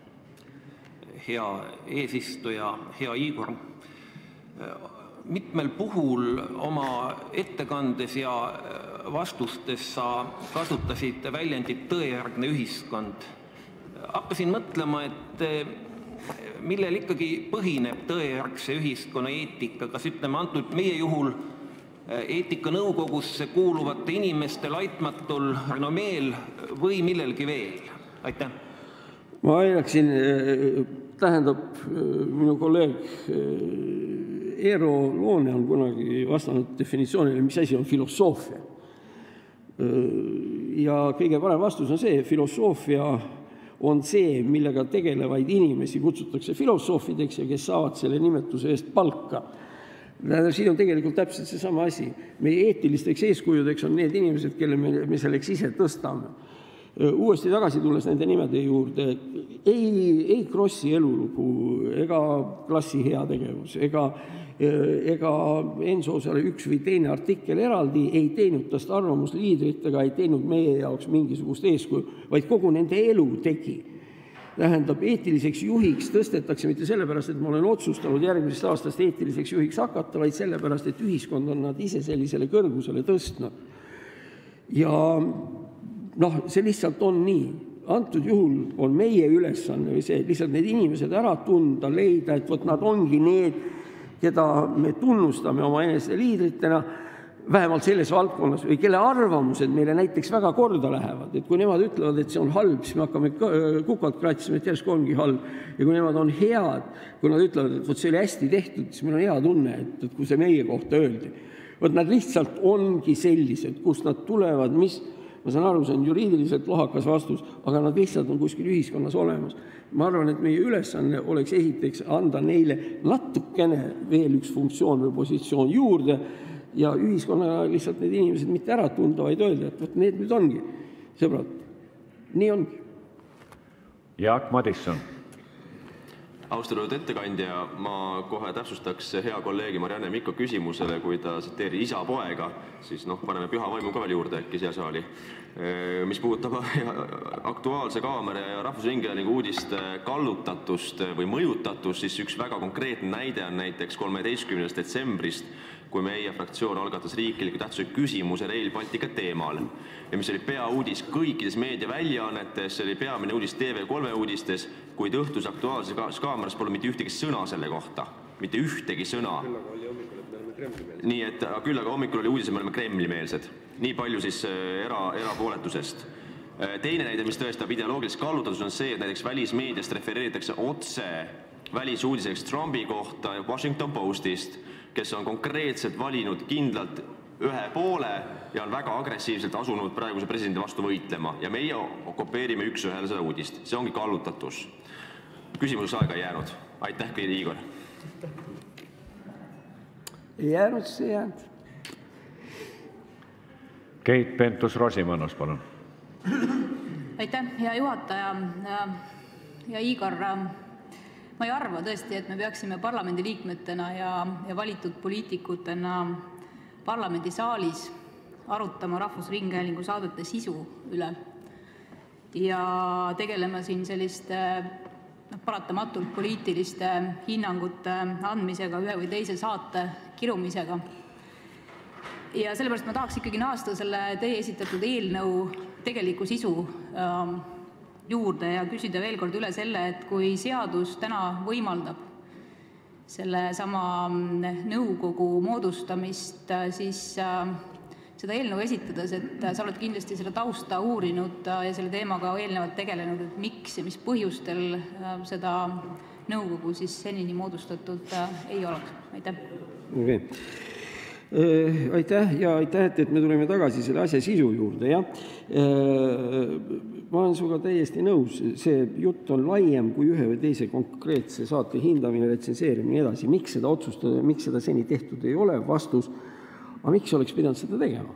Hea eesistuja, hea Igor. Mitmel puhul oma ettekandes ja vastustes sa kasutasid väljendit tõejärgne ühiskond. Hakkasin mõtlema, et millel ikkagi põhineb tõejärgse ühiskonna eetika, kas ütleme antud meie juhul eetikanõukogusse kuuluvate inimeste laitmatul renomeel või millelgi veel? Aitäh! Ma ajaksin, tähendab, minu kolleeg Eero Loone on kunagi vastanud definitsioonile, mis asi on filosoofia. Ja kõige parem vastus on see, filosoofia on see, millega tegelevaid inimesi kutsutakse filosoofideks ja kes saavad selle nimetuse eest palka. Siin on tegelikult täpselt see sama asi. Meie eetilisteks eeskujudeks on need inimesed, kelle me, me selleks ise tõstame. Uuesti tagasi tulles nende nimede juurde, ei, ei Krossi elulugu, ega Klassi heategevus, ega, ega Enso selle üks või teine artikkel eraldi ei teinud tast arvamusliidrit ega ei teinud meie jaoks mingisugust eeskuju, vaid kogu nende elu tegi. Tähendab, eetiliseks juhiks tõstetakse mitte sellepärast, et ma olen otsustanud järgmisest aastast eetiliseks juhiks hakata, vaid sellepärast, et ühiskond on nad ise sellisele kõrgusele tõstnud. Ja noh, see lihtsalt on nii. Antud juhul on meie ülesanne või see, lihtsalt need inimesed ära tunda, leida, et võt nad ongi need, keda me tunnustame oma enese liidritena, vähemalt selles valdkonnas, või kelle arvamused meile näiteks väga korda lähevad. Et kui nemad ütlevad, et see on halb, siis me hakkame kukalt kratsima, et järsku ongi halb. Ja kui nemad on head, kui nad ütlevad, et võt see oli hästi tehtud, siis meil on hea tunne, et, et kui see meie kohta öeldi. Võt nad lihtsalt ongi sellised, kust nad tulevad, mis... Ma saan aru, see on juriidiliselt lohakas vastus, aga nad lihtsalt on kuskil ühiskonnas olemas. Ma arvan, et meie ülesanne oleks esiteks anda neile natukene veel üks funktsioon või positsioon juurde ja ühiskonna lihtsalt need inimesed mitte ära tunda, vaid öelda, et võt need nüüd ongi. Sõbrad, nii ongi. Jaak Madisson. Austatud ettekandja, ma kohe täpsustaks hea kolleegi Marianne Mikko küsimusele, kui ta tsiteeris isa poega, siis noh, paneme püha vaimu ka veel juurde äkki siia saali. Mis puudutab Aktuaalse Kaamera ja Rahvusringhäälingu uudiste kallutatust või mõjutatust, siis üks väga konkreetne näide on näiteks kolmeteistkümnendast detsembrist, kui meie fraktsioon algatas riikliku tähtsusega küsimuse Rail Baltica teemal. Ja mis oli peauudis kõikides meediaväljaannetes, see oli peamine uudis T V kolme uudistes, kuid õhtus Aktuaalses Kaameras pole mitte ühtegi sõna selle kohta. Mitte ühtegi sõna. Nii et küll aga hommikul oli uudis, et me oleme Kremli-meelsed. Nii palju siis era, erapooletusest. Teine näide, mis tõestab ideoloogilist kallutatus, on see, et näiteks välismeediast refereeritakse otse välisuudiseks Trumpi kohta Washington Postist, kes on konkreetselt valinud kindlalt ühe poole ja on väga agressiivselt asunud praeguse presidendi vastu võitlema. Ja meie kopeerime üks ühele seda uudist. See ongi kallutatus. Küsimuseks aega ei jäänud. Aitäh, Igor. Ei jäänud, see ei jäänud. Keit Pentus-Rosimannus, palun. Aitäh, hea juhataja. Ja Igor, ma ei arva tõesti, et me peaksime parlamendi liikmetena ja, ja valitud poliitikutena parlamendisaalis arutama Rahvusringhäälingu saadete sisu üle ja tegelema siin selliste no, paratamatult poliitiliste hinnangute andmisega ühe või teise saate kirumisega. Ja sellepärast ma tahaks ikkagi naasta selle teie esitatud eelnõu tegeliku sisu äh, juurde ja küsida veel kord üle selle, et kui seadus täna võimaldab selle sama nõukogu moodustamist, siis äh, seda eelnõu esitades, et sa oled kindlasti selle tausta uurinud ja selle teemaga eelnevalt tegelenud, et miks ja mis põhjustel äh, seda nõukogu siis senini moodustatud äh, ei oleks. Aitäh. Okay. Aitäh ja aitäh, et me tuleme tagasi selle asja sisu juurde. Ja? Ma olen suga täiesti nõus, see jutt on laiem kui ühe või teise konkreetse saate hindamine, retsenseerimine ja edasi. Miks seda otsustada, miks seda seni tehtud ei ole, vastus, aga miks oleks pidanud seda tegema?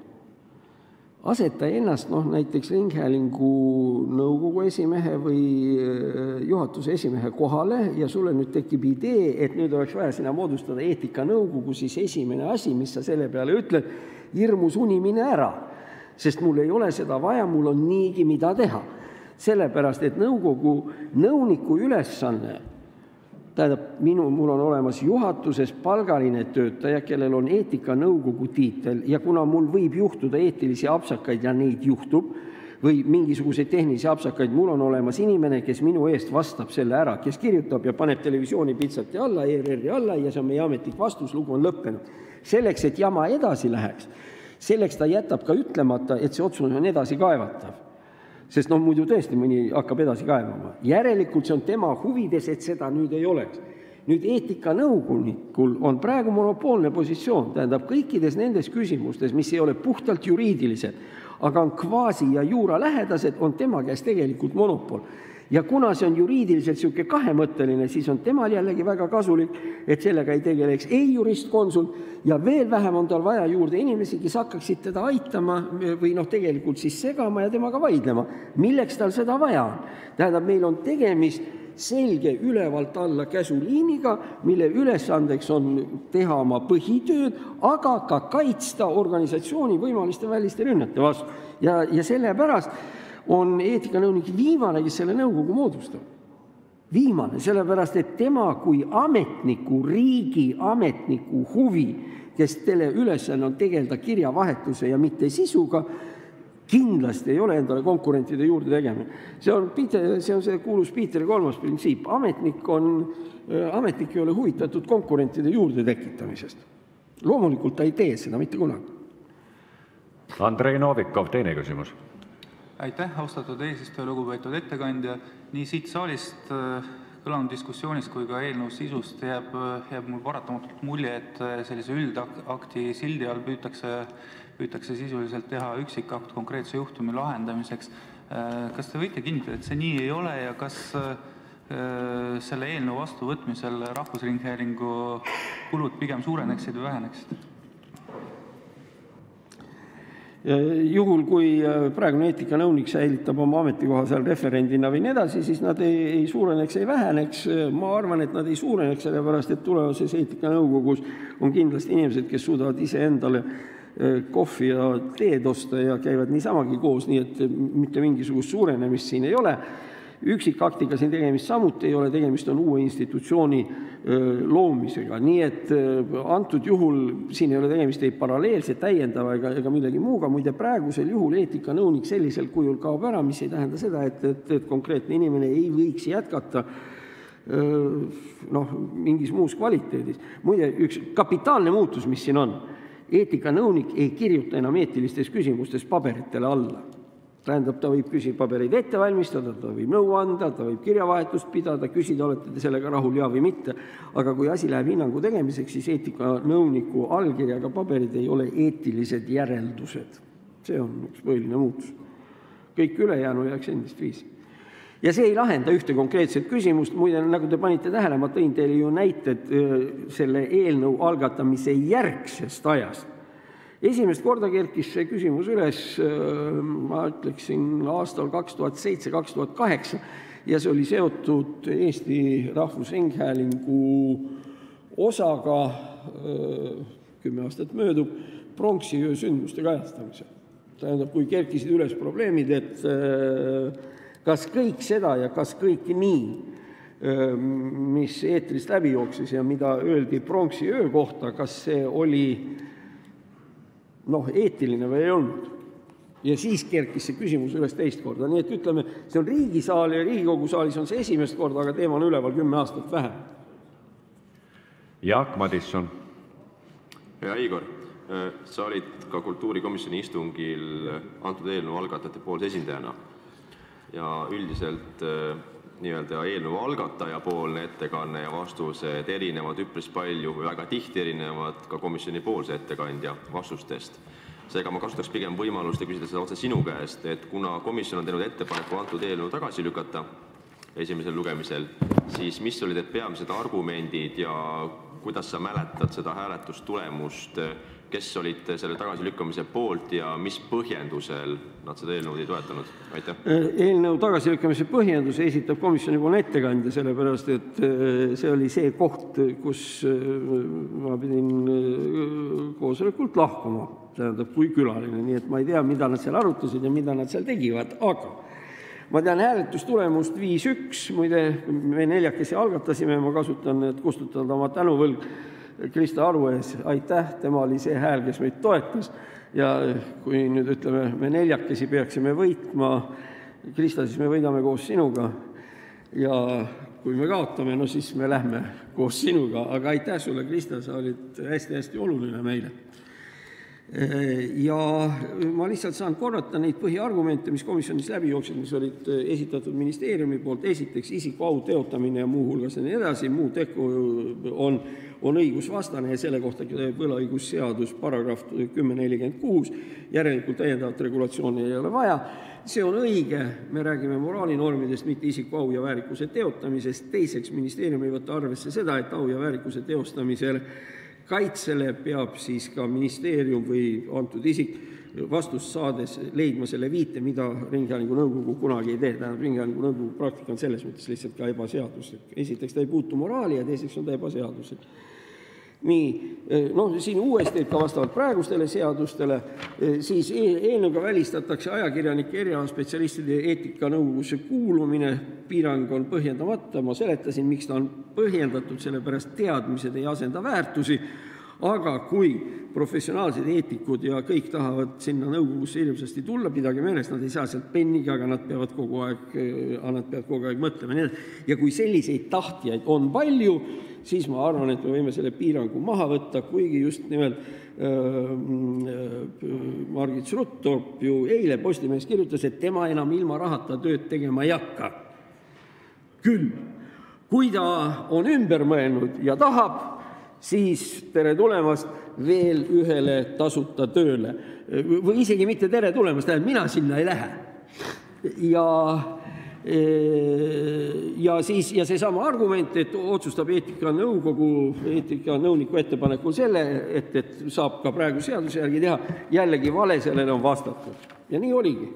Aseta ennast noh, näiteks Ringhäälingu nõukogu esimehe või juhatuse esimehe kohale ja sulle nüüd tekib idee, et nüüd oleks vaja sinna moodustada eetikanõukogu, siis esimene asi, mis sa selle peale ütled, hirmus unimine ära, sest mul ei ole seda vaja, mul on niigi mida teha. Sellepärast, et nõukogu nõuniku ülesanne, tähendab, minu, mul on olemas juhatuses palgaline töötaja, kellel on eetikanõukogu tiitel ja kuna mul võib juhtuda eetilisi apsakaid ja neid juhtub, või mingisuguseid tehnilisi apsakaid, mul on olemas inimene, kes minu eest vastab selle ära, kes kirjutab ja paneb televisiooni pitsati alla, E R R-i alla ja see on meie ametlik vastus, lugu on lõppenud. Selleks, et jama edasi läheks, selleks ta jätab ka ütlemata, et see otsus on edasi kaevatav. Sest noh, muidu tõesti mõni hakkab edasi kaevama. Järelikult see on tema huvides, et seda nüüd ei oleks. Nüüd eetikanõukogunikul on praegu monopoolne positsioon, tähendab kõikides nendes küsimustes, mis ei ole puhtalt juriidilised, aga on kvaasi ja juura lähedased, on tema käes tegelikult monopol. Ja kuna see on juriidiliselt siuke kahemõtteline, siis on temal jällegi väga kasulik, et sellega ei tegeleks ei juristkonsul ja veel vähem on tal vaja juurde inimesi, kes hakkaksid teda aitama või noh, tegelikult siis segama ja temaga vaidlema. Milleks tal seda vaja on? Tähendab, meil on tegemist selge ülevalt alla käsuliiniga, mille ülesandeks on teha oma põhitööd, aga ka kaitsta organisatsiooni võimaliste väliste rünnete vastu. Ja, ja sellepärast on eetikanõunik viimane, kes selle nõukogu moodustab. Viimane, sellepärast, et tema kui ametniku, riigi ametniku huvi, kes teile ülesanne on tegeleda kirjavahetuse ja mitte sisuga, kindlasti ei ole endale konkurentide juurde tegemine. See on, see on see kuulus Piiteri kolmas printsiip. Ametnik, on, ametnik ei ole huvitatud konkurentide juurde tekitamisest. Loomulikult ta ei tee seda mitte kunagi. Andrei Novikov, teine küsimus. Aitäh, austatud eesistuja, lugupeetud ettekandja. Nii siit saalist kõlanud diskussioonist kui ka eelnõu sisust jääb, jääb mul paratamatult mulje, et sellise üldakti sildi all püütakse, püütakse sisuliselt teha üksikakt konkreetse juhtumi lahendamiseks. Kas te võite kinnitada, et see nii ei ole ja kas selle eelnõu vastuvõtmisel Rahvusringhäälingu kulud pigem suureneksid või väheneksid? Juhul, kui praegune eetikanõunik säilitab oma ametikoha seal referendina või nii edasi, siis nad ei, ei suureneks, ei väheneks. Ma arvan, et nad ei suureneks, sellepärast et tulevases eetikanõukogus on kindlasti inimesed, kes suudavad ise endale kohvi ja teed osta ja käivad niisamagi koos, nii et mitte mingisugust suurenemist siin ei ole. Üksikaktiga siin tegemist samuti ei ole, tegemist on uue institutsiooni loomisega. Nii et antud juhul siin ei ole tegemist ei paralleelse, täiendava ega, ega millegi muuga. Muide, praegusel juhul eetikanõunik sellisel kujul kaob ära, mis ei tähenda seda, et, et, et konkreetne inimene ei võiks jätkata noh, mingis muus kvaliteedis. Muide, üks kapitaalne muutus, mis siin on, eetikanõunik ei kirjuta enam eetilistes küsimustes paberitele alla. Tähendab, ta võib küsipabereid ette valmistada, ta võib nõu anda, ta võib kirjavahetust pidada, küsida, olete te sellega rahul ja või mitte. Aga kui asi läheb hinnangu tegemiseks, siis eetikanõuniku allkirjaga paberid ei ole eetilised järeldused. See on üks põhiline muutus. Kõik ülejäänu jääks endist viisi. Ja see ei lahenda ühte konkreetset küsimust. Muide, nagu te panite tähele, ma tõin teile ju näited selle eelnõu algatamise järgsest ajast. Esimest korda kerkis see küsimus üles, ma ütleksin, aastal kaks tuhat seitse kaks tuhat kaheksa ja see oli seotud Eesti Rahvusringhäälingu osaga, kümme aastat möödub, pronksiöö sündmuste kajastamisel. Tähendab, kui kerkisid üles probleemid, et kas kõik seda ja kas kõik nii, mis eetrist läbi jooksis ja mida öeldi pronksiöö kohta, kas see oli noh, eetiline või ei olnud. Ja siis kerkis see küsimus üles teist korda. Nii et ütleme, see on riigisaal ja Riigikogu saalis on see esimest korda, aga teema on üleval kümme aastat vähem. Jaak Madisson. Hea Igor, sa olid ka kultuurikomisjoni istungil antud eelnõu algatajate poolse esindajana ja üldiselt nii-öelda eelnõu algataja poolne ettekanne ja vastused erinevad üpris palju või väga tihti erinevad ka komisjoni poolse ettekandja vastustest. Seega ma kasutaks pigem võimalust ja küsida seda otse sinu käest, et kuna komisjon on teinud ettepaneku antud eelnõu tagasi lükata esimesel lugemisel, siis mis olid need peamised argumendid ja kuidas sa mäletad seda hääletustulemust, kes olid selle tagasilükkamise poolt ja mis põhjendusel nad seda eelnõu ei toetanud? Aitäh. Eelnõu tagasilükkamise põhjenduse esitab komisjoni poolne ettekandja, sellepärast et see oli see koht, kus ma pidin koosolekult lahkuma, tähendab kui külaline, nii et ma ei tea, mida nad seal arutasid ja mida nad seal tegivad, aga ma tean hääletustulemust viis üks, muide me neljakesi algatasime, ma kasutan, et kustutada oma tänuvõlg Krista Aru ees, aitäh, tema oli see hääl, kes meid toetas ja kui nüüd ütleme, me neljakesi peaksime võitma, Krista, siis me võidame koos sinuga ja kui me kaotame, no siis me lähme koos sinuga, aga aitäh sulle, Krista, sa olid hästi-hästi oluline meile. Ja ma lihtsalt saan korrata neid põhiargumente, mis komisjonis läbi jooksid, mis olid esitatud ministeeriumi poolt, esiteks isiku au teotamine ja muu hulgas ja nii edasi, muu teku on, on õigusvastane ja selle kohta võlaõigusseadus paragrahv kümme nelikümmend kuus, järelikult täiendavat regulatsiooni ei ole vaja. See on õige, me räägime moraalinormidest, mitte isiku au ja väärikuse teotamisest. Teiseks, ministeerium ei võtta arvesse seda, et au ja väärikuse teostamisel kaitsele peab siis ka ministeerium või antud isik vastust saades leidma selle viite, mida Ringhäälingu nõukogu kunagi ei tee. Tähendab, Ringhäälingu nõukogu praktika on selles mõttes lihtsalt ka ebaseaduslik. Esiteks ta ei puutu moraali ja teiseks on ta ebaseaduslik. Nii, noh, siin uuesti ka vastavalt praegustele seadustele, siis eelnõuga välistatakse ajakirjanike erialaspetsialistide eetikanõukogusse kuulumine, piirang on põhjendamata, ma seletasin, miks ta on põhjendatud, sellepärast teadmised ei asenda väärtusi, aga kui professionaalsed eetikud ja kõik tahavad sinna nõukogusse hirmsasti tulla, pidage meeles, nad ei saa sealt penniga, aga nad peavad kogu aeg, nad peavad kogu aeg mõtlema. Ja kui selliseid tahtjaid on palju, siis ma arvan, et me võime selle piirangu maha võtta, kuigi just nimelt äh, Margit Sruttorp ju eile Postimehes kirjutas, et tema enam ilma rahata tööd tegema ei hakka. Küll, kui ta on ümber mõelnud ja tahab, siis tere tulemast veel ühele tasuta tööle. Või isegi mitte tere tulemast, tähendab, mina sinna ei lähe. Ja Ja siis ja seesama argument, et otsustab eetikanõukogu eetikanõuniku ettepanekul selle, et, et saab ka praegu seaduse järgi teha, jällegi vale, sellele on vastatud. Ja nii oligi.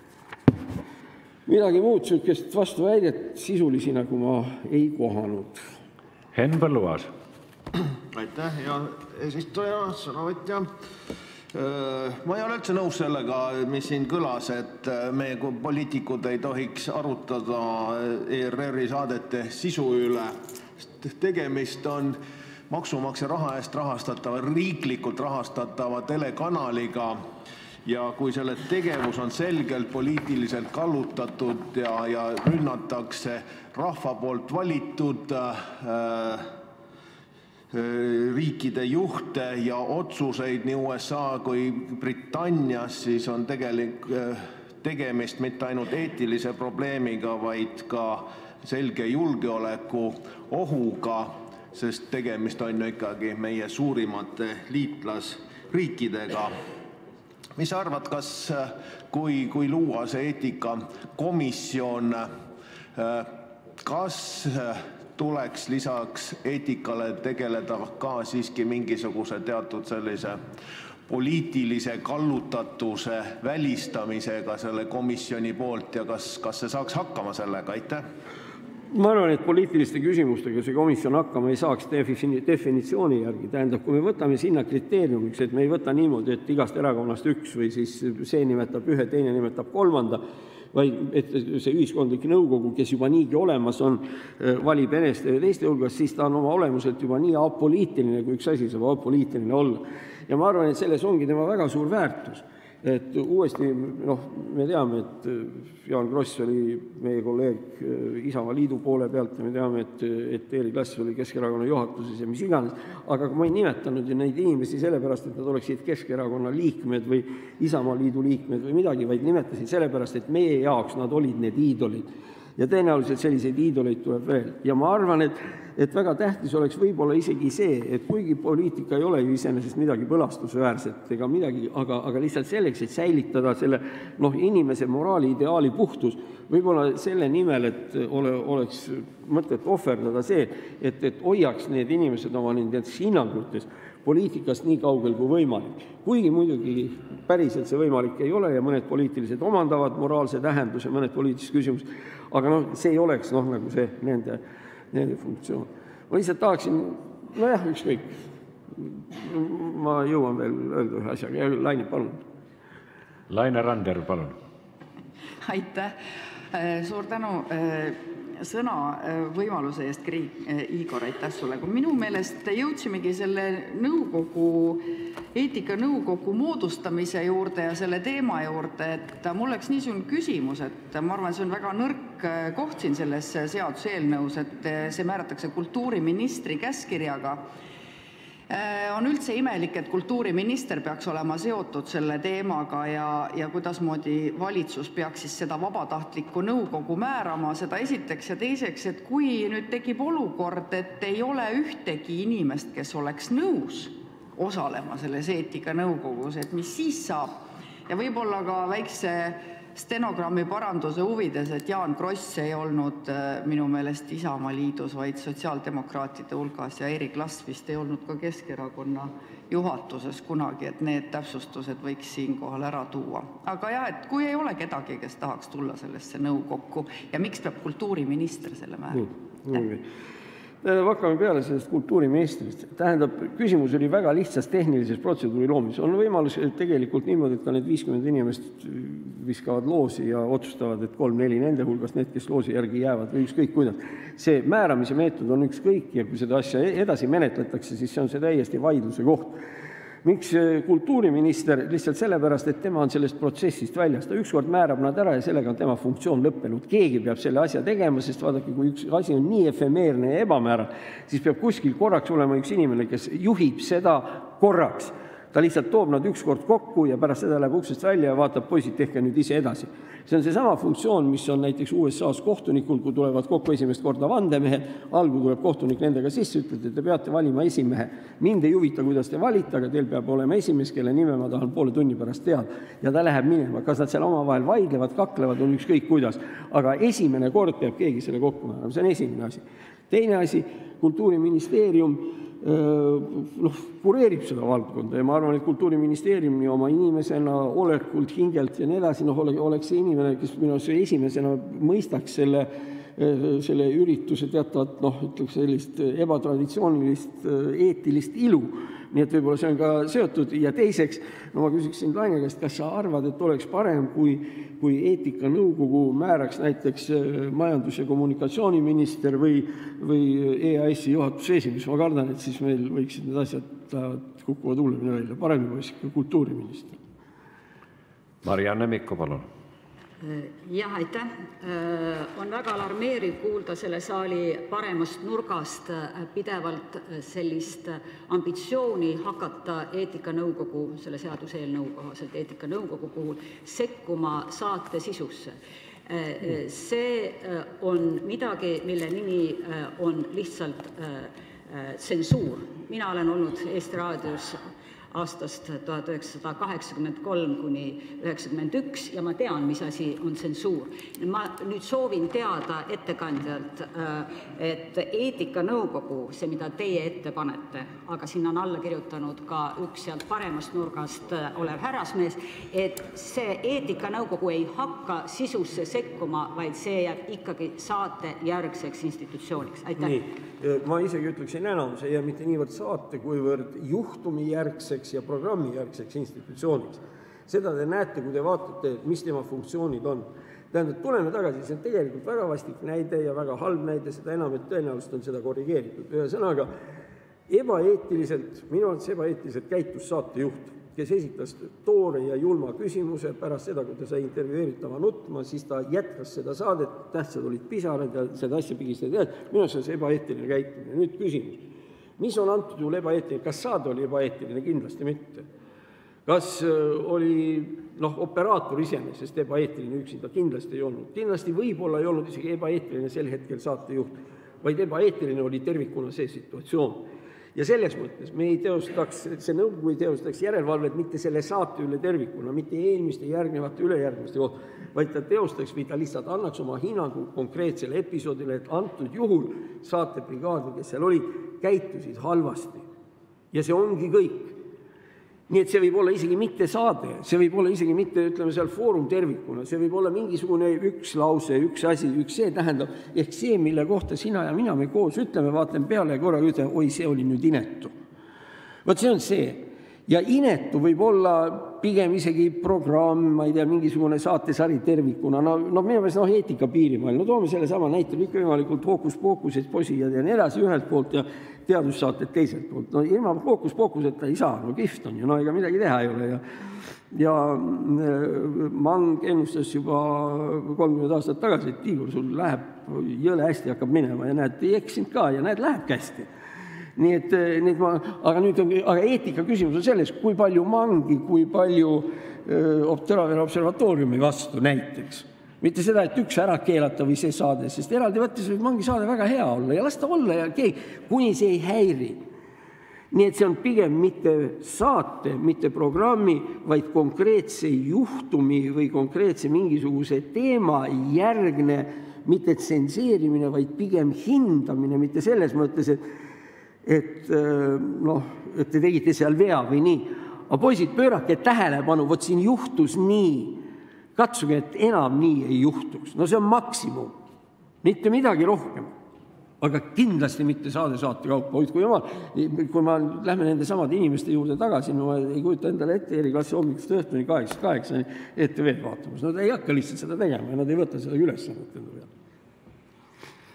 Midagi muud sükest vastuväidet sisulisi nagu ma ei kohanud. Henn Põlluaas. Aitäh, hea eesistuja, sõnavõtja. Ma ei ole üldse nõus sellega, mis siin kõlas, et meie kui poliitikud ei tohiks arutada E R R-i saadete sisu üle. Tegemist on maksumaksja raha eest rahastatava, riiklikult rahastatava telekanaliga ja kui selle tegevus on selgelt poliitiliselt kallutatud ja, ja rünnatakse rahva poolt valitud äh, riikide juhte ja otsuseid nii U S A kui Britannias, siis on tegelik tegemist mitte ainult eetilise probleemiga, vaid ka selge julgeoleku ohuga, sest tegemist on ju ikkagi meie suurimate liitlasriikidega. Mis sa arvad, kas kui, kui luua see eetikakomisjon, kas tuleks lisaks eetikale tegeleda ka siiski mingisuguse teatud sellise poliitilise kallutatuse välistamisega selle komisjoni poolt ja kas, kas see saaks hakkama sellega? Aitäh! Ma arvan, et poliitiliste küsimustega see komisjon hakkama ei saaks definitsiooni järgi. Tähendab, kui me võtame sinna kriteeriumiks, et me ei võta niimoodi, et igast erakonnast üks või siis see nimetab ühe, teine nimetab kolmanda, vaid et see ühiskondlik nõukogu, kes juba niigi olemas on, valib eneste ja teiste hulgas, siis ta on oma olemuselt juba nii apoliitiline, kui üks asi saab apoliitiline olla. Ja ma arvan, et selles ongi tema väga suur väärtus. Et uuesti, noh, me teame, et Jaan Kross oli meie kolleeg Isamaa Liidu poole pealt ja me teame, et, et Eeri Klass oli Keskerakonna juhatuses ja mis iganes, aga ma ei nimetanud ju neid inimesi sellepärast, et nad oleksid Keskerakonna liikmed või Isamaa Liidu liikmed või midagi, vaid nimetasid sellepärast, et meie jaoks nad olid need iidolid. Ja tõenäoliselt selliseid iidoleid tuleb veel. Ja ma arvan, et, et väga tähtis oleks võib-olla isegi see, et kuigi poliitika ei ole ju iseenesest midagi põlastusväärset ega midagi, aga, aga lihtsalt selleks, et säilitada selle noh, inimese moraali ideaali puhtus, võib-olla selle nimel, et ole, oleks mõtet ohverdada see, et, et hoiaks need inimesed oma nendes hinnangutes poliitikast nii kaugel kui võimalik. Kuigi muidugi päriselt see võimalik ei ole ja mõned poliitilised omandavad moraalse tähenduse, mõned poliitilised küsimused, aga noh, see ei oleks noh, nagu see nende, nende funktsioon. Ma lihtsalt tahaksin, no jah, ükskõik, ma jõuan veel öelda ühe asjaga. Laine, palun. Laine Randjärv, palun. Aitäh. Suur tänu sõna võimaluse eest, Igor, aitäh sulle. Kui minu meelest jõudsimegi selle nõukogu, eetikanõukogu moodustamise juurde ja selle teema juurde, et mul oleks niisugune küsimus, et ma arvan, see on väga nõrk koht siin selles seaduseelnõus, et see määratakse kultuuriministri käskkirjaga. On üldse imelik, et kultuuriminister peaks olema seotud selle teemaga ja, ja kuidasmoodi valitsus peaks siis seda vabatahtlikku nõukogu määrama, seda esiteks ja teiseks, et kui nüüd tekib olukord, et ei ole ühtegi inimest, kes oleks nõus osalema selles eetikanõukogus, et mis siis saab ja võib-olla ka väikse stenogrammi paranduse huvides, et Jaan Kross ei olnud minu meelest Isamaa Liidus, vaid sotsiaaldemokraatide hulgas ja Eeri Klass vist ei olnud ka Keskerakonna juhatuses kunagi, et need täpsustused võiks siinkohal ära tuua. Aga jah, et kui ei ole kedagi, kes tahaks tulla sellesse nõukokku ja miks peab kultuuriminister selle määrama? Hakkame peale sellest kultuuriministrist. Tähendab, küsimus oli väga lihtsas tehnilises protseduuri loomises. On võimalus tegelikult niimoodi, et ka need viiskümmend inimest viskavad loosi ja otsustavad, et kolm-neli nende hulgas, need, kes loosi järgi jäävad või ükskõik kuidas. See määramise meetod on ükskõik ja kui seda asja edasi menetletakse, siis see on see täiesti vaidluse koht. Miks kultuuriminister? Lihtsalt sellepärast, et tema on sellest protsessist väljas. Ta ükskord määrab nad ära ja sellega on tema funktsioon lõppenud. Keegi peab selle asja tegema, sest vaadake, kui üks asi on nii efemeerne ja ebamäära, siis peab kuskil korraks olema üks inimene, kes juhib seda korraks. Ta lihtsalt toob nad ükskord kokku ja pärast seda läheb uksest välja ja vaatab, poisid, tehke nüüd ise edasi. See on seesama funktsioon, mis on näiteks U S A-s kohtunikul, kui tulevad kokku esimest korda vandemehed, algul tuleb kohtunik nendega sisse, ütleb, et te peate valima esimehe. Mind ei huvita, kuidas te valite, aga teil peab olema esimees, kelle nime ma tahan poole tunni pärast teada. Ja ta läheb minema. Kas nad seal omavahel vaidlevad, kaklevad, on ükskõik kuidas. Aga esimene kord peab keegi selle kokku määrama. See on esimene asi. Teine asi, Kultuuriministeerium noh, kureerib seda valdkonda ja ma arvan, et Kultuuriministeeriumi oma inimesena, olekult, hingelt ja nii edasi, noh, oleks see inimene, kes minu esimesena mõistaks selle, selle ürituse teatavat, noh, ütleks sellist ebatraditsioonilist, eetilist ilu. Nii et võib-olla see on ka seotud. Ja teiseks, no ma küsiksin Laine käest, kas sa arvad, et oleks parem, kui, kui eetikanõukogu määraks näiteks majandus- ja kommunikatsiooniminister või, või E A S-i juhatuse esimees? Ma kardan, et siis meil võiksid need asjad kukuvad hullemini välja. Parem juba isegi kultuuriminister. Marianne Mikko, palun. Jah, aitäh. On väga alarmeeriv kuulda selle saali paremast nurgast pidevalt sellist ambitsiooni hakata eetikanõukogu, selle seaduseelnõu kohaselt eetikanõukogu puhul sekkuma saate sisusse. See on midagi, mille nimi on lihtsalt tsensuur. Mina olen olnud Eesti Raadios aastast tuhat üheksasada kaheksakümmend kolm kuni üheksakümmend üks ja ma tean, mis asi on tsensuur. Ma nüüd soovin teada ettekandjalt, et eetikanõukogu, see, mida teie ette panete, aga sinna on alla kirjutanud ka üks sealt paremast nurgast olev härrasmees, et see eetikanõukogu ei hakka sisusse sekkuma, vaid see jääb ikkagi saate järgseks institutsiooniks. Aitäh. Nii. Ma isegi ütleksin enam, see jääb mitte niivõrd saate, kuivõrd juhtumi järgseks ja programmi järgseks institutsiooniks. Seda te näete, kui te vaatate, mis tema funktsioonid on. Tähendab, tuleme tagasi, see on tegelikult väga vastik näide ja väga halb näide, seda enam, et tõenäoliselt on seda korrigeeritud. Ühe sõnaga, ebaeetiliselt, minu arvates ebaeetiliselt käitus saatejuht, kes esitas toore ja julma küsimuse pärast seda, kui ta sai intervjueeritava nutma, siis ta jätkas seda saadet, tähtsad olid pisarad ja seda asja pigistad jääd. Minu arvates on see ebaeetiline käitumine. Nüüd küsimus. Mis on antud juhul ebaeetiline? Kas saade oli ebaeetiline? Kindlasti mitte. Kas oli noh, operaator iseenesest ebaeetiline üksinda? Kindlasti ei olnud. Kindlasti võib-olla ei olnud isegi ebaeetiline sel hetkel saatejuht, vaid ebaeetiline oli tervikuna see situatsioon. Ja selles mõttes me ei teostaks, see nõukogu ei teostaks järelevalvet mitte selle saate üle tervikuna, mitte eelmiste, järgnevate, ülejärgmiste kohta, vaid ta teostaks või ta lihtsalt annaks oma hinnangu konkreetsele episoodile, et antud juhul saatebrigaadi, kes seal olid, käitusid halvasti. Ja see ongi kõik. Nii et see võib olla isegi mitte saade, see võib olla isegi mitte, ütleme seal foorum tervikuna, see võib olla mingisugune üks lause, üks asi, üks see tähendab, ehk see, mille kohta sina ja mina me koos ütleme, vaatame peale ja korraga ütleme, oi, see oli nüüd inetu. Vot see on see. Ja inetu võib olla pigem isegi programm, ma ei tea, mingisugune saatesari tervikuna, no, no minu meelest no, eetika piirimail, no toome selle sama näitel, ikka võimalikult fookus-fookused, posijad ja nii edasi ühelt poolt ja teadussaated teiselt poolt. No ilma fookus-fookuseta ei saa, no kihvt on ju, no ega midagi teha ei ole. Ja, ja Mang ennustas juba kolmkümmend aastat tagasi, et Igor, sul läheb jõle hästi, hakkab minema ja näed, ei eksinud ka ja näed, läheb hästi. Nii et, nii et ma, aga nüüd on, aga eetika küsimus on selles, kui palju Mangi, kui palju Teravere observatooriumi vastu näiteks. Mitte seda, et üks ära keelata või see saade, sest eraldi võttes võib Mangi saade väga hea olla ja lasta olla ja keegi, kuni see ei häiri. Nii et see on pigem mitte saate, mitte programmi, vaid konkreetse juhtumi või konkreetse mingisuguse teema järgne, mitte tsenseerimine, vaid pigem hindamine, mitte selles mõttes, et et noh, et te tegite seal vea või nii. Aga poisid, pöörake tähelepanu, vot siin juhtus nii. Katsuge, et enam nii ei juhtuks. No see on maksimum. Mitte midagi rohkem. Aga kindlasti mitte saade saate kaupa. Kui ma, kui ma lähme nende samade inimeste juurde tagasi, no ma ei kujuta endale ette eriklassi hommikust õhtuni kaheksa kaheksa E T V-d vaatamas. Nad ei hakka lihtsalt seda tegema ja nad ei võta seda ülesannet enda peale.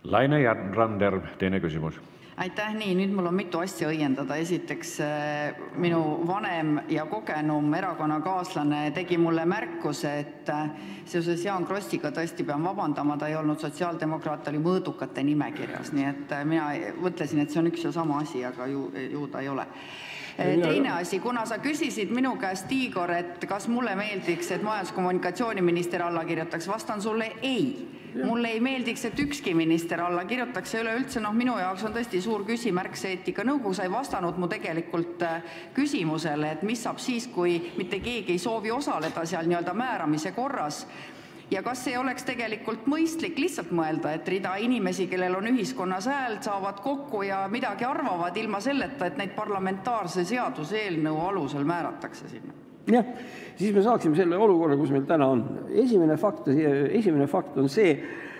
Laine Randjärv, teine küsimus. Aitäh, nii, nüüd mul on mitu asja õiendada. Esiteks, minu vanem ja kogenum erakonnakaaslane tegi mulle märkuse, et seoses Jaan Krossiga tõesti pean vabandama, ta ei olnud sotsiaaldemokraat, oli mõõdukate nimekirjas, nii et mina mõtlesin, et see on üks ja sama asi, aga ju, ju ta ei ole. Teine asi, kuna sa küsisid minu käest, Igor, et kas mulle meeldiks, et majandus- ja kommunikatsiooniminister alla kirjutaks, vastan sulle ei. Mulle ei meeldiks, et ükski minister alla kirjutaks ja üleüldse, noh, minu jaoks on tõesti suur küsimärk see eetikanõukogu. Sa ei vastanud mu tegelikult küsimusele, et mis saab siis, kui mitte keegi ei soovi osaleda seal nii-öelda määramise korras. Ja kas ei oleks tegelikult mõistlik lihtsalt mõelda, et rida inimesi, kellel on ühiskonnas hääl, saavad kokku ja midagi arvavad ilma selleta, et neid parlamentaarse seaduse eelnõu alusel määratakse sinna? Jah, siis me saaksime selle olukorra, kus meil täna on. Esimene fakt, esimene fakt on see,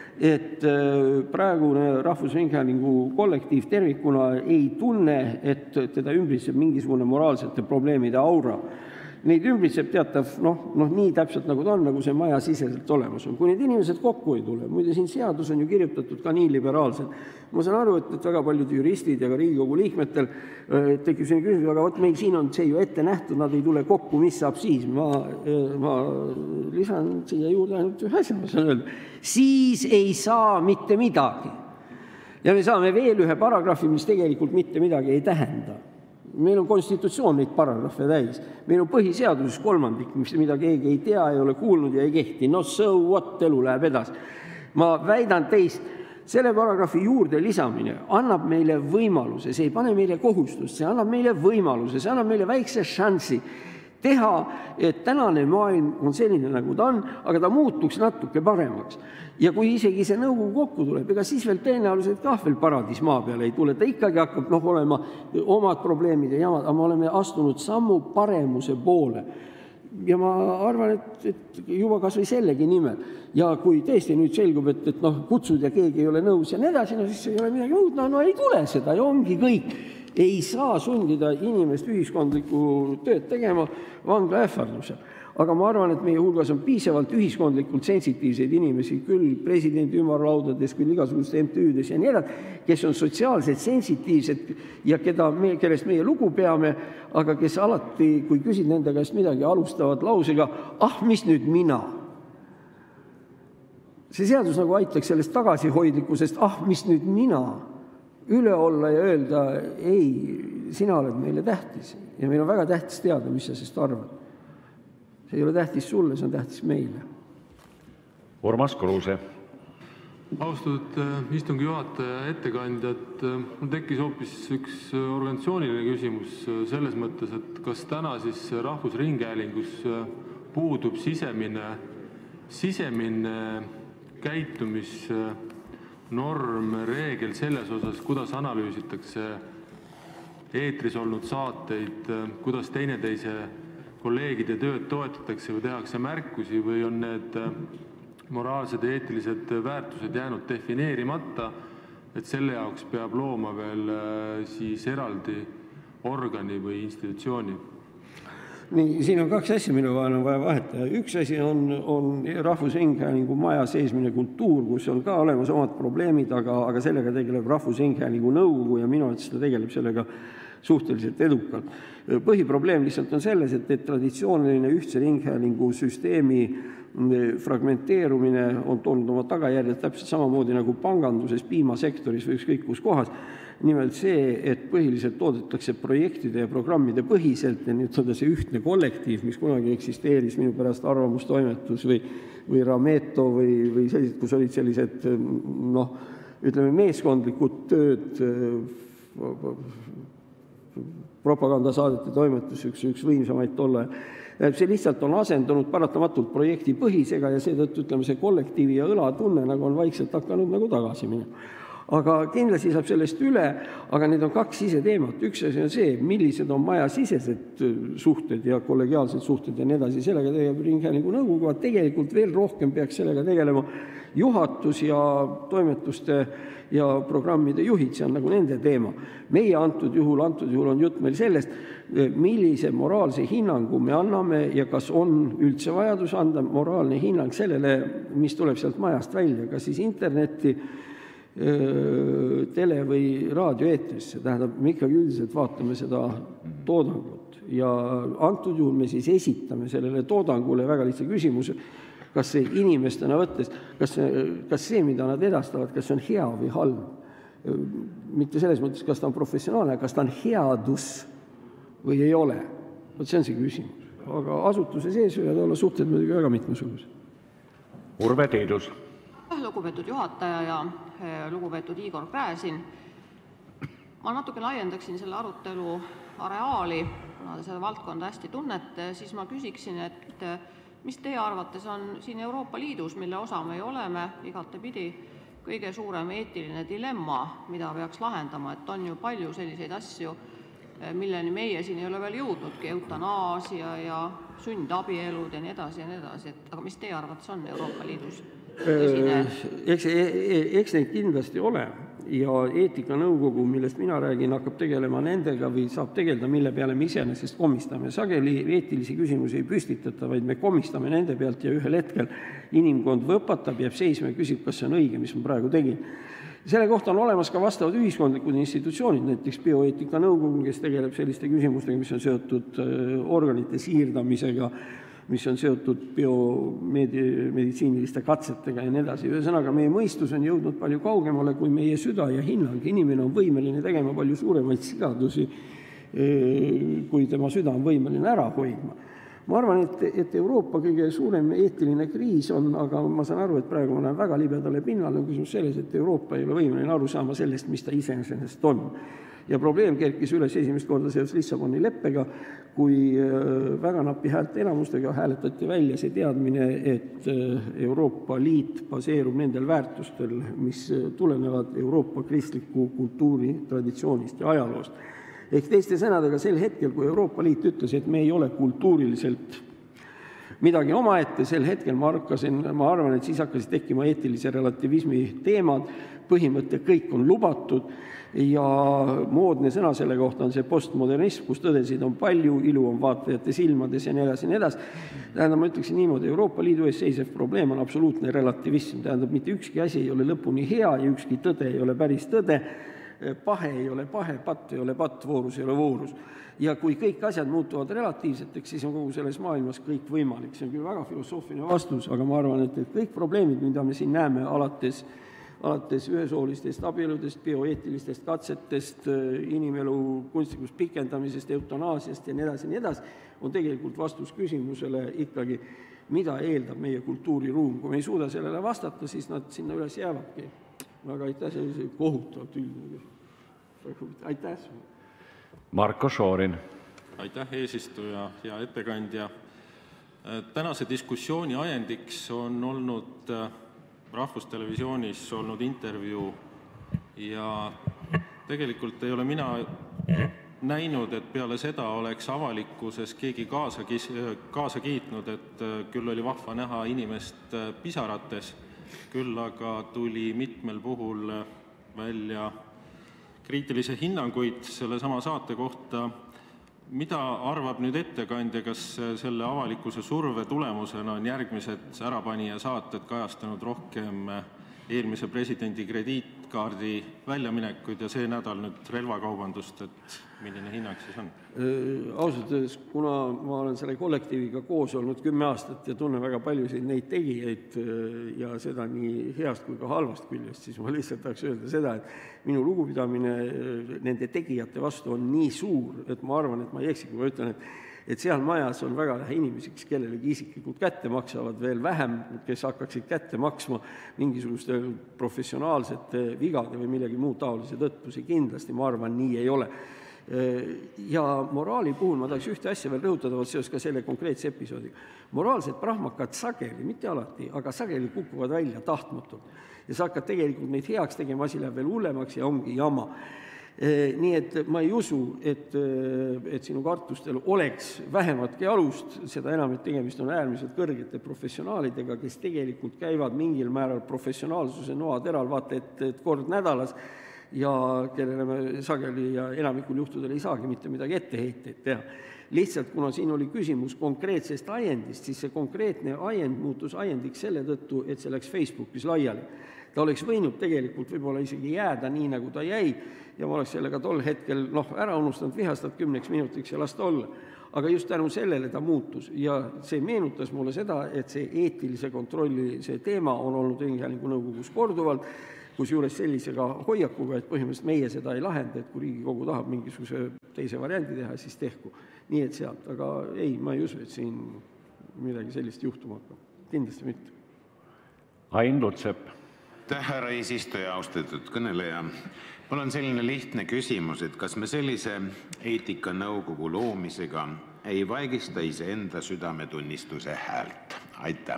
et praegune Rahvusringhäälingu kollektiiv tervikuna ei tunne, et teda ümbritseb mingisugune moraalsete probleemide aura. Neid ümbritseb teatav, noh, noh, nii täpselt nagu ta on, nagu see maja siseselt olemas on. Kui need inimesed kokku ei tule, muide siin seadus on ju kirjutatud ka nii liberaalselt. Ma saan aru, et, et väga paljud juristid ja ka Riigikogu liikmetel tekib selline küsimus, aga võt meil siin on see ju ette nähtud, nad ei tule kokku, mis saab siis? Ma, ma lisan siia juurde ainult ühe asja, ma saan öelda. Siis ei saa mitte midagi. Ja me saame veel ühe paragrahvi, mis tegelikult mitte midagi ei tähenda. Meil on konstitutsioon neid paragrahve täis. Meil on põhiseaduses kolmandik, mida keegi ei tea, ei ole kuulnud ja ei kehti. No so what, elu läheb edasi. Ma väidan teist, selle paragrahvi juurde lisamine annab meile võimaluse, see ei pane meile kohustust, see annab meile võimaluse, see annab meile väikse šansi teha, et tänane maailm on selline, nagu ta on, aga ta muutuks natuke paremaks. Ja kui isegi see nõukogu kokku tuleb, ega siis veel tõenäoliselt kah veel paradiis maa peale ei tule, ta ikkagi hakkab noh, olema omad probleemid ja jamad, aga me oleme astunud sammu paremuse poole. Ja ma arvan, et, et juba kas või sellegi nimel. Ja kui tõesti nüüd selgub, et, et noh, kutsud ja keegi ei ole nõus ja nii edasi, no siis ei ole midagi muud, no, no ei tule seda ja ongi kõik. Ei saa sundida inimest ühiskondlikku tööd tegema vangla ähvardusel. Aga ma arvan, et meie hulgas on piisavalt ühiskondlikult sensitiivseid inimesi, küll presidendi ümarlaudades, küll igasuguste M T Üdes ja nii edasi, kes on sotsiaalselt sensitiivsed ja keda me, kellest meie lugu peame, aga kes alati, kui küsid nende käest midagi, alustavad lausega, ah, mis nüüd mina? See seadus nagu aitaks sellest tagasihoidlikkusest, ah, mis nüüd mina? Üle olla ja öelda, ei, sina oled meile tähtis ja meil on väga tähtis teada, mis sa sest arvad. See ei ole tähtis sulle, see on tähtis meile. Urmas Kruuse. Austatud istungi juhataja, ettekandjad, mul tekkis hoopis üks organisatsiooniline küsimus selles mõttes, et kas täna siis Rahvusringhäälingus puudub sisemine, sisemine käitumis norm, reegel selles osas, kuidas analüüsitakse eetris olnud saateid, kuidas teineteise kolleegide tööd toetatakse või tehakse märkusi või on need moraalsed ja eetilised väärtused jäänud defineerimata, et selle jaoks peab looma veel siis eraldi organi või institutsiooni? Nii, siin on kaks asja, minu vahel on vaja vahetada. Üks asi on, on Rahvusringhäälingu maja seesmine kultuur, kus on ka olemas omad probleemid, aga, aga sellega tegeleb Rahvusringhäälingu nõukogu ja minu arvates ta tegeleb sellega suhteliselt edukalt. Põhiprobleem lihtsalt on selles, et, et traditsiooniline ühtse ringhäälingu süsteemi fragmenteerumine on toonud oma tagajärjed täpselt samamoodi nagu panganduses, piimasektoris või ükskõik kus kohas. Nimelt see, et põhiliselt toodetakse projektide ja programmide põhiselt ja nüüd on see ühtne kollektiiv, mis kunagi eksisteeris minu pärast arvamustoimetus või, või Rameto või, või sellised, kus olid sellised noh, ütleme meeskondlikud tööd, propagandasaadete toimetus, üks, üks võimsamaid tolle. See lihtsalt on asendunud paratamatult projekti põhisega ja seetõttu ütleme see kollektiivi ja õlatunne nagu on vaikselt hakanud nagu tagasi minema. Aga kindlasti saab sellest üle, aga need on kaks siseteemat. Üks asi on see, millised on maja sisesed suhted ja kollegiaalsed suhted ja nii edasi, sellega tegeleb Ringhäälingu nõukogu, tegelikult veel rohkem peaks sellega tegelema juhatus ja toimetuste ja programmide juhid, see on nagu nende teema. Meie antud juhul, antud juhul on jutt meil sellest, millise moraalse hinnangu me anname ja kas on üldse vajadus anda moraalne hinnang sellele, mis tuleb sealt majast välja, kas siis internetti tele- või raadioeetrisse, tähendab, me ikkagi üldiselt vaatame seda toodangut ja antud juhul me siis esitame sellele toodangule väga lihtsa küsimuse, kas see inimestena võttes, kas see, kas see, mida nad edastavad, kas see on hea või halb. Mitte selles mõttes, kas ta on professionaalne, kas ta on headus või ei ole. Vot see on see küsimus. Aga asutuse sees võivad olla suhted muidugi väga mitmesugused. Urve Tiidus. Lugupeetud juhataja ja lugupeetud Igor Gräzin. Ma natuke laiendaksin selle arutelu areaali, kuna te seda valdkonda hästi tunnete, siis ma küsiksin, et mis teie arvates on siin Euroopa Liidus, mille osa me oleme igatepidi, kõige suurem eetiline dilemma, mida peaks lahendama, et on ju palju selliseid asju, milleni meie siin ei ole veel jõudnudki, eutanaasia ja sündabielud ja nii edasi ja nii edasi, et aga mis teie arvates on Euroopa Liidus tõsine? Eks, eks neid kindlasti ole ja eetikanõukogu, millest mina räägin, hakkab tegelema nendega või saab tegeleda, mille peale me iseenesest komistame. Sageli eetilisi küsimusi ei püstitata, vaid me komistame nende pealt ja ühel hetkel inimkond võpatab, jääb seisma ja küsib, kas see on õige, mis ma praegu tegin. Selle kohta on olemas ka vastavad ühiskondlikud institutsioonid, näiteks bioeetika nõukogu, kes tegeleb selliste küsimustega, mis on seotud organite siirdamisega, mis on seotud biomeditsiiniliste katsetega ja nii edasi. Ühesõnaga, meie mõistus on jõudnud palju kaugemale kui meie süda ja hinnang. Inimene on võimeline tegema palju suuremaid sigadusi, kui tema süda on võimeline ära hoidma. Ma arvan, et, et Euroopa kõige suurem eetiline kriis on, aga ma saan aru, et praegu ma näen väga libedale pinnale, on küsimus selles, et Euroopa ei ole võimeline aru saama sellest, mis ta iseenesest on. Ja probleem kerkis üles esimest korda seoses Lissaboni leppega, kui väga napi häälte enamustega hääletati välja see teadmine, et Euroopa Liit baseerub nendel väärtustel, mis tulenevad Euroopa kristliku kultuuri traditsioonist ja ajaloost. Ehk teiste sõnadega sel hetkel, kui Euroopa Liit ütles, et me ei ole kultuuriliselt midagi omaette, sel hetkel ma, arkasin, ma arvan, et siis hakkasid tekkima eetilise relativismi teemad, põhimõte kõik on lubatud ja moodne sõna selle kohta on see postmodernism, kus tõdesid on palju, ilu on vaatajate silmades ja nii edasi, nii edasi. Tähendab, ma ütleksin niimoodi, Euroopa Liidu ees seisev probleem on absoluutne relativism, tähendab, mitte ükski asi ei ole lõpuni hea ja ükski tõde ei ole päris tõde, pahe ei ole pahe, patt ei ole patt, voorus ei ole voorus. Ja kui kõik asjad muutuvad relatiivseteks, siis on kogu selles maailmas kõik võimalik. See on küll väga filosoofiline vastus, aga ma arvan, et kõik probleemid, mida me siin näeme alates, alates ühesoolistest abieludest, bioeetilistest katsetest, inimelu kunstlikust pikendamisest, eutanaasiast ja nii edasi, nii edasi, on tegelikult vastus küsimusele ikkagi, mida eeldab meie kultuuriruum. Kui me ei suuda sellele vastata, siis nad sinna üles jäävadki. Aga aitäh, see on kohutavalt üldine. Aitäh. Marko Šorin. Aitäh, eesistuja ja ettekandja. Tänase diskussiooni ajendiks on olnud Rahvustelevisioonis olnud intervjuu ja tegelikult ei ole mina näinud, et peale seda oleks avalikkuses keegi kaasa, kaasa kiitnud, et küll oli vahva näha inimest pisarates, küll aga tuli mitmel puhul välja kriitilisi hinnanguid selle sama saate kohta. Mida arvab nüüd ettekandja, kas selle avalikkuse surve tulemusena on järgmised ärapanija saated kajastanud rohkem eelmise presidendi krediitkaardi väljaminekuid ja see nädal nüüd relvakaubandust, et milline hinnang siis on? Ausalt öeldes, kuna ma olen selle kollektiiviga koos olnud kümme aastat ja tunnen väga paljusid neid tegijaid ja seda nii heast kui ka halvast küljest, siis ma lihtsalt tahaks öelda seda, et minu lugupidamine nende tegijate vastu on nii suur, et ma arvan, et ma ei eksi, kui ma ütlen, et et seal majas on väga vähe inimesi, kes kellelegi isiklikult kätte maksavad, veel vähem, kes hakkaksid kätte maksma mingisuguste professionaalsete vigade või millegi muud taolise tõttu. See kindlasti, ma arvan, nii ei ole. Ja moraali puhul ma tahaks ühte asja veel rõhutada, seoses ka selle konkreetse episoodiga. Moraalsed prahmakad sageli, mitte alati, aga sageli kukuvad välja tahtmatult. Ja sa hakkad tegelikult neid heaks tegema, asi läheb veel hullemaks ja ongi jama. Nii et ma ei usu, et, et sinu kartustel oleks vähematki alust, seda enam, et tegemist on äärmiselt kõrgete professionaalidega, kes tegelikult käivad mingil määral professionaalsuse noateral, vaata, et, et kord nädalas ja kellele me sageli ja enamikul juhtudel ei saagi mitte midagi etteheiteid teha. Lihtsalt, kuna siin oli küsimus konkreetsest ajendist, siis see konkreetne ajend muutus ajendiks selle tõttu, et see läks Facebookis laiali. ta oleks võinud tegelikult võib-olla isegi jääda nii, nagu ta jäi, ja ma oleks sellega tol hetkel noh, ära unustanud, vihastanud kümneks minutiks ja lasta olla. Aga just tänu sellele ta muutus ja see meenutas mulle seda, et see eetilise kontrolli see teema on olnud Ringhäälingu nõukogus korduvalt, kusjuures sellisega hoiakuga, et põhimõtteliselt meie seda ei lahenda, et kui Riigikogu tahab mingisuguse teise variandi teha, siis tehku. Nii et sealt, aga ei, ma ei usu, et siin midagi sellist juhtuma hakkab. Kindlasti mitte. Ain Lutsepp. Aitäh, härra eesistuja, austatud kõneleja. Mul on selline lihtne küsimus, et kas me sellise eetikanõukogu loomisega ei vaigista iseenda südametunnistuse häält? Aitäh.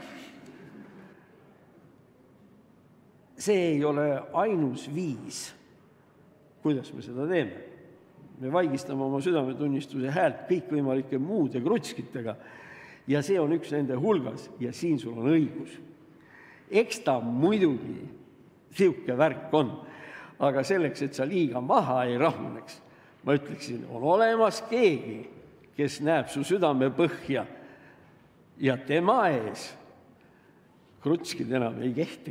See ei ole ainus viis, kuidas me seda teeme. Me vaigistame oma südametunnistuse häält kõikvõimalike muude krutskitega ja see on üks nende hulgas ja siin sul on õigus. Eks ta muidugi siuke värk on, aga selleks, et sa liiga maha ei rahuneks, ma ütleksin, on olemas keegi, kes näeb su südame põhja ja tema ees krutskid enam ei kehti.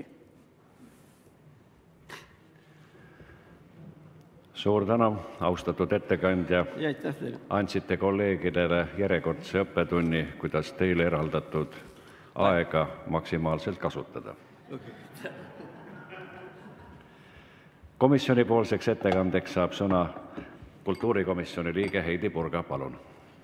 Suur tänu, austatud ettekandja. Ja aitäh teile. Andsite kolleegidele järjekordse õppetunni, kuidas teile eraldatud aega maksimaalselt kasutada. Komisjoni poolseks ettekandeks saab sõna kultuurikomisjoni liige Heidi Purga, palun.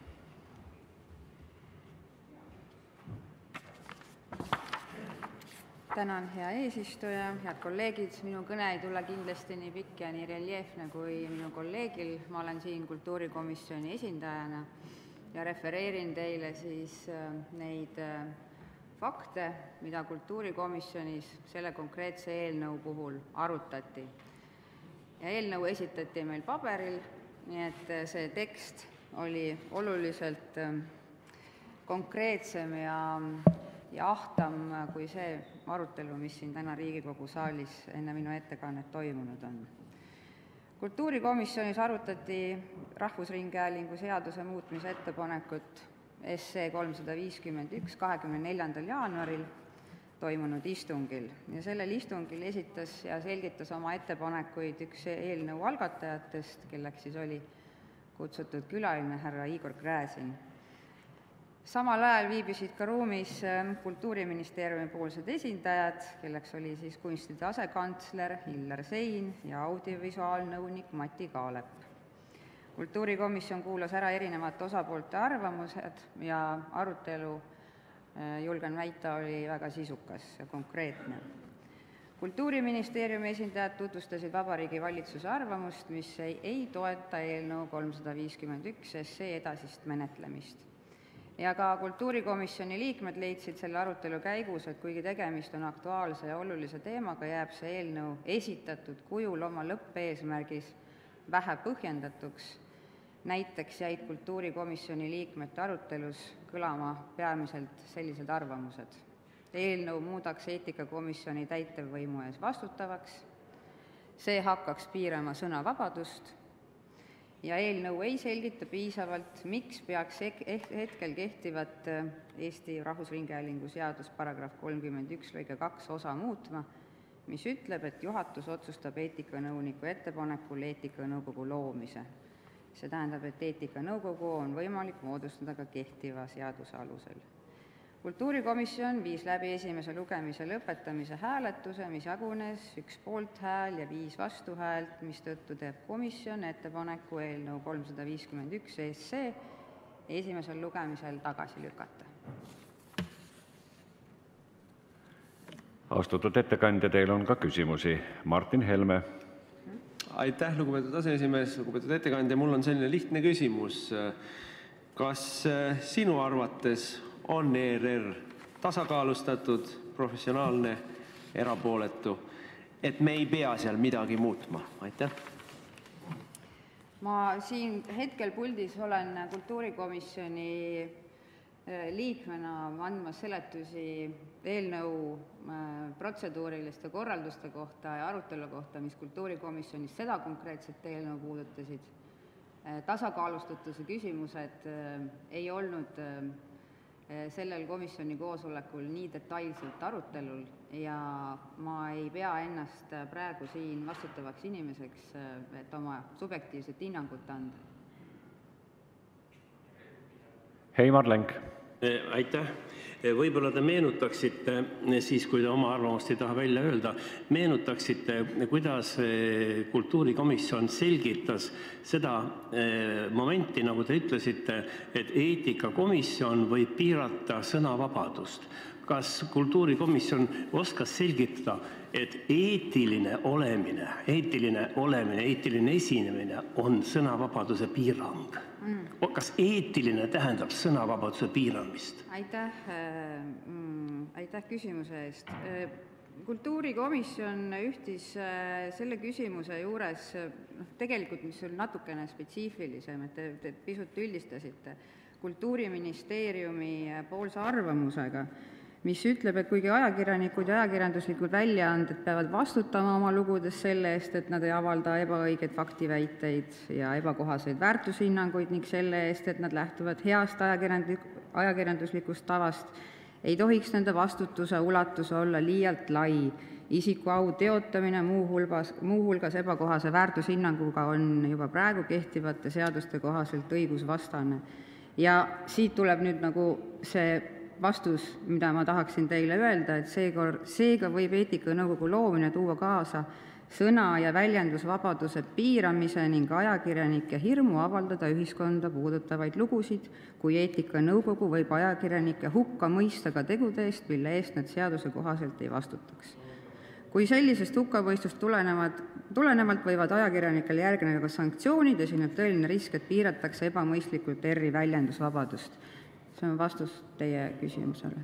Tänan, hea eesistuja, head kolleegid. Minu kõne ei tule kindlasti nii pikk ja nii reljeefne kui minu kolleegil. Ma olen siin kultuurikomisjoni esindajana ja refereerin teile siis neid fakte, mida kultuurikomisjonis selle konkreetse eelnõu puhul arutati. Ja eelnõu esitati meil paberil, nii et see tekst oli oluliselt konkreetsem ja, ja ahtam kui see arutelu, mis siin täna Riigikogu saalis enne minu ettekannet toimunud on. Kultuurikomisjonis arutati Rahvusringhäälingu seaduse muutmise ettepanekut S C kolmsada viiskümmend üks kahekümne neljandal jaanuaril toimunud istungil ja sellel istungil esitas ja selgitas oma ettepanekuid üks eelnõu algatajatest, kelleks siis oli kutsutud külaline härra Igor Gräzin. Samal ajal viibisid ka ruumis Kultuuriministeeriumi poolsed esindajad, kelleks oli siis kunstide asekantsler Hillar Sein ja audiovisuaalnõunik Mati Kaalep. Kultuurikomisjon kuulas ära erinevate osapoolte arvamused ja arutelu, julgen väita, oli väga sisukas ja konkreetne. Kultuuriministeeriumi esindajad tutvustasid Vabariigi Valitsuse arvamust, mis ei, ei toeta eelnõu kolmsada viiskümmend üks S C edasist menetlemist. Ja ka kultuurikomisjoni liikmed leidsid selle arutelu käigus, et kuigi tegemist on aktuaalse ja olulise teemaga, jääb see eelnõu esitatud kujul oma lõppeesmärgis vähe põhjendatuks. Näiteks jäid kultuurikomisjoni liikmete arutelus kõlama peamiselt sellised arvamused. Eelnõu muudaks eetikakomisjoni täitevvõimu ees vastutavaks, see hakkaks piirama sõnavabadust ja eelnõu ei selgita piisavalt, miks peaks hetkel kehtivat Eesti Rahvusringhäälingu seadus paragrahv kolmkümmend üks lõige kaks osa muutma, mis ütleb, et juhatus otsustab eetikanõuniku ettepanekul eetikanõukogu loomise. See tähendab, et eetikanõukogu on võimalik moodustada ka kehtiva seaduse alusel. Kultuurikomisjon viis läbi esimese lugemise lõpetamise hääletuse, mis jagunes üks poolthääl ja viis vastuhäält, mis tõttu teeb komisjon ettepaneku eelnõu kolmsada viiskümmend üks S C esimesel lugemisel tagasi lükata. Austatud ettekandja, teil on ka küsimusi. Martin Helme. Aitäh, lugupeetud aseesimees, lugupeetud ettekandja. Mul on selline lihtne küsimus. Kas sinu arvates on E R R tasakaalustatud, professionaalne, erapooletu, et me ei pea seal midagi muutma? Aitäh. Ma siin hetkel puldis olen kultuurikomisjoni liikmena andmas seletusi eelnõu protseduuriliste korralduste kohta ja arutelu kohta, mis kultuurikomisjonis seda konkreetset eelnõu puudutasid. Tasakaalustatuse küsimused ei olnud sellel komisjoni koosolekul nii detailselt arutelul ja ma ei pea ennast praegu siin vastutavaks inimeseks, et oma subjektiivset hinnangut anda. Heimar Lenk. Aitäh. Võib-olla te meenutaksite, siis kui te oma arvamust ei taha välja öelda, meenutaksite, kuidas kultuurikomisjon selgitas seda momenti, nagu te ütlesite, et eetikakomisjon võib piirata sõnavabadust. Kas kultuurikomisjon oskas selgitada, et eetiline olemine, eetiline olemine, eetiline esinemine on sõnavabaduse piirang? Mm. Kas eetiline tähendab sõnavabaduse piiramist? Aitäh, mm, aitäh küsimuse eest. Kultuurikomisjon ühtis selle küsimuse juures, tegelikult mis on natukene spetsiifilisem, et te, te pisut üldistasite, Kultuuriministeeriumi poolse arvamusega, mis ütleb, et kuigi ajakirjanikud ja ajakirjanduslikud väljaanded peavad vastutama oma lugudes selle eest, et nad ei avalda ebaõigeid faktiväiteid ja ebakohaseid väärtushinnanguid ning selle eest, et nad lähtuvad heast ajakirjanduslikust tavast, ei tohiks nende vastutuse ulatus olla liialt lai. Isiku au teotamine muuhulgas, muuhulgas ebakohase väärtushinnanguga on juba praegu kehtivate seaduste kohaselt õigusvastane. Ja siit tuleb nüüd nagu see vastus, mida ma tahaksin teile öelda, et seega, seega võib eetikanõukogu loomine tuua kaasa sõna- ja väljendusvabaduse piiramise ning ajakirjanike hirmu avaldada ühiskonda puudutavaid lugusid, kui eetikanõukogu võib ajakirjanike hukka mõista ka tegude eest, mille eest nad seaduse kohaselt ei vastutaks. Kui sellisest hukkamõistust tulenevad, tulenevalt võivad ajakirjanikel järgneda ka sanktsioonid, esineb tõeline risk, et piiratakse ebamõistlikult R I väljendusvabadust. See on vastus teie küsimusele.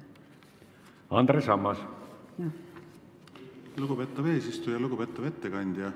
Andres Ammas. Ja. Lugupeetav eesistuja, lugupeetav ettekandja,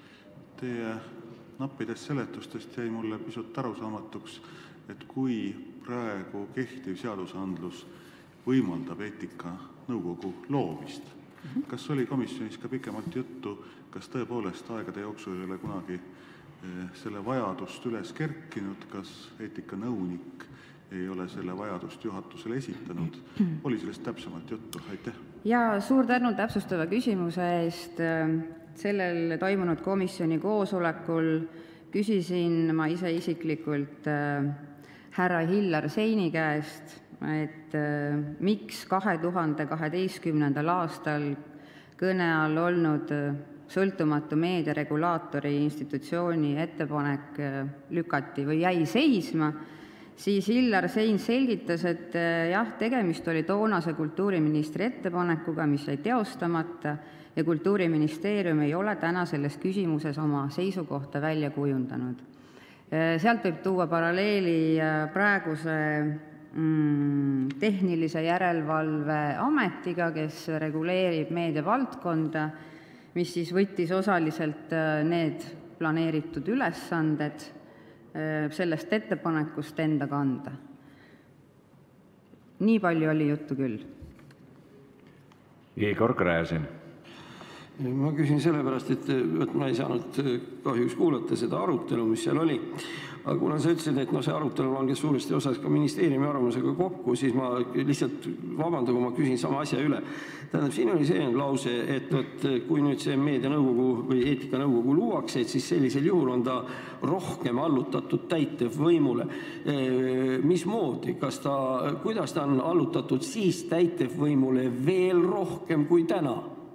teie nappidest seletustest jäi mulle pisut arusaamatuks, et kui praegu kehtiv seadusandlus võimaldab eetikanõukogu loomist, kas oli komisjonis ka pikemalt juttu, kas tõepoolest aegade jooksul ei ole kunagi selle vajadust üles kerkinud, kas eetikanõunik ei ole selle vajadust juhatusele esitanud? Oli sellest täpsemalt juttu? Aitäh! Ja suur tänu täpsustava küsimuse eest. Sellel toimunud komisjoni koosolekul küsisin ma ise isiklikult härra Hillar Seini käest, et miks kahe tuhande kaheteistkümnendal aastal kõne all olnud sõltumatu meediaregulaatori institutsiooni ettepanek lükati või jäi seisma, siis Hillar Sein selgitas, et jah, tegemist oli toonase kultuuriministri ettepanekuga, mis jäi teostamata ja Kultuuriministeerium ei ole täna selles küsimuses oma seisukohta välja kujundanud. Sealt võib tuua paralleeli praeguse mm, tehnilise järelevalve ametiga, kes reguleerib meediavaldkonda, mis siis võttis osaliselt need planeeritud ülesanded sellest ettepanekust enda kanda. Nii palju oli juttu küll. Igor Gräzin. Ma küsin sellepärast, et ma ei saanud kahjuks kuulata seda arutelu, mis seal oli. Aga kuna sa ütlesid, et no see arutelu langes suuresti osas ka ministeeriumi arvamusega kokku, siis ma lihtsalt vabandan, kui ma küsin sama asja üle. Tähendab, siin oli selline lause, et võt, kui nüüd see meedianõukogu või eetikanõukogu luuakse, et siis sellisel juhul on ta rohkem allutatud täitevvõimule. Mismoodi? Kas ta, kuidas ta on allutatud siis täitevvõimule veel rohkem kui täna?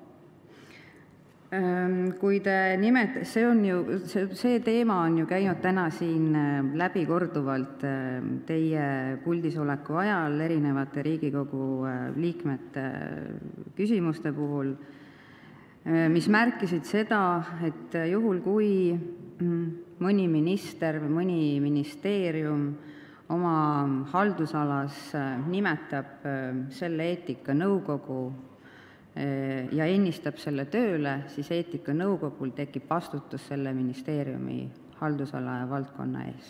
Kui te nimet, see, on ju, see, see teema on ju käinud täna siin läbi korduvalt teie puldisoleku ajal erinevate Riigikogu liikmete küsimuste puhul, mis märkisid seda, et juhul kui mõni minister või mõni ministeerium oma haldusalas nimetab selle eetikanõukogu ja ennistab selle tööle, siis eetikanõukogul tekib vastutus selle ministeeriumi haldusala ja valdkonna ees.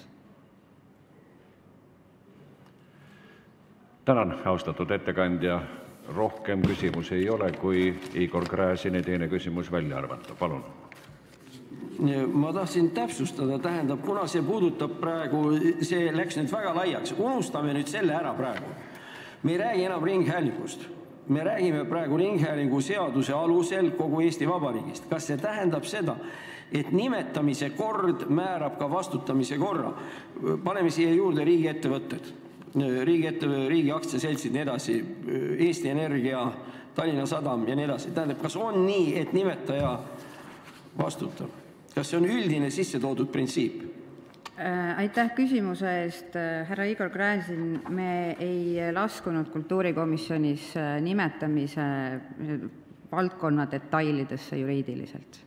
Tänan, austatud ettekandja. Rohkem küsimusi ei ole, kui Igor Gräzini teine küsimus välja arvata. Palun. Ma tahtsin täpsustada, tähendab, kuna see puudutab praegu, see läks nüüd väga laiaks. Unustame nüüd selle ära praegu. Me ei räägi enam ringhäälingust. me räägime praegu ringhäälingu seaduse alusel kogu Eesti Vabariigist. Kas see tähendab seda, et nimetamise kord määrab ka vastutamise korra? Paneme siia juurde riigiettevõtted, riigiettevõtted, riigi aktsiaseltsid, nii edasi, Eesti Energia, Tallinna Sadam ja nii edasi. Tähendab, kas on nii, et nimetaja vastutab? Kas see on üldine sisse toodud printsiip? Aitäh küsimuse eest, härra Igor Gräzin. Me ei laskunud kultuurikomisjonis nimetamise valdkonna detailidesse juriidiliselt.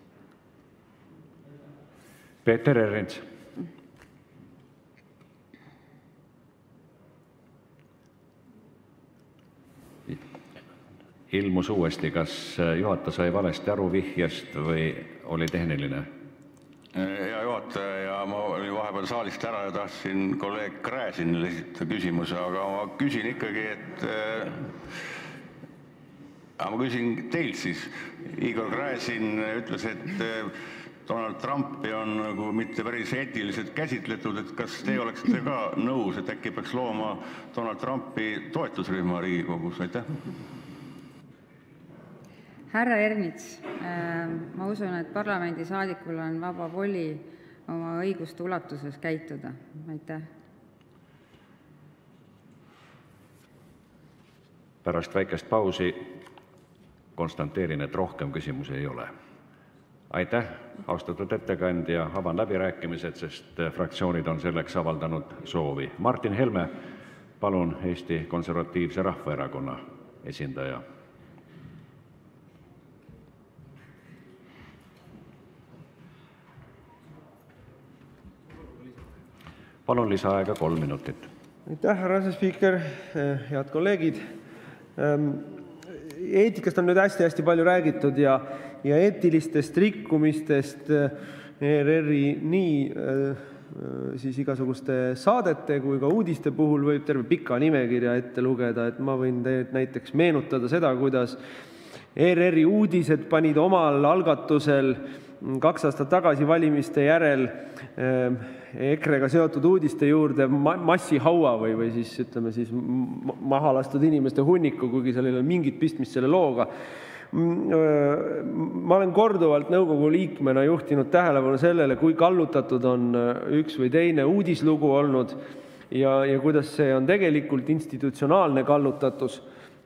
Peeter Ernits. Ilmus uuesti, kas juhataja sai valesti aru vihjest või oli tehniline? Hea juhataja, ja ma olin vahepeal saalist ära ja tahtsin kolleeg Gräzinile esitada küsimuse, aga ma küsin ikkagi, et aga ma küsin teilt siis. Igor Gräzin ütles, et Donald Trumpi on nagu mitte päris eetiliselt käsitletud, et kas te oleksite ka nõus, et äkki peaks looma Donald Trumpi toetusrühma Riigikogus, aitäh? Härra Ernits, ma usun, et parlamendisaadikul on vaba voli oma õiguste ulatuses käituda. Aitäh. Pärast väikest pausi konstanteerin, et rohkem küsimusi ei ole. Aitäh, austatud ettekandja. Avan läbirääkimised, sest fraktsioonid on selleks avaldanud soovi. Martin Helme, palun, Eesti Konservatiivse Rahvaerakonna esindaja. Palun lisaaega kolm minutit. Aitäh, härra asespiiker, head kolleegid. Eetikast on nüüd hästi-hästi palju räägitud ja, ja eetilistest rikkumistest E R R-i nii siis igasuguste saadete kui ka uudiste puhul võib terve pika nimekirja ette lugeda, et ma võin teid näiteks meenutada seda, kuidas E R R-i uudised panid omal algatusel kaks aastat tagasi valimiste järel EKRE-ga seotud uudiste juurde massihaua või, või siis, ütleme siis maha lastud inimeste hunniku, kuigi seal ei ole mingit pistmist selle looga. Ma olen korduvalt nõukogu liikmena juhtinud tähelepanu sellele, kui kallutatud on üks või teine uudislugu olnud ja, ja kuidas see on tegelikult institutsionaalne kallutatus.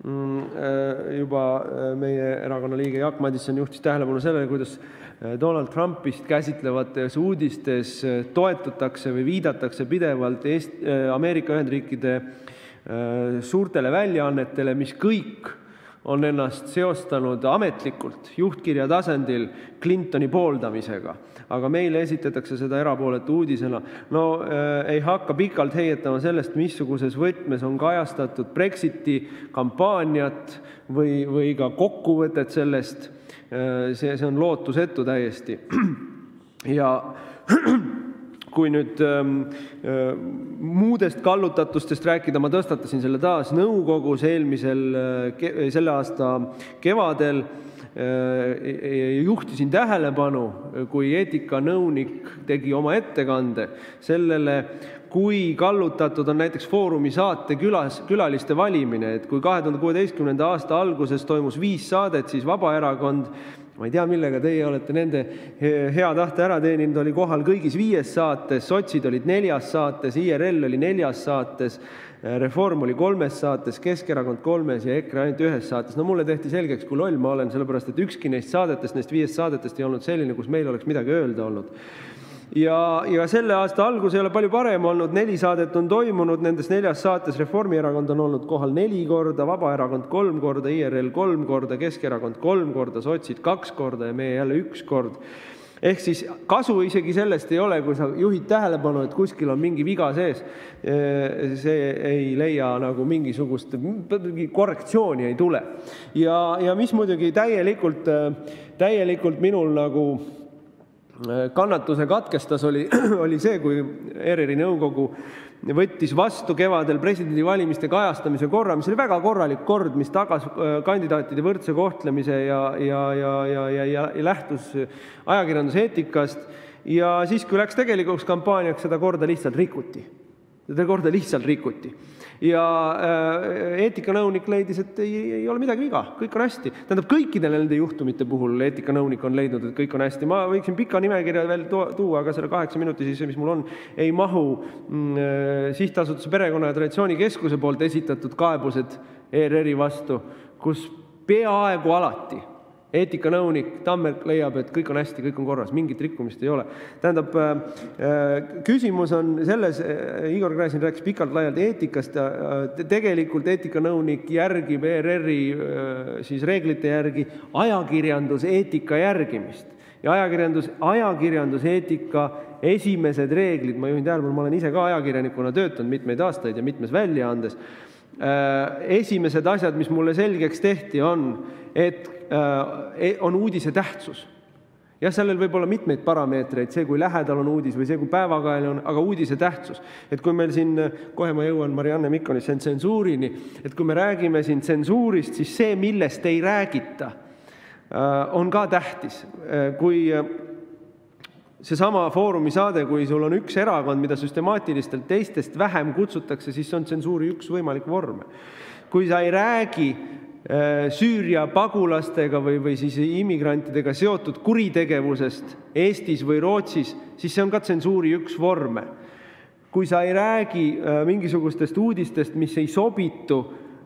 Juba meie erakonna liige Jaak Madison juhtis tähelepanu sellele, kuidas Donald Trumpist käsitlevates uudistes toetatakse või viidatakse pidevalt Eesti, Ameerika Ühendriikide suurtele väljaannetele, mis kõik on ennast seostanud ametlikult juhtkirja tasandil Clintoni pooldamisega. Aga meile esitatakse seda erapooletu uudisena. No ei hakka pikalt heietama sellest, missuguses võtmes on kajastatud Brexiti kampaaniat või, või ka kokkuvõtet sellest. See, see on lootusetu täiesti. Ja kui nüüd ähm, muudest kallutatustest rääkida, ma tõstatasin selle taas nõukogus eelmisel ke, selle aasta kevadel, äh, juhtisin tähelepanu, kui eetikanõunik tegi oma ettekande sellele, kui kallutatud on näiteks Foorumi saate külas, külaliste valimine, et kui kahe tuhande kuueteistkümnenda aasta alguses toimus viis saadet, siis Vabaerakond, ma ei tea, millega teie olete nende hea tahte ära teeninud, oli kohal kõigis viies saates, sotsid olid neljas saates, I R L oli neljas saates, Reform oli kolmes saates, Keskerakond kolmes ja EKRE ainult ühes saates. No mulle tehti selgeks, kui loll ma olen, sellepärast, et ükski neist saadetest, neist viiest saadetest ei olnud selline, kus meil oleks midagi öelda olnud. Ja, ja selle aasta algus ei ole palju parem olnud, neli saadet on toimunud, nendes neljas saates Reformierakond on olnud kohal neli korda, Vabaerakond kolm korda, I R L kolm korda, Keskerakond kolm korda, sotsid kaks korda ja meie jälle üks kord. Ehk siis kasu isegi sellest ei ole, kui sa juhid tähelepanu, et kuskil on mingi viga sees, see ei leia nagu mingisugust korrektsiooni ei tule. Ja, ja mis muidugi täielikult, täielikult minul nagu kannatuse katkestas oli, oli see, kui E R R-i nõukogu võttis vastu kevadel presidendivalimiste kajastamise korra, mis oli väga korralik kord, mis tagas kandidaatide võrdse kohtlemise ja, ja, ja, ja, ja, ja lähtus ajakirjanduseetikast. Ja siis, kui läks tegelikuks kampaaniaks, seda korda lihtsalt rikuti. Seda korda lihtsalt rikuti. Ja eetikanõunik leidis, et ei, ei ole midagi viga, kõik on hästi. Tähendab, kõikidele nende juhtumite puhul eetikanõunik on leidnud, et kõik on hästi. Ma võiksin pika nimekirja veel tuua, aga selle kaheksa minuti sisse, mis mul on, ei mahu mm, Sihtasutuse Perekonna ja Traditsiooni Keskuse poolt esitatud kaebused E R R-i vastu, kus peaaegu alati eetikanõunik Tammerk leiab, et kõik on hästi, kõik on korras, mingit rikkumist ei ole. Tähendab, küsimus on selles, Igor Gräzin rääkis pikalt laialt eetikast, tegelikult eetikanõunik järgib E R R-i siis reeglite järgi ajakirjanduseetika järgimist. Ja ajakirjandus, ajakirjanduseetika esimesed reeglid, ma juhin tähelepanu, ma olen ise ka ajakirjanikuna töötanud mitmeid aastaid ja mitmes väljaandes. Esimesed asjad, mis mulle selgeks tehti, on, et on uudise tähtsus. Ja sellel võib olla mitmeid parameetreid, see, kui lähedal on uudis või see, kui päevakajaline on, aga uudise tähtsus. Et kui meil siin, kohe ma jõuan Marianne Mikkonist sen tsensuurini, et kui me räägime siin tsensuurist, siis see, millest ei räägita, on ka tähtis. Kui seesama Foorumi saade, kui sul on üks erakond, mida süstemaatilistelt teistest vähem kutsutakse, siis see on tsensuuri üks võimalik vorm. Kui sa ei räägi Süüria pagulastega või, või siis immigrantidega seotud kuritegevusest Eestis või Rootsis, siis see on ka tsensuuri üks vorme. Kui sa ei räägi mingisugustest uudistest, mis ei sobitu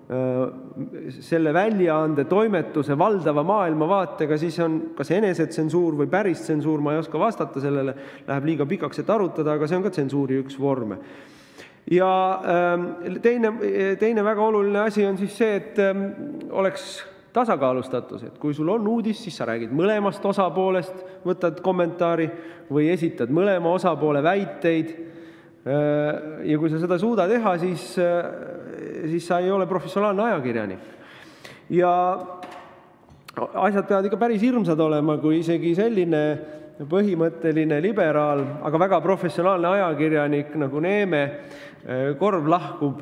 selle väljaande toimetuse valdava maailmavaatega, siis on kas enesetsensuur või päris tsensuur, ma ei oska vastata sellele, läheb liiga pikaks, et arutada, aga see on ka tsensuuri üks vorme. Ja teine, teine väga oluline asi on siis see, et oleks tasakaalustatus, et kui sul on uudis, siis sa räägid mõlemast osapoolest, võtad kommentaari või esitad mõlema osapoole väiteid. Ja kui sa seda suuda teha, siis, siis sa ei ole professionaalne ajakirjanik. Ja asjad peavad ikka päris hirmsad olema, kui isegi selline põhimõtteline liberaal, aga väga professionaalne ajakirjanik nagu Neeme Korv lahkub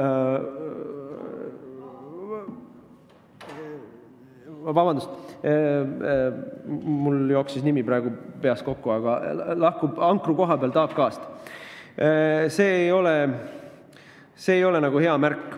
vabandust, mul jooksis nimi praegu peas kokku, aga lahkub Ankru koha pealt A K-st. See ei ole, see ei ole nagu hea märk.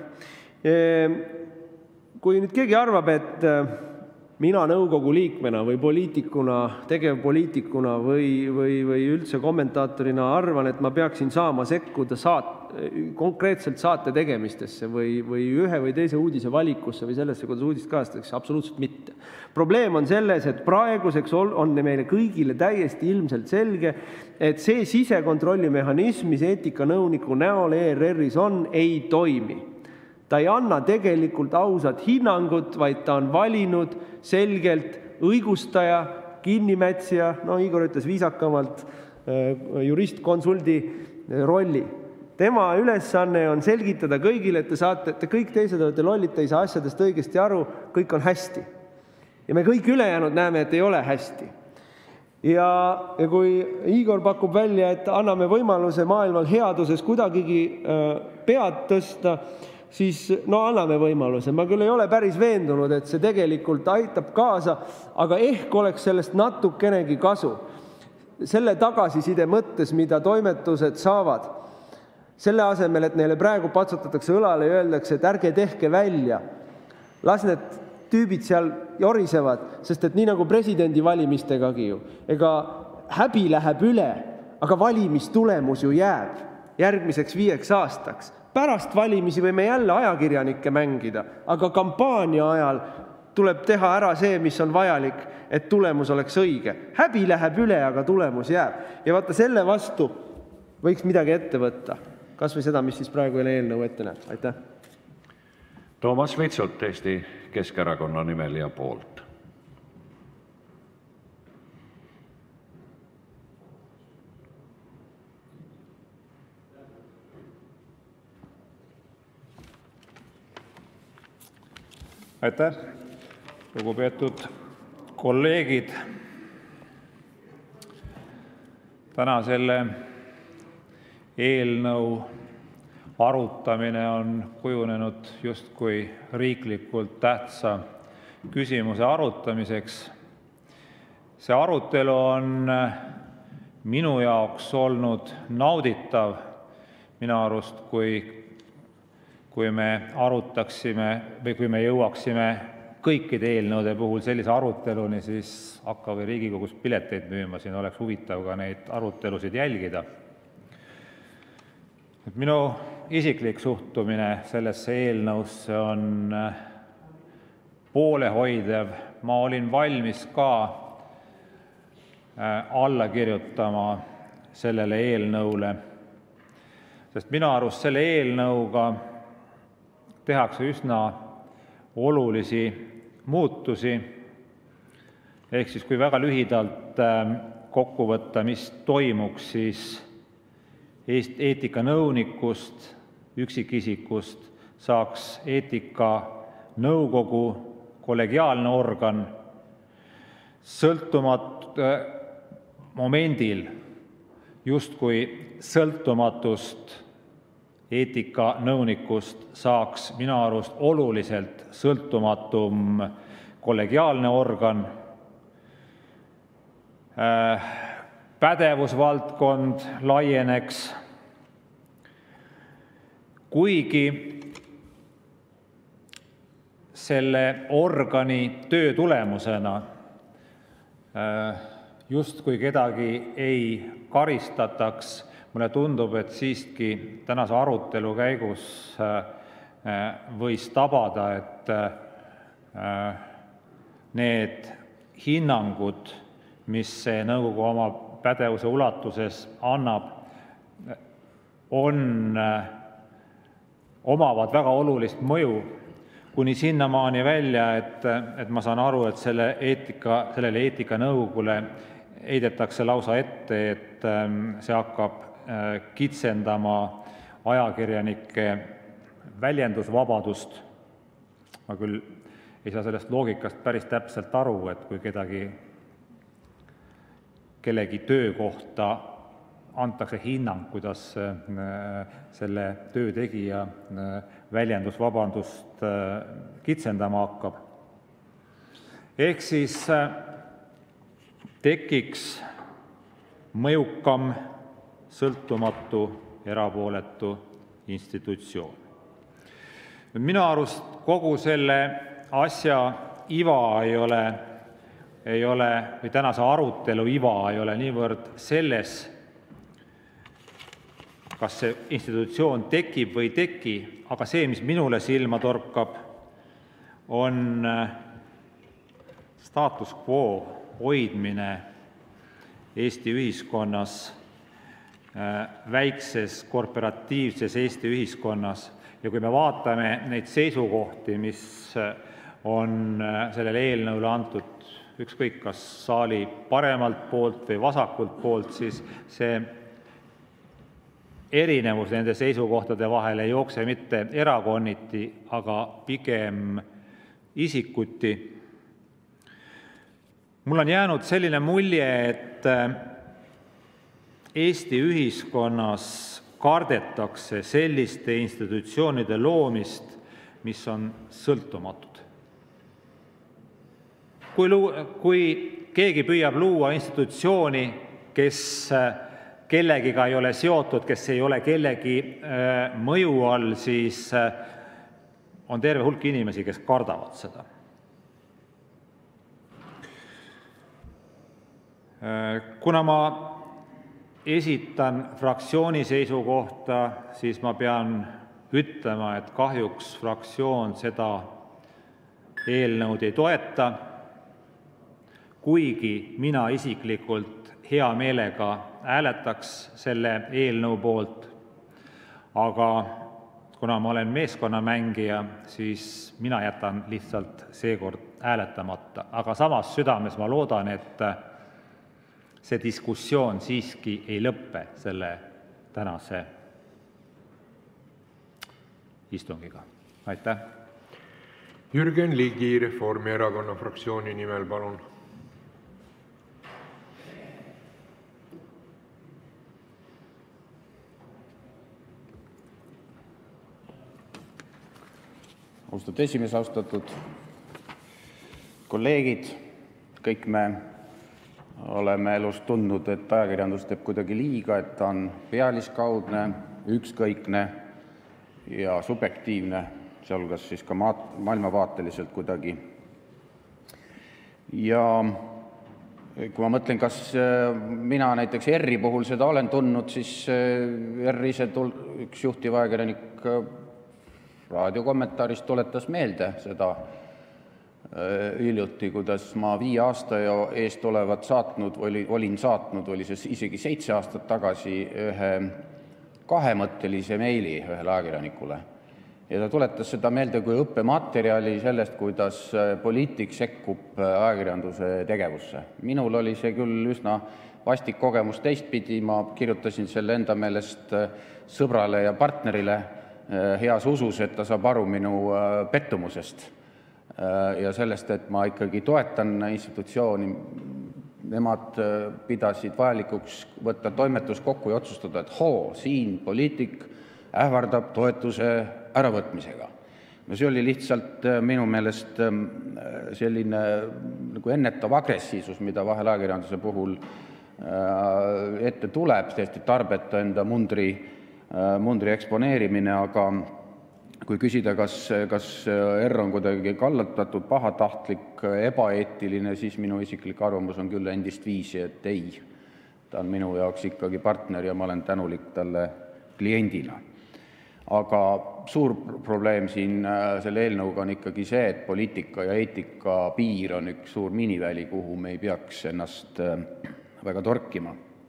Kui nüüd keegi arvab, et mina nõukogu liikmena või poliitikuna, tegevpoliitikuna või, või, või üldse kommentaatorina arvan, et ma peaksin saama sekkuda saat, konkreetselt saate tegemistesse või, või ühe või teise uudise valikusse või sellesse, kuidas uudist kajastatakse, absoluutselt mitte. Probleem on selles, et praeguseks on meile kõigile täiesti ilmselt selge, et see sisekontrollimehhanism, mis eetikanõuniku näol E R R-is on, ei toimi. Ta ei anna tegelikult ausat hinnangut, vaid ta on valinud selgelt õigustaja, kinnimätsija, no Igor ütles viisakamalt, juristkonsuldi rolli. Tema ülesanne on selgitada kõigile, et te saate, et te kõik teised olete lollid, te ei saa asjadest õigesti aru, kõik on hästi. Ja me kõik ülejäänud näeme, et ei ole hästi. Ja, ja kui Igor pakub välja, et anname võimaluse maailmal headuses kuidagigi pead tõsta, siis no anname võimaluse. Ma küll ei ole päris veendunud, et see tegelikult aitab kaasa, aga ehk oleks sellest natukenegi kasu. Selle tagasiside mõttes, mida toimetused saavad, selle asemel, et neile praegu patsutatakse õlale ja öeldakse, et ärge tehke välja. Las need tüübid seal jorisevad, sest et nii nagu presidendi valimistegagi ju, ega häbi läheb üle, aga valimistulemus ju jääb järgmiseks viieks aastaks. Pärast valimisi võime jälle ajakirjanikke mängida, aga kampaania ajal tuleb teha ära see, mis on vajalik, et tulemus oleks õige. Häbi läheb üle, aga tulemus jääb. Ja vaata selle vastu võiks midagi ette võtta. Kas või seda, mis siis praegu eelnõu ette näeb. Aitäh. Toomas Vitsut Eesti Keskerakonna nimel ja poolt. Aitäh, lugupeetud kolleegid. Täna selle eelnõu arutamine on kujunenud justkui riiklikult tähtsa küsimuse arutamiseks. See arutelu on minu jaoks olnud nauditav minu arust, kui, kui me arutaksime või kui me jõuaksime kõikide eelnõude puhul sellise aruteluni, siis hakka või Riigikogus pileteid müüma, siin oleks huvitav ka neid arutelusid jälgida. Et minu isiklik suhtumine sellesse eelnõusse on poolehoidev. Ma olin valmis ka alla kirjutama sellele eelnõule, sest minu arust selle eelnõuga tehakse üsna olulisi muutusi. Ehk siis, kui väga lühidalt kokku võtta, mis toimuks, siis eetikanõunikust, üksikisikust saaks eetikanõukogu, kollegiaalne organ, sõltumat momendil justkui sõltumatust eetikanõunikust saaks minu arust oluliselt sõltumatum kollegiaalne organ. Pädevusvaldkond laieneks, kuigi selle organi töö tulemusena justkui kedagi ei karistataks. Mulle tundub, et siiski tänase arutelu käigus võis tabada, et need hinnangud, mis see nõukogu oma pädevuse ulatuses annab, on, omavad väga olulist mõju, kuni sinnamaani välja, et, et ma saan aru, et selle eetika, sellele eetikanõukogule heidetakse lausa ette, et see hakkab kitsendama ajakirjanike väljendusvabadust. Ma küll ei saa sellest loogikast päris täpselt aru, et kui kedagi, kellegi töökohta antakse hinnang, kuidas selle töö tegija väljendusvabadust kitsendama hakkab. Ehk siis tekiks mõjukam, sõltumatu, erapooletu institutsioon. Minu arust kogu selle asja iva ei ole, ei ole, või tänase arutelu iva ei ole niivõrd selles, kas see institutsioon tekib või ei teki, aga see, mis minule silma torkab, on status quo hoidmine Eesti ühiskonnas, väikses korporatiivses Eesti ühiskonnas. Ja kui me vaatame neid seisukohti, mis on sellele eelnõule antud ükskõik kas saali paremalt poolt või vasakult poolt, siis see erinevus nende seisukohtade vahel ei jookse mitte erakonniti, aga pigem isikuti. Mul on jäänud selline mulje, et Eesti ühiskonnas kardetakse selliste institutsioonide loomist, mis on sõltumatud. Kui, kui keegi püüab luua institutsiooni, kes kellegiga ei ole seotud, kes ei ole kellegi mõju all, siis on terve hulk inimesi, kes kardavad seda. Kuna ma esitan fraktsiooni seisukohta, siis ma pean ütlema, et kahjuks fraktsioon seda eelnõud ei toeta, kuigi mina isiklikult hea meelega hääletaks selle eelnõu poolt, aga kuna ma olen meeskonnamängija, siis mina jätan lihtsalt seekord hääletamata. Aga samas südames ma loodan, et see diskussioon siiski ei lõppe selle tänase istungiga. Aitäh! Jürgen Ligi Reformierakonna fraktsiooni nimel, palun. Austatud esimees, austatud kolleegid, kõik me oleme elus tundnud, et ajakirjandus teeb kuidagi liiga, et ta on pealiskaudne, ükskõikne ja subjektiivne, sealhulgas siis ka maailmavaateliselt kuidagi. Ja kui ma mõtlen, kas mina näiteks R I puhul seda olen tundnud, siis R I ise üks juhtiv ajakirjanik raadiokommentaaris tuletas meelde seda hiljuti, kuidas ma viie aasta eest olevat saatnud, oli, olin saatnud, oli see isegi seitse aastat tagasi ühe kahemõttelise meili ühele ajakirjanikule. Ja ta tuletas seda meelde kui õppematerjali sellest, kuidas poliitik sekkub ajakirjanduse tegevusse. Minul oli see küll üsna vastik kogemus teistpidi, ma kirjutasin selle enda meelest sõbrale ja partnerile heas usus, et ta saab aru minu pettumusest ja sellest, et ma ikkagi toetan institutsiooni. Nemad pidasid vajalikuks võtta toimetus kokku ja otsustada, et hoo, siin poliitik ähvardab toetuse äravõtmisega. No see oli lihtsalt minu meelest selline nagu ennetav agressiivsus, mida vahel ajakirjanduse puhul ette tuleb, täiesti tarbeta enda mundri, mundri eksponeerimine, aga kui küsida, kas, kas R on kuidagi kallatatud, pahatahtlik, ebaeetiline, siis minu isiklik arvamus on küll endist viisi, et ei. Ta on minu jaoks ikkagi partner ja ma olen tänulik talle kliendina. Aga suur probleem siin selle eelnõuga on ikkagi see, et poliitika ja eetika piir on üks suur miniväli, kuhu me ei peaks ennast väga torkima.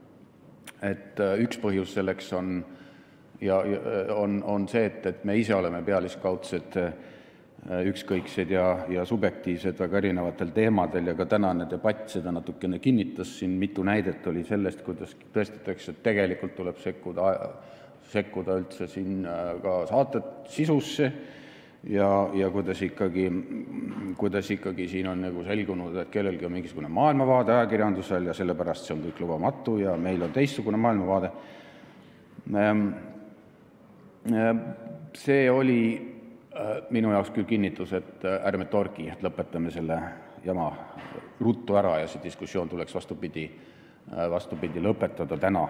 Et üks põhjus selleks on, ja on, on see, et, et me ise oleme pealiskaudsed, ükskõiksed ja, ja subjektiivsed väga erinevatel teemadel ja ka tänane debatt seda natukene kinnitas. Siin mitu näidet oli sellest, kuidas tõestatakse, et tegelikult tuleb sekkuda sekkuda üldse siin ka saated sisusse ja, ja kuidas, ikkagi, kuidas ikkagi siin on nagu selgunud, et kellelgi on mingisugune maailmavaade ajakirjandusel ja sellepärast see on kõik lubamatu ja meil on teistsugune maailmavaade. See oli minu jaoks küll kinnitus, et ärme torgi, et lõpetame selle jama ruttu ära ja see diskussioon tuleks vastupidi, vastupidi lõpetada täna.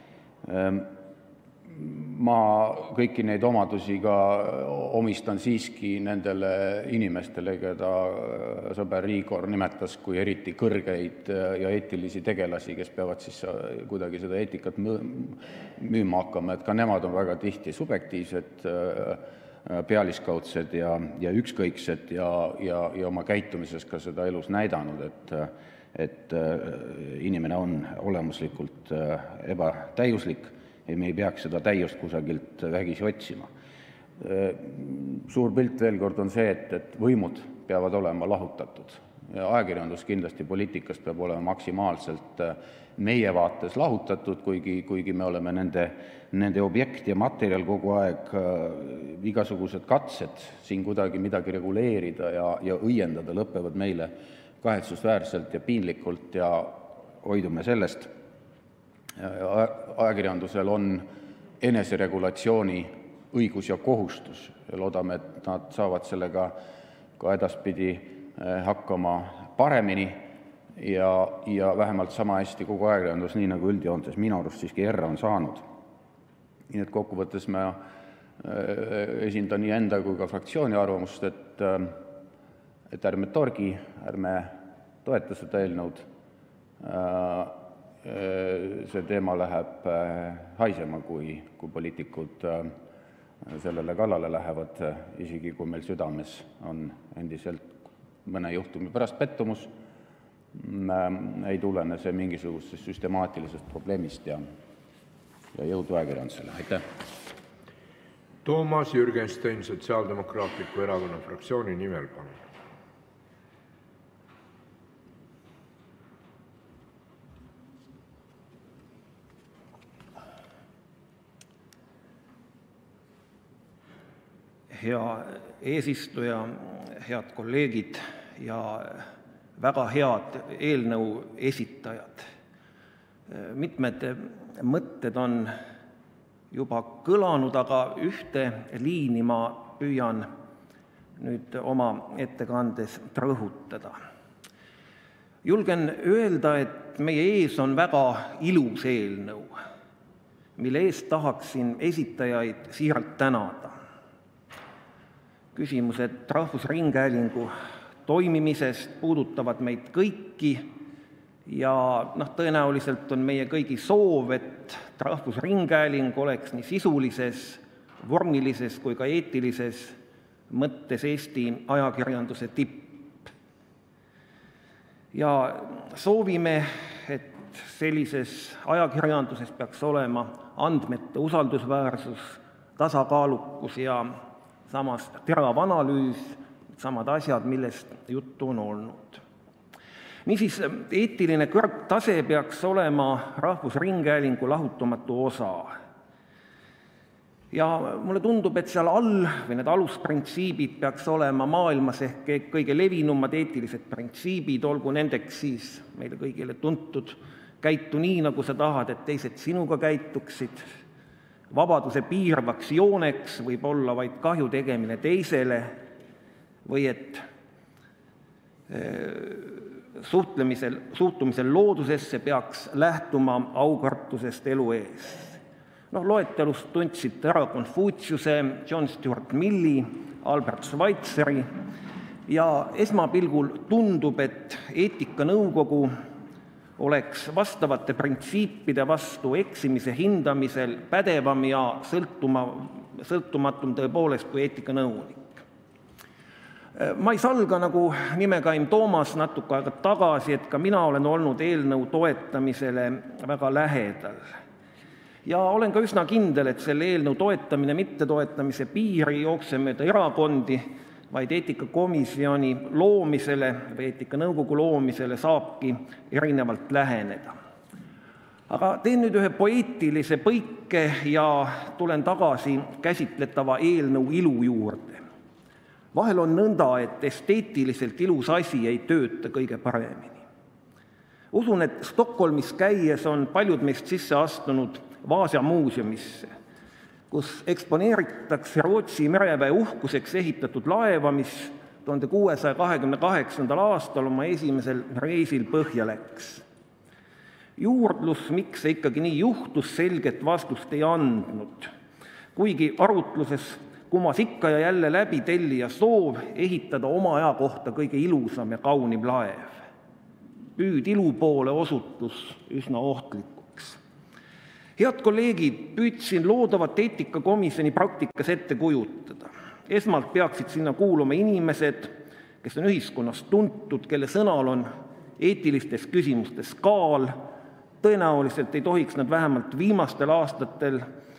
Ma kõiki neid omadusi ka omistan siiski nendele inimestele, keda sõber Igor nimetas kui eriti kõrgeid ja eetilisi tegelasi, kes peavad siis kuidagi seda eetikat müüma hakkama, et ka nemad on väga tihti subjektiivsed, pealiskaudsed ja, ja ükskõiksed ja, ja, ja oma käitumises ka seda elus näidanud, et, et inimene on olemuslikult ebatäiuslik ja me ei peaks seda täiust kusagilt vägisi otsima. Suur pilt veel kord on see, et, et võimud peavad olema lahutatud. Ajakirjandus kindlasti poliitikast peab olema maksimaalselt meie vaates lahutatud, kuigi, kuigi me oleme nende, nende objekt ja materjal kogu aeg, igasugused katsed siin kuidagi midagi reguleerida ja, ja õiendada lõpevad meile kahetsusväärselt ja piinlikult ja hoidume sellest. Ajakirjandusel on eneseregulatsiooni õigus ja kohustus ja loodame, et nad saavad sellega ka edaspidi hakkama paremini ja, ja vähemalt sama hästi kogu ajakirjandus, nii nagu üldjoontes minu arust siiski R on saanud. Nii et kokkuvõttes ma esindan nii enda kui ka fraktsiooni arvamust, et, et ärme torgi, ärme toeta seda eelnõud. See teema läheb haisema, kui, kui poliitikud sellele kallale lähevad, isegi kui meil südames on endiselt mõne juhtumi pärast pettumus, ei tulene see mingisugusest süstemaatilisest probleemist ja, ja jõudu ajakirjandusele. Aitäh! Toomas Jürgenstein Sotsiaaldemokraatliku Erakonna fraktsiooni nimel, palun. Hea eesistuja, head kolleegid ja väga head eelnõu esitajad. Mitmed mõtted on juba kõlanud, aga ühte liini ma püüan nüüd oma ettekandes rõhutada. Julgen öelda, et meie ees on väga ilus eelnõu. mille eest tahaksin esitajaid siiralt tänada. Küsimused rahvusringhäälingu toimimisest puudutavad meid kõiki ja noh, tõenäoliselt on meie kõigi soov, et rahvusringhääling oleks nii sisulises, vormilises kui ka eetilises mõttes Eesti ajakirjanduse tipp. Ja soovime, et sellises ajakirjanduses peaks olema andmete usaldusväärsus, tasakaalukus ja samas terav analüüs, samad asjad, millest juttu on olnud. Niisiis, eetiline kõrgtase peaks olema rahvusringhäälingu lahutamatu osa. Ja mulle tundub, et seal all või need alusprintsiibid peaks olema maailmas ehk kõige levinumad eetilised printsiibid, olgu nendeks siis meile kõigile tuntud käitu nii, nagu sa tahad, et teised sinuga käituksid. Vabaduse piirvaks jooneks võib olla vaid kahju tegemine teisele või et suhtlemisel, suhtumisel loodusesse peaks lähtuma aukartusest elu ees. Noh, loetelust tundsid ära Konfutsiuse, John Stuart Milli, Albert Schweitzeri ja esmapilgul tundub, et eetikanõukogu oleks vastavate printsiipide vastu eksimise hindamisel pädevam ja sõltuma, sõltumatum tõepoolest kui eetikanõunik. Ma ei salga nagu nimekaim Toomas natuke aega tagasi, et ka mina olen olnud eelnõu toetamisele väga lähedal. Ja olen ka üsna kindel, et selle eelnõu toetamine mittetoetamise piiri ei jookse mööda erakondi, vaid eetikakomisjoni loomisele või eetikanõukogu loomisele saabki erinevalt läheneda. Aga teen nüüd ühe poeetilise põike ja tulen tagasi käsitletava eelnõu ilu juurde. Vahel on nõnda, et esteetiliselt ilus asi ei tööta kõige paremini. Usun, et Stockholmis käies on paljud meist sisse astunud Vaasa muuseumisse, kus eksponeeritakse Rootsi mereväe uhkuseks ehitatud laeva, mis tuhande kuuesaja kahekümne kaheksandal aastal oma esimesel reisil põhja läks. Juurdlus, miks see ikkagi nii juhtus, selget vastust ei andnud, kuigi arutluses kumas ikka ja jälle läbi tellija soov ehitada oma aja kohta kõige ilusam ja kaunim laev. Püüd ilu poole osutus üsna ohtlikuks. Head kolleegid, püüdsin loodavat eetikakomisjoni praktikas ette kujutada. Esmalt peaksid sinna kuuluma inimesed, kes on ühiskonnas tuntud, kelle sõnal on eetilistes küsimustes kaal. Tõenäoliselt ei tohiks nad vähemalt viimastel aastatel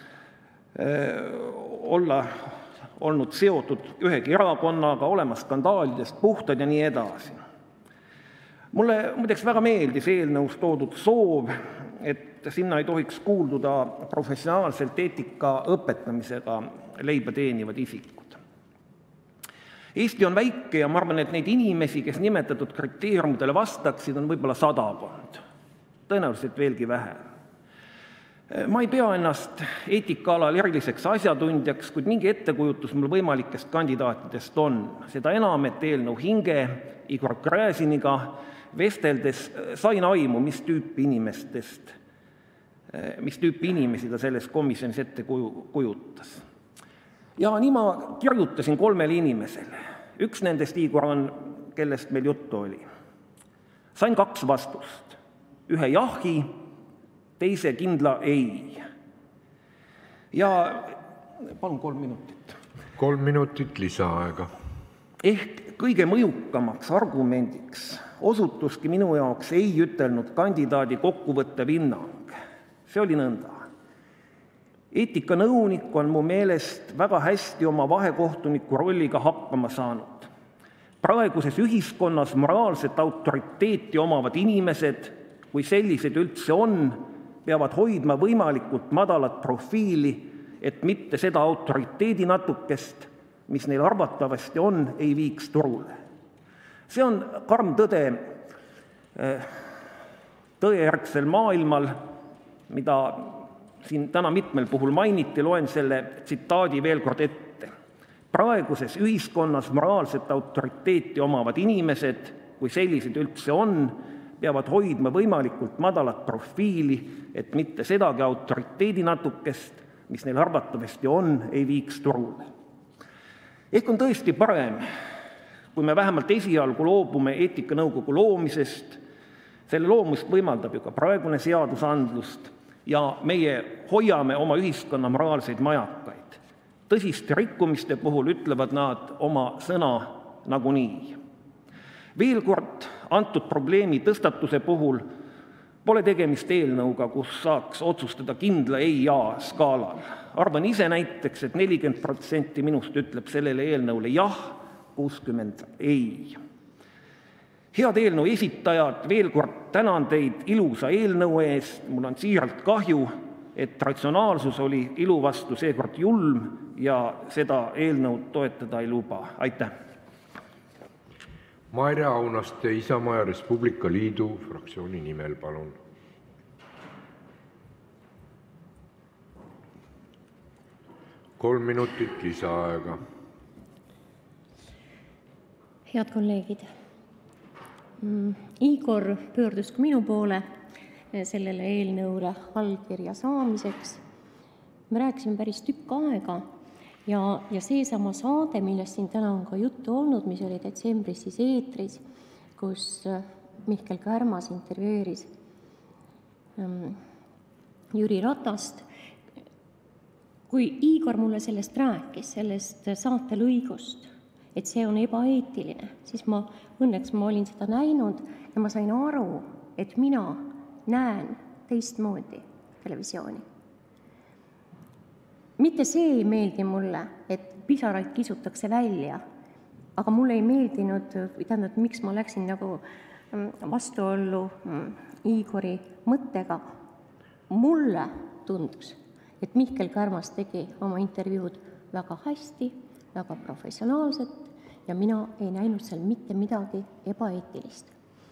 olla olnud seotud ühegi erakonnaga, olema skandaalidest puhtad ja nii edasi. Mulle muideks väga meeldis eelnõus toodud soov, et sinna ei tohiks kuulduda professionaalselt eetika õpetamisega leiba teenivad isikud. Eesti on väike ja ma arvan, et neid inimesi, kes nimetatud kriteeriumidele vastaksid, on võib-olla sadakond. Tõenäoliselt veelgi vähem. Ma ei pea ennast eetikaalal eriliseks asjatundjaks, kuid mingi ettekujutus mul võimalikest kandidaatidest on. Seda enam, et eelnõu hinge Igor Gräziniga vesteldes sain aimu, mis tüüpi inimestest, mis tüüpi inimesi ta selles komisjonis ette kujutas. Ja nii ma kirjutasin kolmele inimesele. Üks nendest, Igor, on, kellest meil juttu oli. Sain kaks vastust. Ühe jahi, teise kindla ei. Ja palun kolm minutit. Kolm minutit lisaaega. Ehk kõige mõjukamaks argumendiks osutuski minu jaoks ei ütelnud kandidaadi kokkuvõttev hinnang. See oli nõnda. Eetikanõunik on mu meelest väga hästi oma vahekohtuniku rolliga hakkama saanud. Praeguses ühiskonnas moraalset autoriteeti omavad inimesed, kui sellised üldse on, peavad hoidma võimalikult madalat profiili, et mitte seda autoriteedi natukest, mis neil arvatavasti on, ei viiks turule. See on karm tõde tõejärgsel maailmal, mida siin täna mitmel puhul mainiti, loen selle tsitaadi veel kord ette. Praeguses ühiskonnas moraalset autoriteeti omavad inimesed, kui sellised üldse on, peavad hoidma võimalikult madalat profiili, et mitte sedagi autoriteedi natukest, mis neil arvatavasti on, ei viiks turule. Ehk on tõesti parem, kui me vähemalt esialgu loobume eetikanõukogu loomisest, selle loomust võimaldab ju ka praegune seadusandlust ja meie hoiame oma ühiskonna moraalseid majakaid. Tõsiste rikkumiste puhul ütlevad nad oma sõna nagunii. Veel kord, antud probleemi tõstatuse puhul pole tegemist eelnõuga, kus saaks otsustada kindla ei-jaa skaalal. Arvan ise näiteks, et nelikümmend protsenti minust ütleb sellele eelnõule jah, kuuskümmend ei. Head eelnõu esitajad, veel kord tänan teid ilusa eelnõu eest, mul on siiralt kahju, et ratsionaalsus oli ilu vastu seekord julm ja seda eelnõu toetada ei luba. Aitäh! Maire Aunaste Isamaa ja Res Publica Liidu fraktsiooni nimel, palun. Kolm minutit lisaaega. Head kolleegid, Igor pöördus ka minu poole sellele eelnõule allkirja saamiseks. Me rääkisime päris tükk aega ja, ja seesama saade, millest siin täna on ka juttu olnud, mis oli detsembris siis eetris, kus Mihkel Kärmas intervjueeris Jüri Ratast. Kui Igor mulle sellest rääkis, sellest saatelõigust, et see on ebaeetiline, siis ma, õnneks ma olin seda näinud ja ma sain aru, et mina näen teistmoodi televisiooni. Mitte see ei meeldi mulle, et pisaraid kisutakse välja, aga mulle ei meeldinud, tähendab, miks ma läksin nagu vastuollu Igori mõttega. Mulle tundus, et Mihkel Kärmas tegi oma intervjuud väga hästi, väga professionaalselt ja mina ei näinud seal mitte midagi ebaeetilist.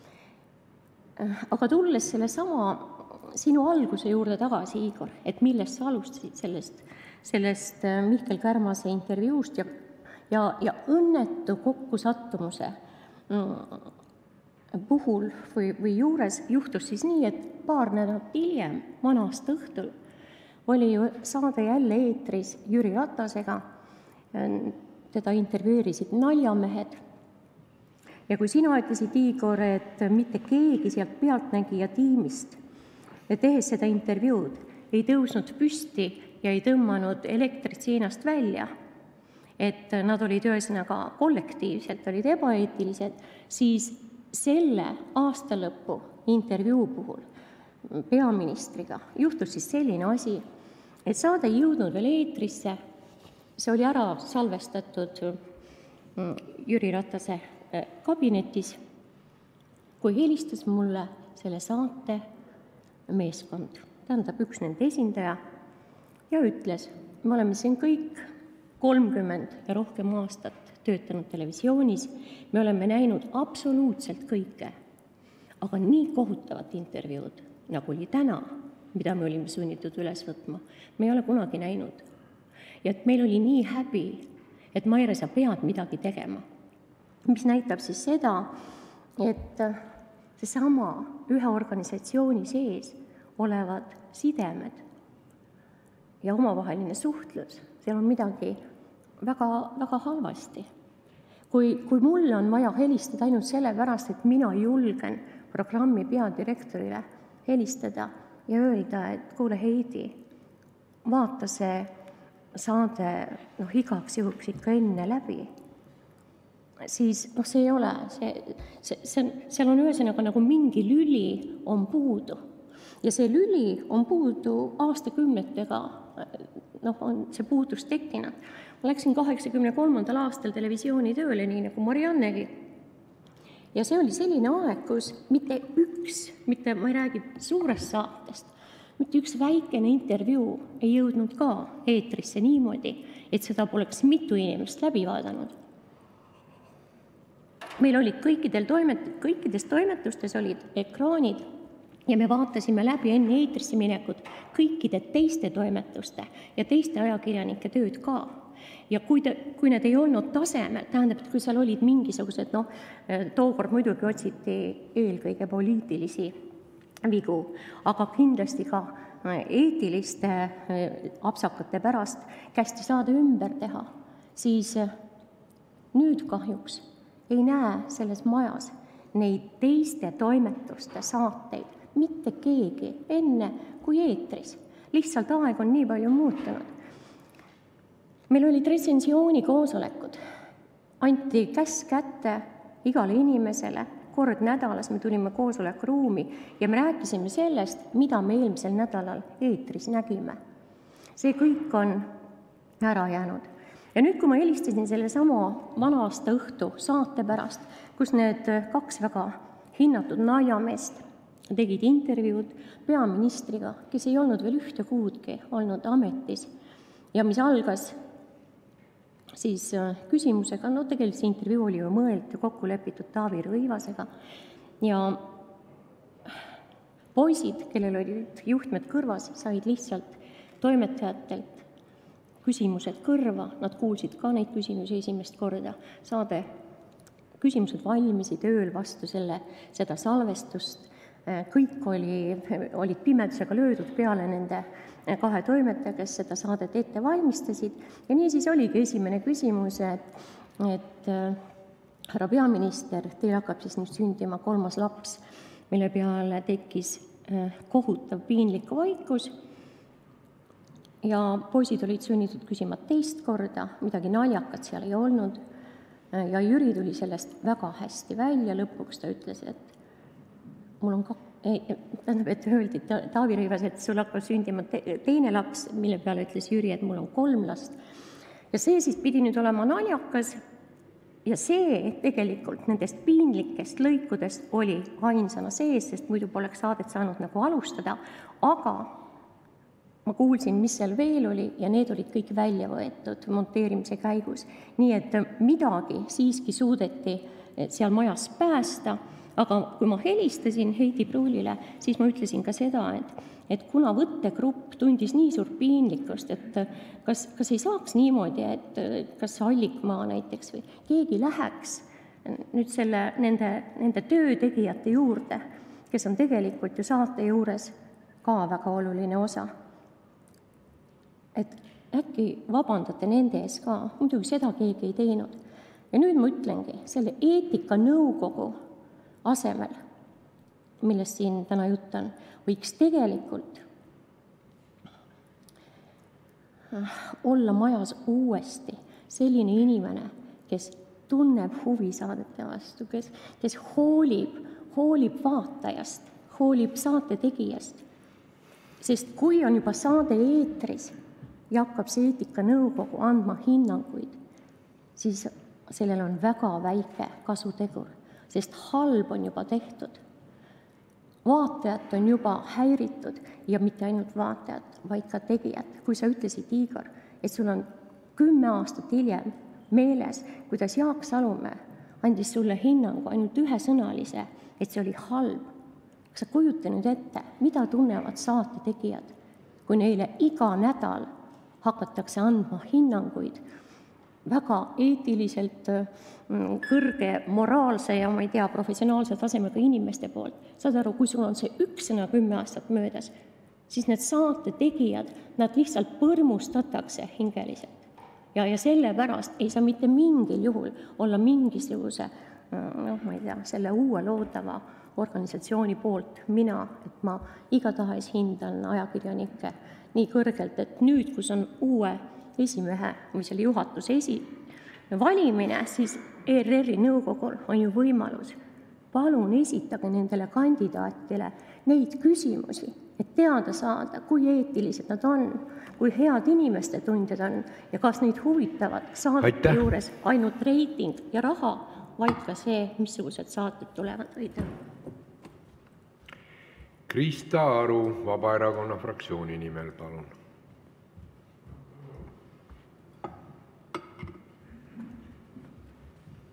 Aga tulles selle sama sinu alguse juurde tagasi, Igor, et millest sa alustasid sellest, sellest Mihkel Kärmase intervjuust ja, ja, ja õnnetu kokkusattumuse puhul või, või juures juhtus siis nii, et paar nädalat hiljem, vana-aasta õhtul, oli ju saade jälle eetris Jüri Ratasega, teda intervjueerisid naljamehed. Ja kui sina ütlesid, Igor, et mitte keegi sealt pealtnägija tiimist, tehes seda intervjuud, ei tõusnud püsti ja ei tõmmanud elektrit seinast välja, et nad olid ühesõnaga kollektiivselt, olid ebaeetilised, siis selle aastalõpu intervjuu puhul peaministriga juhtus siis selline asi, et saade ei jõudnud veel eetrisse, see oli ära salvestatud Jüri Ratase kabinetis, kui helistas mulle selle saate meeskond, tähendab üks nende esindaja, ja ütles, me oleme siin kõik kolmkümmend ja rohkem aastat töötanud televisioonis, me oleme näinud absoluutselt kõike, aga nii kohutavat intervjuud, nagu oli täna, mida me olime sunnitud üles võtma, me ei ole kunagi näinud. Ja et meil oli nii häbi, et Maire, sa pead midagi tegema. Mis näitab siis seda, et see sama ühe organisatsiooni sees olevad sidemed ja omavaheline suhtlus, seal on midagi väga, väga halvasti. Kui, kui mulle on vaja helistada ainult selle pärast, et mina julgen programmi peadirektorile helistada ja öelda, et kuule Heidi, vaata see saade noh, igaks juhuks ikka enne läbi, siis noh, see ei ole, see, see, see, seal on ühesõnaga nagu mingi lüli on puudu. Ja see lüli on puudu aastakümnetega, noh, on see puudus tekkinud. Ma läksin kaheksakümne kolmandal aastal televisiooni tööle, nii nagu Mariannegi. Ja see oli selline aeg, kus mitte üks, mitte ma ei räägi suurest saatest, mitte üks väikene intervjuu ei jõudnud ka eetrisse niimoodi, et seda poleks mitu inimest läbi vaadanud. Meil olid kõikidel toimet, kõikides toimetustes olid ekraanid ja me vaatasime läbi enne eetrisse minekut kõikide teiste toimetuste ja teiste ajakirjanike tööd ka. Ja kui, te, kui need ei olnud tasemel, tähendab, et kui seal olid mingisugused, noh, tookord muidugi otsiti eelkõige poliitilisi vigu, aga kindlasti ka eetiliste apsakate pärast kästi saada ümber teha, siis nüüd kahjuks ei näe selles majas neid teiste toimetuste saateid mitte keegi enne kui eetris. Lihtsalt aeg on nii palju muutunud. Meil olid retsensiooni koosolekud. Anti käsk kätte igale inimesele, kord nädalas me tulime koosolekuruumi ja me rääkisime sellest, mida me eelmisel nädalal eetris nägime. See kõik on ära jäänud. Ja nüüd, kui ma helistasin selle sama vana aasta õhtu saate pärast, kus need kaks väga hinnatud naiameest tegid intervjuud peaministriga, kes ei olnud veel ühte kuudki olnud ametis ja mis algas siis küsimusega, no tegelikult see intervjuu oli ju mõeldud ja kokku lepitud Taavi Rõivasega ja poisid, kellel olid juhtmed kõrvas, said lihtsalt toimetajatelt küsimused kõrva, nad kuulsid ka neid küsimusi esimest korda, saade küsimused valmisid ööl vastu selle, seda salvestust, kõik oli, olid pimedusega löödud peale nende kahe toimetaja, kes seda saadet ette valmistasid ja nii siis oligi esimene küsimus, et, et härra peaminister, teil hakkab siis nüüd sündima kolmas laps, mille peale tekkis kohutav piinlik vaikus ja poisid olid sunnitud küsima teist korda, midagi naljakat seal ei olnud ja Jüri tuli sellest väga hästi välja, lõpuks ta ütles, et mul on kak-, ei, tähendab, et öeldi Taavi Rõivas, et sul hakkab sündima teine laps, mille peale ütles Jüri, et mul on kolm last. Ja see siis pidi nüüd olema naljakas ja see tegelikult nendest piinlikest lõikudest oli ainsana sees, sest muidu poleks saadet saanud nagu alustada, aga ma kuulsin, mis seal veel oli ja need olid kõik välja võetud monteerimise käigus. Nii et midagi siiski suudeti seal majas päästa, aga kui ma helistasin Heidi Pruulile, siis ma ütlesin ka seda, et, et kuna võttegrupp tundis nii suurt piinlikkust, et kas, kas ei saaks niimoodi, et kas Allikmaa näiteks või keegi läheks nüüd selle, nende, nende töötegijate juurde, kes on tegelikult ju saate juures ka väga oluline osa. Et äkki vabandate nende ees ka, muidugi seda keegi ei teinud. Ja nüüd ma ütlengi, selle eetikanõukogu asemel, millest siin täna jutt on, võiks tegelikult olla majas uuesti selline inimene, kes tunneb huvi saadete vastu, kes, kes hoolib, hoolib vaatajast, hoolib saate tegijast. Sest kui on juba saade eetris ja hakkab see eetikanõukogu andma hinnanguid, siis sellel on väga väike kasutegur. Sest halb on juba tehtud. Vaatajad on juba häiritud ja mitte ainult vaatajad, vaid ka tegijad. Kui sa ütlesid, Igor, et sul on kümme aastat hiljem meeles, kuidas Jaak Salumäe andis sulle hinnangu ainult ühesõnalise, et see oli halb. Kas sa kujuta nüüd ette, mida tunnevad saate tegijad, kui neile iga nädal hakatakse andma hinnanguid väga eetiliselt kõrge moraalse ja ma ei tea, professionaalse tasemega inimeste poolt. Saad aru, kui sul on see üks sõna kümme aastat möödas, siis need saate tegijad, nad lihtsalt põrmustatakse hingeliselt. Ja, ja selle pärast ei saa mitte mingil juhul olla mingisuguse, noh, ma ei tea, selle uue loodava organisatsiooni poolt mina, et ma igatahes hindan ajakirjanikke nii kõrgelt, et nüüd, kus on uue esimehe või selle juhatuse esi valimine, siis E R R-i nõukogul on ju võimalus. Palun esitage nendele kandidaatidele neid küsimusi, et teada saada, kui eetilised nad on, kui head inimeste tundjad on ja kas neid huvitavad saadete juures ainult reiting ja raha, vaid ka see, missugused saated tulevad. Aitäh. Krista Aru Vabaerakonna fraktsiooni nimel, palun.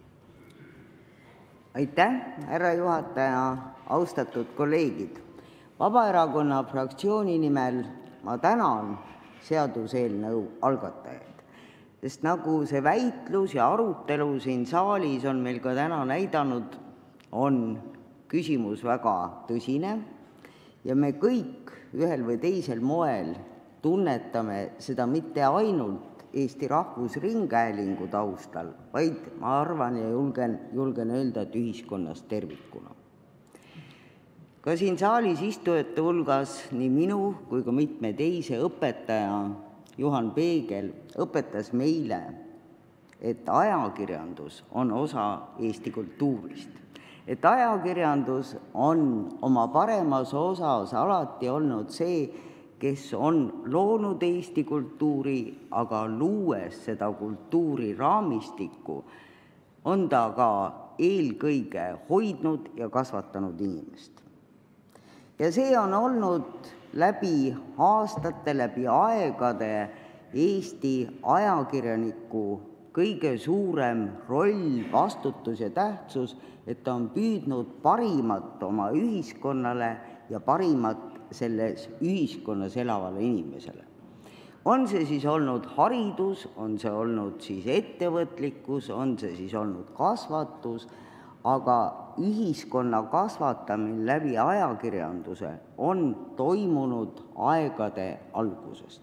Aitäh, härra juhataja, austatud kolleegid. Vabaerakonna fraktsiooni nimel ma tänan seaduseelnõu algatajaid, sest nagu see väitlus ja arutelu siin saalis on meil ka täna näidanud, on küsimus väga tõsine ja me kõik ühel või teisel moel tunnetame seda mitte ainult Eesti Rahvusringhäälingu taustal, vaid ma arvan ja julgen, julgen öelda, et ühiskonnas tervikuna. Ka siin saalis istujate hulgas nii minu kui ka mitme teise õpetaja Juhan Peegel õpetas meile, et ajakirjandus on osa Eesti kultuurist. Et ajakirjandus on oma paremas osas alati olnud see, kes on loonud Eesti kultuuri, aga luues seda kultuuri raamistikku, on ta ka eelkõige hoidnud ja kasvatanud inimest. Ja see on olnud läbi aastate, läbi aegade Eesti ajakirjaniku kõige suurem roll, vastutus ja tähtsus, et ta on püüdnud parimat oma ühiskonnale ja parimat selles ühiskonnas elavale inimesele. On see siis olnud haridus, on see olnud siis ettevõtlikkus, on see siis olnud kasvatus, aga ühiskonna kasvatamine läbi ajakirjanduse on toimunud aegade algusest.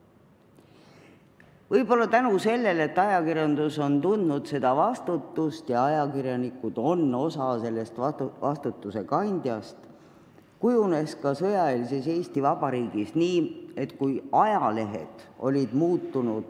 Võib-olla tänu sellele, et ajakirjandus on tundnud seda vastutust ja ajakirjanikud on osa sellest vastutuse kandjast, kujunes ka sõjaeelses Eesti Vabariigis nii, et kui ajalehed olid muutunud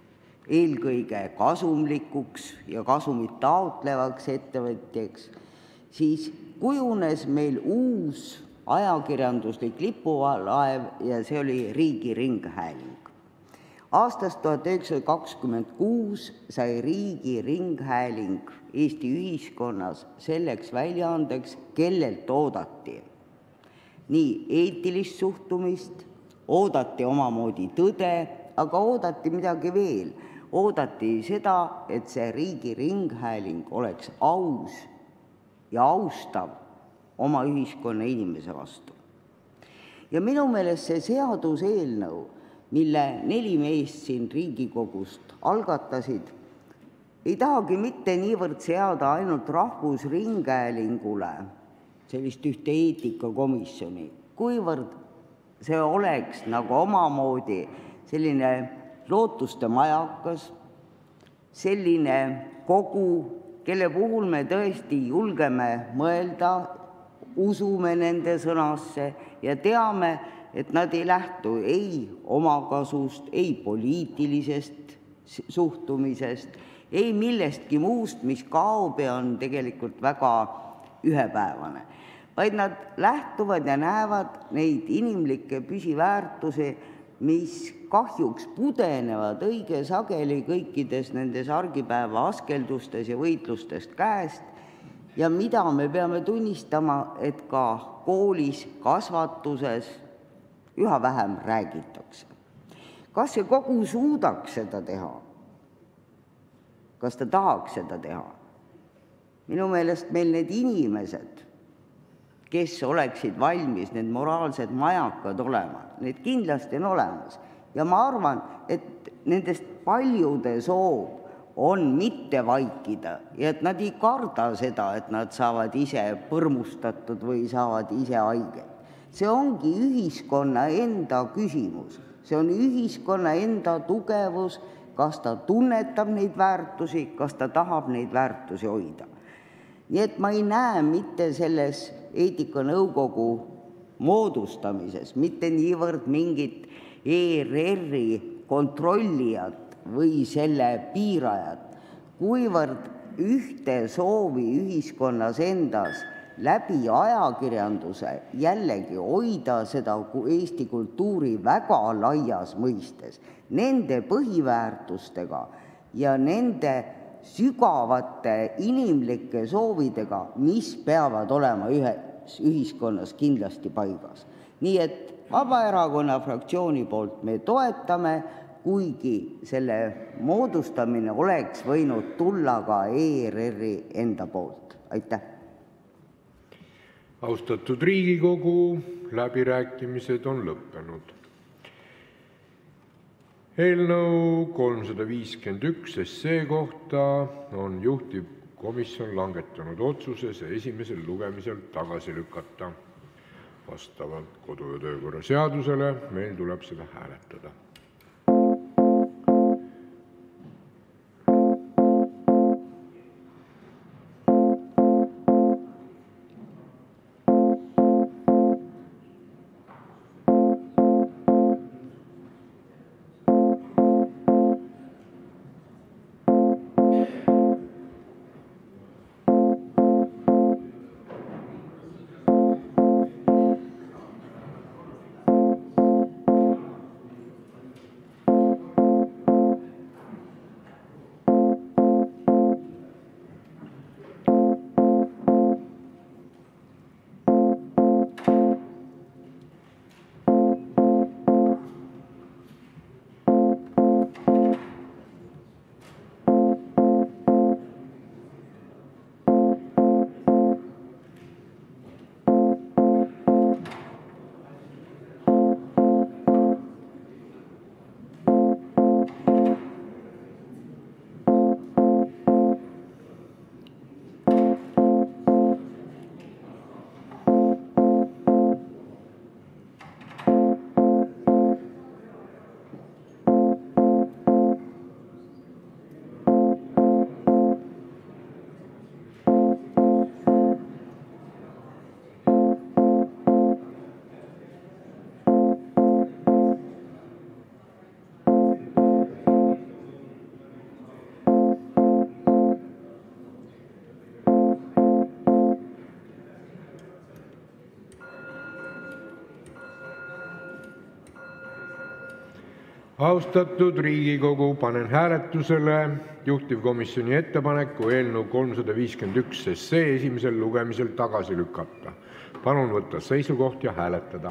eelkõige kasumlikuks ja kasumit taotlevaks ettevõtjaks, siis kujunes meil uus ajakirjanduslik lipulaev ja see oli Riigiringhääling. Aastast tuhat üheksasada kakskümmend kuus sai Riigiringhääling Eesti ühiskonnas selleks väljaandeks, kellelt oodati nii eetilist suhtumist, oodati omamoodi tõde, aga oodati midagi veel. Oodati seda, et see Riigiringhääling oleks aus ja austav oma ühiskonna inimese vastu. Ja minu meelest see seaduseelnõu, mille neli meest siin Riigikogust algatasid, ei tahagi mitte niivõrd seada ainult Rahvusringhäälingule sellist ühte eetikakomisjoni, kuivõrd see oleks nagu omamoodi selline lootuste majakas, selline kogu, kelle puhul me tõesti julgeme mõelda, usume nende sõnasse ja teame, et nad ei lähtu ei omakasust, ei poliitilisest suhtumisest, ei millestki muust, mis kaob ja on tegelikult väga ühepäevane, vaid nad lähtuvad ja näevad neid inimlikke püsiväärtusi, mis kahjuks pudenevad õige sageli kõikides nendes argipäeva askeldustes ja võitlustes käest ja mida me peame tunnistama, et ka koolis, kasvatuses üha vähem räägitakse. Kas see kogu suudaks seda teha? Kas ta tahaks seda teha? Minu meelest meil need inimesed, kes oleksid valmis need moraalsed majakad olema, need kindlasti on olemas. Ja ma arvan, et nendest paljude soov on mitte vaikida ja et nad ei karda seda, et nad saavad ise põrmustatud või saavad ise haiget. See ongi ühiskonna enda küsimus. See on ühiskonna enda tugevus, kas ta tunnetab neid väärtusi, kas ta tahab neid väärtusi hoida. Nii et ma ei näe mitte selles eetikanõukogu moodustamises mitte niivõrd mingit E R R-i kontrollijat või selle piirajat, kuivõrd ühte soovi ühiskonnas endas läbi ajakirjanduse jällegi hoida seda Eesti kultuuri väga laias mõistes, nende põhiväärtustega ja nende sügavate inimlike soovidega, mis peavad olema ühes ühiskonnas kindlasti paigas. Nii et Vabaerakonna fraktsiooni poolt me toetame, kuigi selle moodustamine oleks võinud tulla ka E R R-i enda poolt. Aitäh! Austatud Riigikogu, läbirääkimised on lõppenud. Eelnõu kolmsada viiskümmend üks SE kohta on juhtivkomisjon langetanud otsuse see esimesel lugemisel tagasi lükata. Vastavalt kodu- ja töökorra seadusele meil tuleb seda hääletada. Austatud Riigikogu, panen hääletusele juhtivkomisjoni ettepaneku eelnõu kolmsada viiskümmend üks SE esimesel lugemisel tagasi lükata. Palun võtta seisukoht ja hääletada.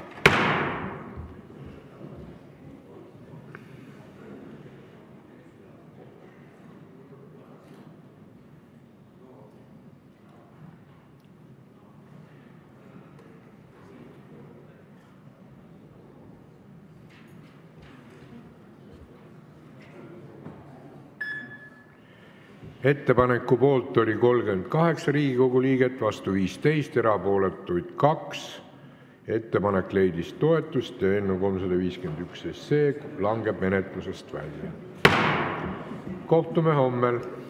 Ettepaneku poolt oli kolmkümmend kaheksa Riigikogu liiget, vastu viisteist, erapooletuid kaks. Ettepanek leidis toetust ja eelnõu kolmsada viiskümmend üks SE langeb menetlusest välja. Kohtume homme.